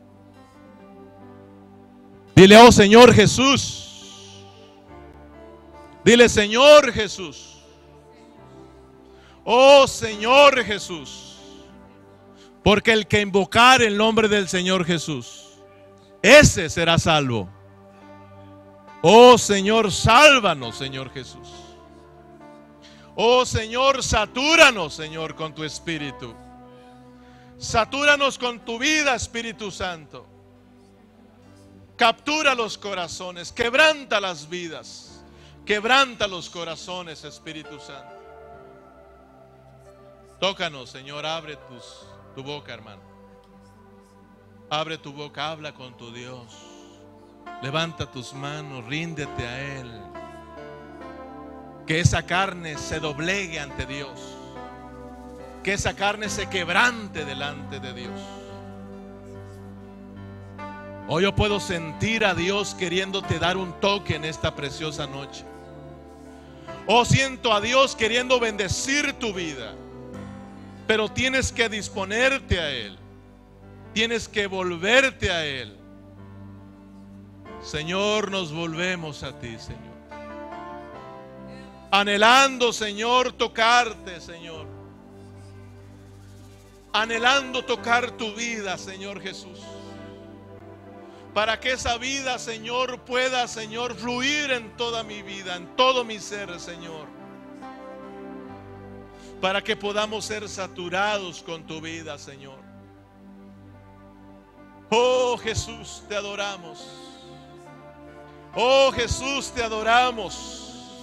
Dile, oh Señor Jesús. Dile, Señor Jesús. Oh Señor Jesús. Porque el que invocar el nombre del Señor Jesús, ese será salvo. Oh Señor, sálvanos, Señor Jesús. Oh Señor, satúranos, Señor, con tu Espíritu. Satúranos con tu vida, Espíritu Santo. Captura los corazones, quebranta las vidas, quebranta los corazones, Espíritu Santo. Tócanos, Señor, abre tu boca, hermano. Abre tu boca, habla con tu Dios. Levanta tus manos, ríndete a Él. Que esa carne se doblegue ante Dios. Que esa carne se quebrante delante de Dios. Hoy yo puedo sentir a Dios queriéndote dar un toque en esta preciosa noche. Oh, siento a Dios queriendo bendecir tu vida. Pero tienes que disponerte a Él. Tienes que volverte a Él. Señor, nos volvemos a ti, Señor. Anhelando, Señor, tocarte, Señor. Anhelando tocar tu vida, Señor Jesús. Para que esa vida, Señor, pueda, Señor, fluir en toda mi vida, en todo mi ser, Señor. Para que podamos ser saturados con tu vida, Señor. Oh Jesús, te adoramos. Oh Jesús, te adoramos.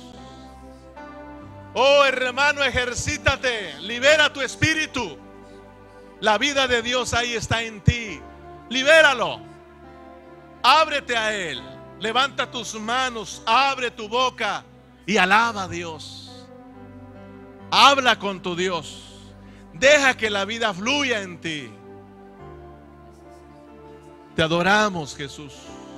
Oh hermano, ejercítate, libera tu espíritu. La vida de Dios ahí está en ti. Libéralo. Ábrete a Él. Levanta tus manos, abre tu boca y alaba a Dios. Habla con tu Dios. Deja que la vida fluya en ti. Te adoramos, Jesús.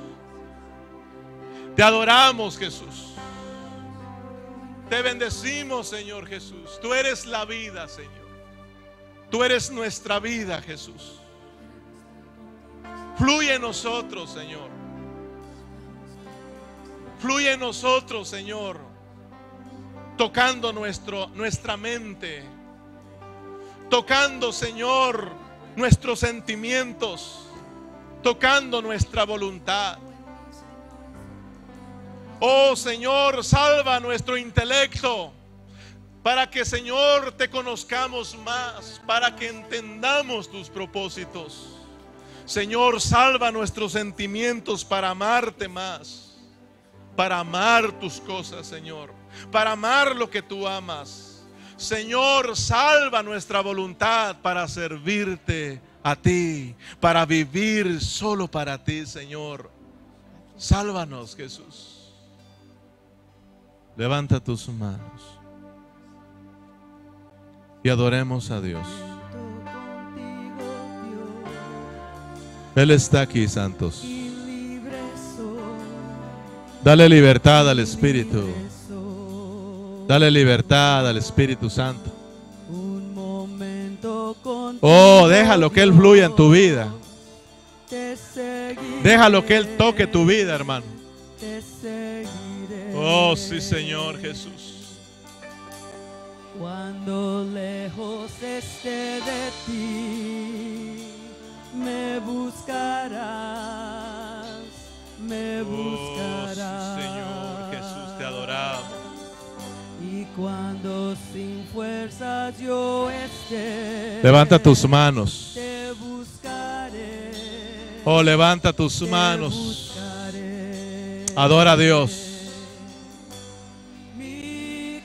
Te adoramos, Jesús. Te bendecimos, Señor Jesús. Tú eres la vida, Señor. Tú eres nuestra vida, Jesús. Fluye en nosotros, Señor. Fluye en nosotros, Señor. Tocando nuestra mente. Tocando, Señor, nuestros sentimientos. Tocando nuestra voluntad. Oh Señor, salva nuestro intelecto. Para que, Señor, te conozcamos más. Para que entendamos tus propósitos. Señor, salva nuestros sentimientos para amarte más. Para amar tus cosas, Señor. Para amar lo que tú amas. Señor, salva nuestra voluntad para servirte a ti. Para vivir solo para ti, Señor. Sálvanos, Jesús. Levanta tus manos y adoremos a Dios. Él está aquí, santos. Dale libertad al Espíritu. Dale libertad al Espíritu Santo. Oh, déjalo que Él fluya en tu vida. Déjalo que Él toque tu vida, hermano. Oh, sí, Señor Jesús. Cuando lejos esté de ti, me buscarás, me buscarás. Oh, sí, Señor Jesús, te adoramos. Y cuando sin fuerzas yo esté, levanta tus manos. te buscaré. Oh, levanta tus manos. Buscaré. Adora a Dios. Mi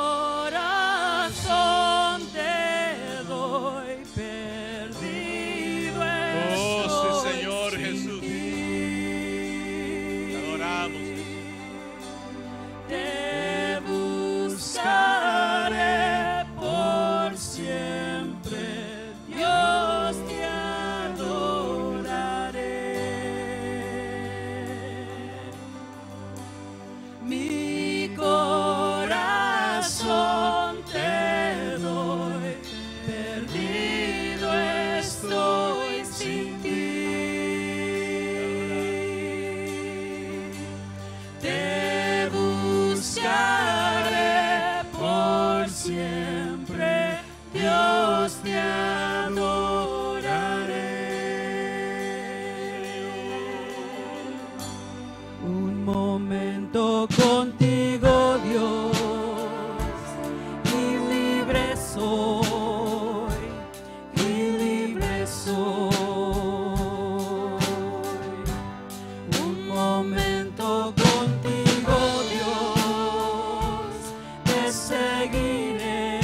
corazón te doy, perdido estoy. Oh, sí, Señor sin Jesús. ti. Te adoramos. Te buscaré por siempre, Dios, te adoraré. Mi corazón te doy, perdido estoy sin ti. Te buscaré por siempre, Dios, te adoraré. Un momento contigo, Dios, y libre soy, y libre soy. Un momento contigo, Dios, te seguiré,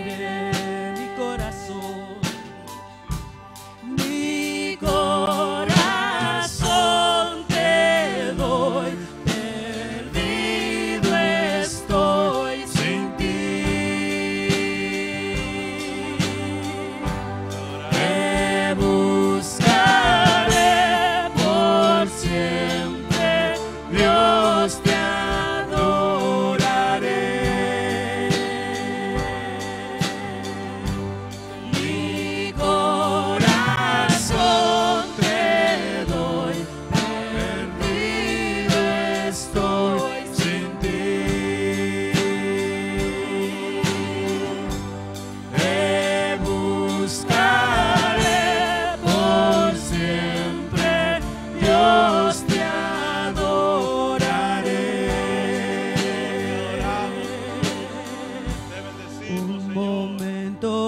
mi corazón, mi corazón.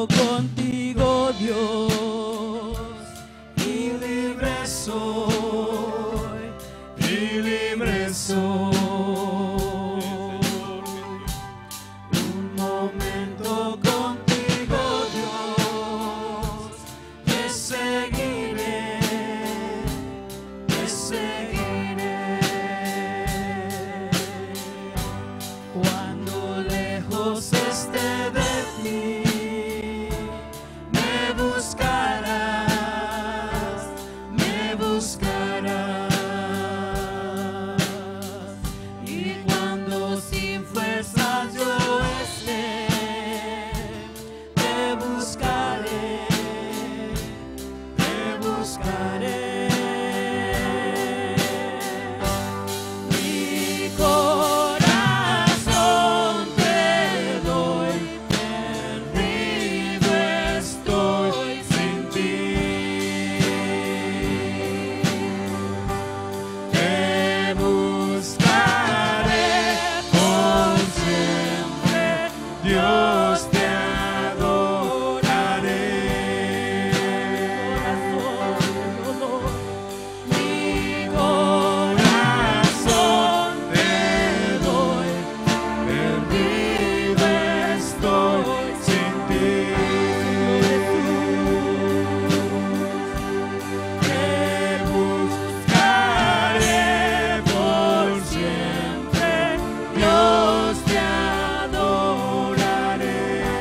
contigo, Dios, y libre soy, y libre soy. Un momento contigo, Dios, te seguiré, te seguiré. Cuando lejos esté de ti, me buscarás, me buscarás. Y cuando sin fuerzas yo esté, te buscaré, te buscaré. Mi corazón te doy, perdido estoy sin ti. Te buscaré por siempre, Dios, te adoraré. Mi corazón te doy, perdido estoy sin ti. Te buscaré por siempre, Dios, te adoraré.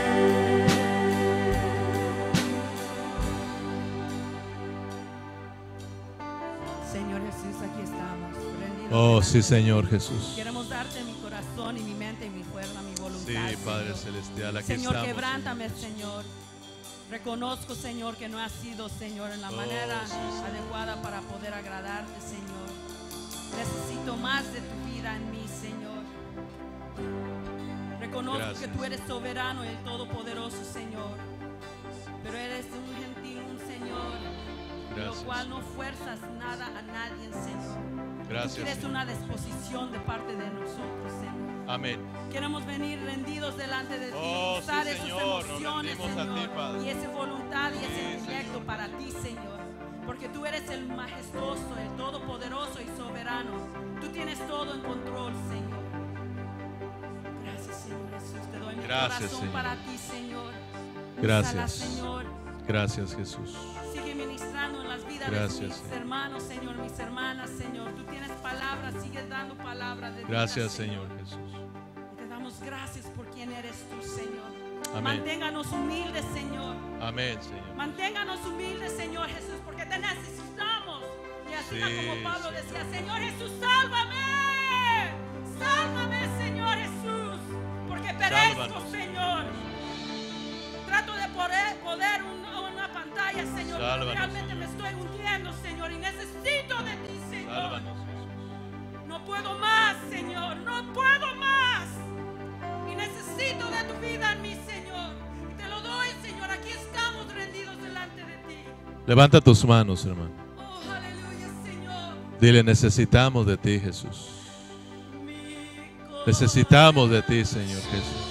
Señor Jesús, aquí estamos, rendidos Oh, delante sí, de Señor ti. Jesús. Queremos darte mi corazón y mi mente y mi fuerza, mi voluntad. Sí, Padre Señor. Celestial, aquí Señor, estamos. quebrántame, Señor. Reconozco, Señor, que no ha sido, Señor, en la manera sí, Señor. adecuada para poder agradarte, Señor. Necesito más de tu vida en mí, Señor. Reconozco Gracias. que tú eres soberano y el todopoderoso, Señor. Pero eres un gentil, un Señor, en lo Gracias. cual no fuerzas nada a nadie, Señor. Gracias, Tú quieres Señor. una disposición de parte de nosotros, Señor. Amén. Queremos venir rendidos delante de ti, Oh, usar sí, esas Señor, nos emociones, rendimos a ti, Señor, Padre. y esa voluntad y Sí, ese intelecto Señor. para ti, Señor. Porque tú eres el majestuoso, el todopoderoso y soberano. Tú tienes todo en control, Señor. Gracias, Señor Jesús. Te doy mi Gracias, corazón Señor. para ti, Señor. Gracias. Úsala, Señor. Gracias, Jesús. Sigue ministrando en las vidas Gracias, de mis Señor. hermanos, Señor, mis hermanas, Señor. Tú tienes palabras, sigue dando palabras de vida, Gracias, Señor Jesús. Te damos gracias por quien eres tú, Señor. Amén. Manténganos humildes, Señor. Amén, Señor. Manténganos humildes, Señor Jesús, porque te necesitamos. Y así Sí, como Pablo Señor. decía, Señor Jesús, sálvame. Sálvame, Señor Jesús, porque perezco, Sálvanos. Señor. Trato de poder una pantalla, Señor, pero Sálvanos, realmente Señor. me estoy hundiendo, Señor, y necesito de ti, Señor. Sálvanos, Jesús. No puedo más, Señor, no puedo más. Y necesito de tu vida en mí, Señor. Y te lo doy, Señor. Aquí estamos rendidos delante de ti. Levanta tus manos, hermano. Oh, aleluya, Señor. Dile, necesitamos de ti, Jesús. Mi Necesitamos de ti, Señor Jesús.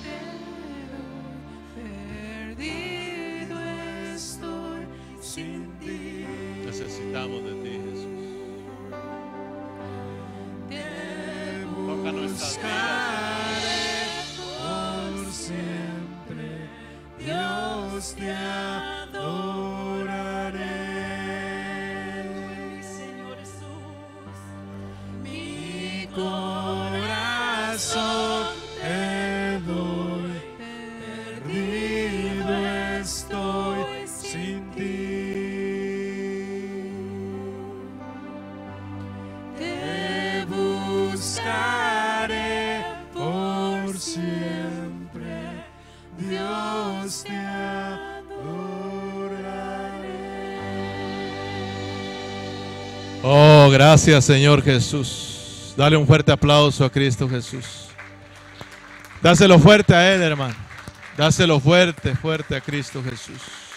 Perdido estoy sin ti. Necesitamos de ti, Jesús. Te Toca nuestras vidas. buscaré por siempre, Dios, te adoraré. Señor Jesús. Mi corazón te doy, perdido estoy sin ti. Te buscaré por siempre, Dios, te adoraré. Oh, gracias, Señor Jesús. Dale un fuerte aplauso a Cristo Jesús. Dáselo fuerte a Él, hermano. Dáselo fuerte, fuerte a Cristo Jesús.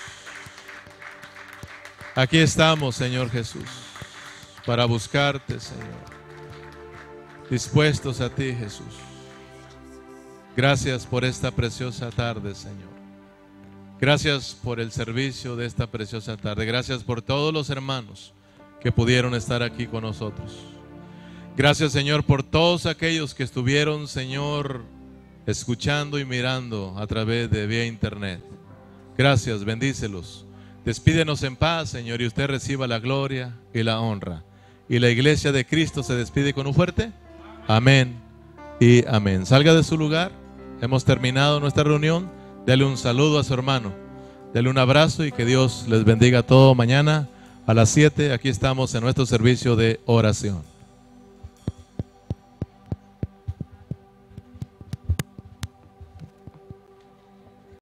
Aquí estamos, Señor Jesús, para buscarte, Señor. Dispuestos a ti, Jesús. Gracias por esta preciosa tarde, Señor. Gracias por el servicio de esta preciosa tarde. Gracias por todos los hermanos que pudieron estar aquí con nosotros. Gracias, Señor, por todos aquellos que estuvieron, Señor, escuchando y mirando a través de vía internet. Gracias, bendícelos. Despídenos en paz, Señor, y usted reciba la gloria y la honra. Y la iglesia de Cristo se despide con un fuerte amén y amén. Salga de su lugar. Hemos terminado nuestra reunión. Dele un saludo a su hermano. Dele un abrazo y que Dios les bendiga todo. Mañana a las 7 aquí estamos en nuestro servicio de oración.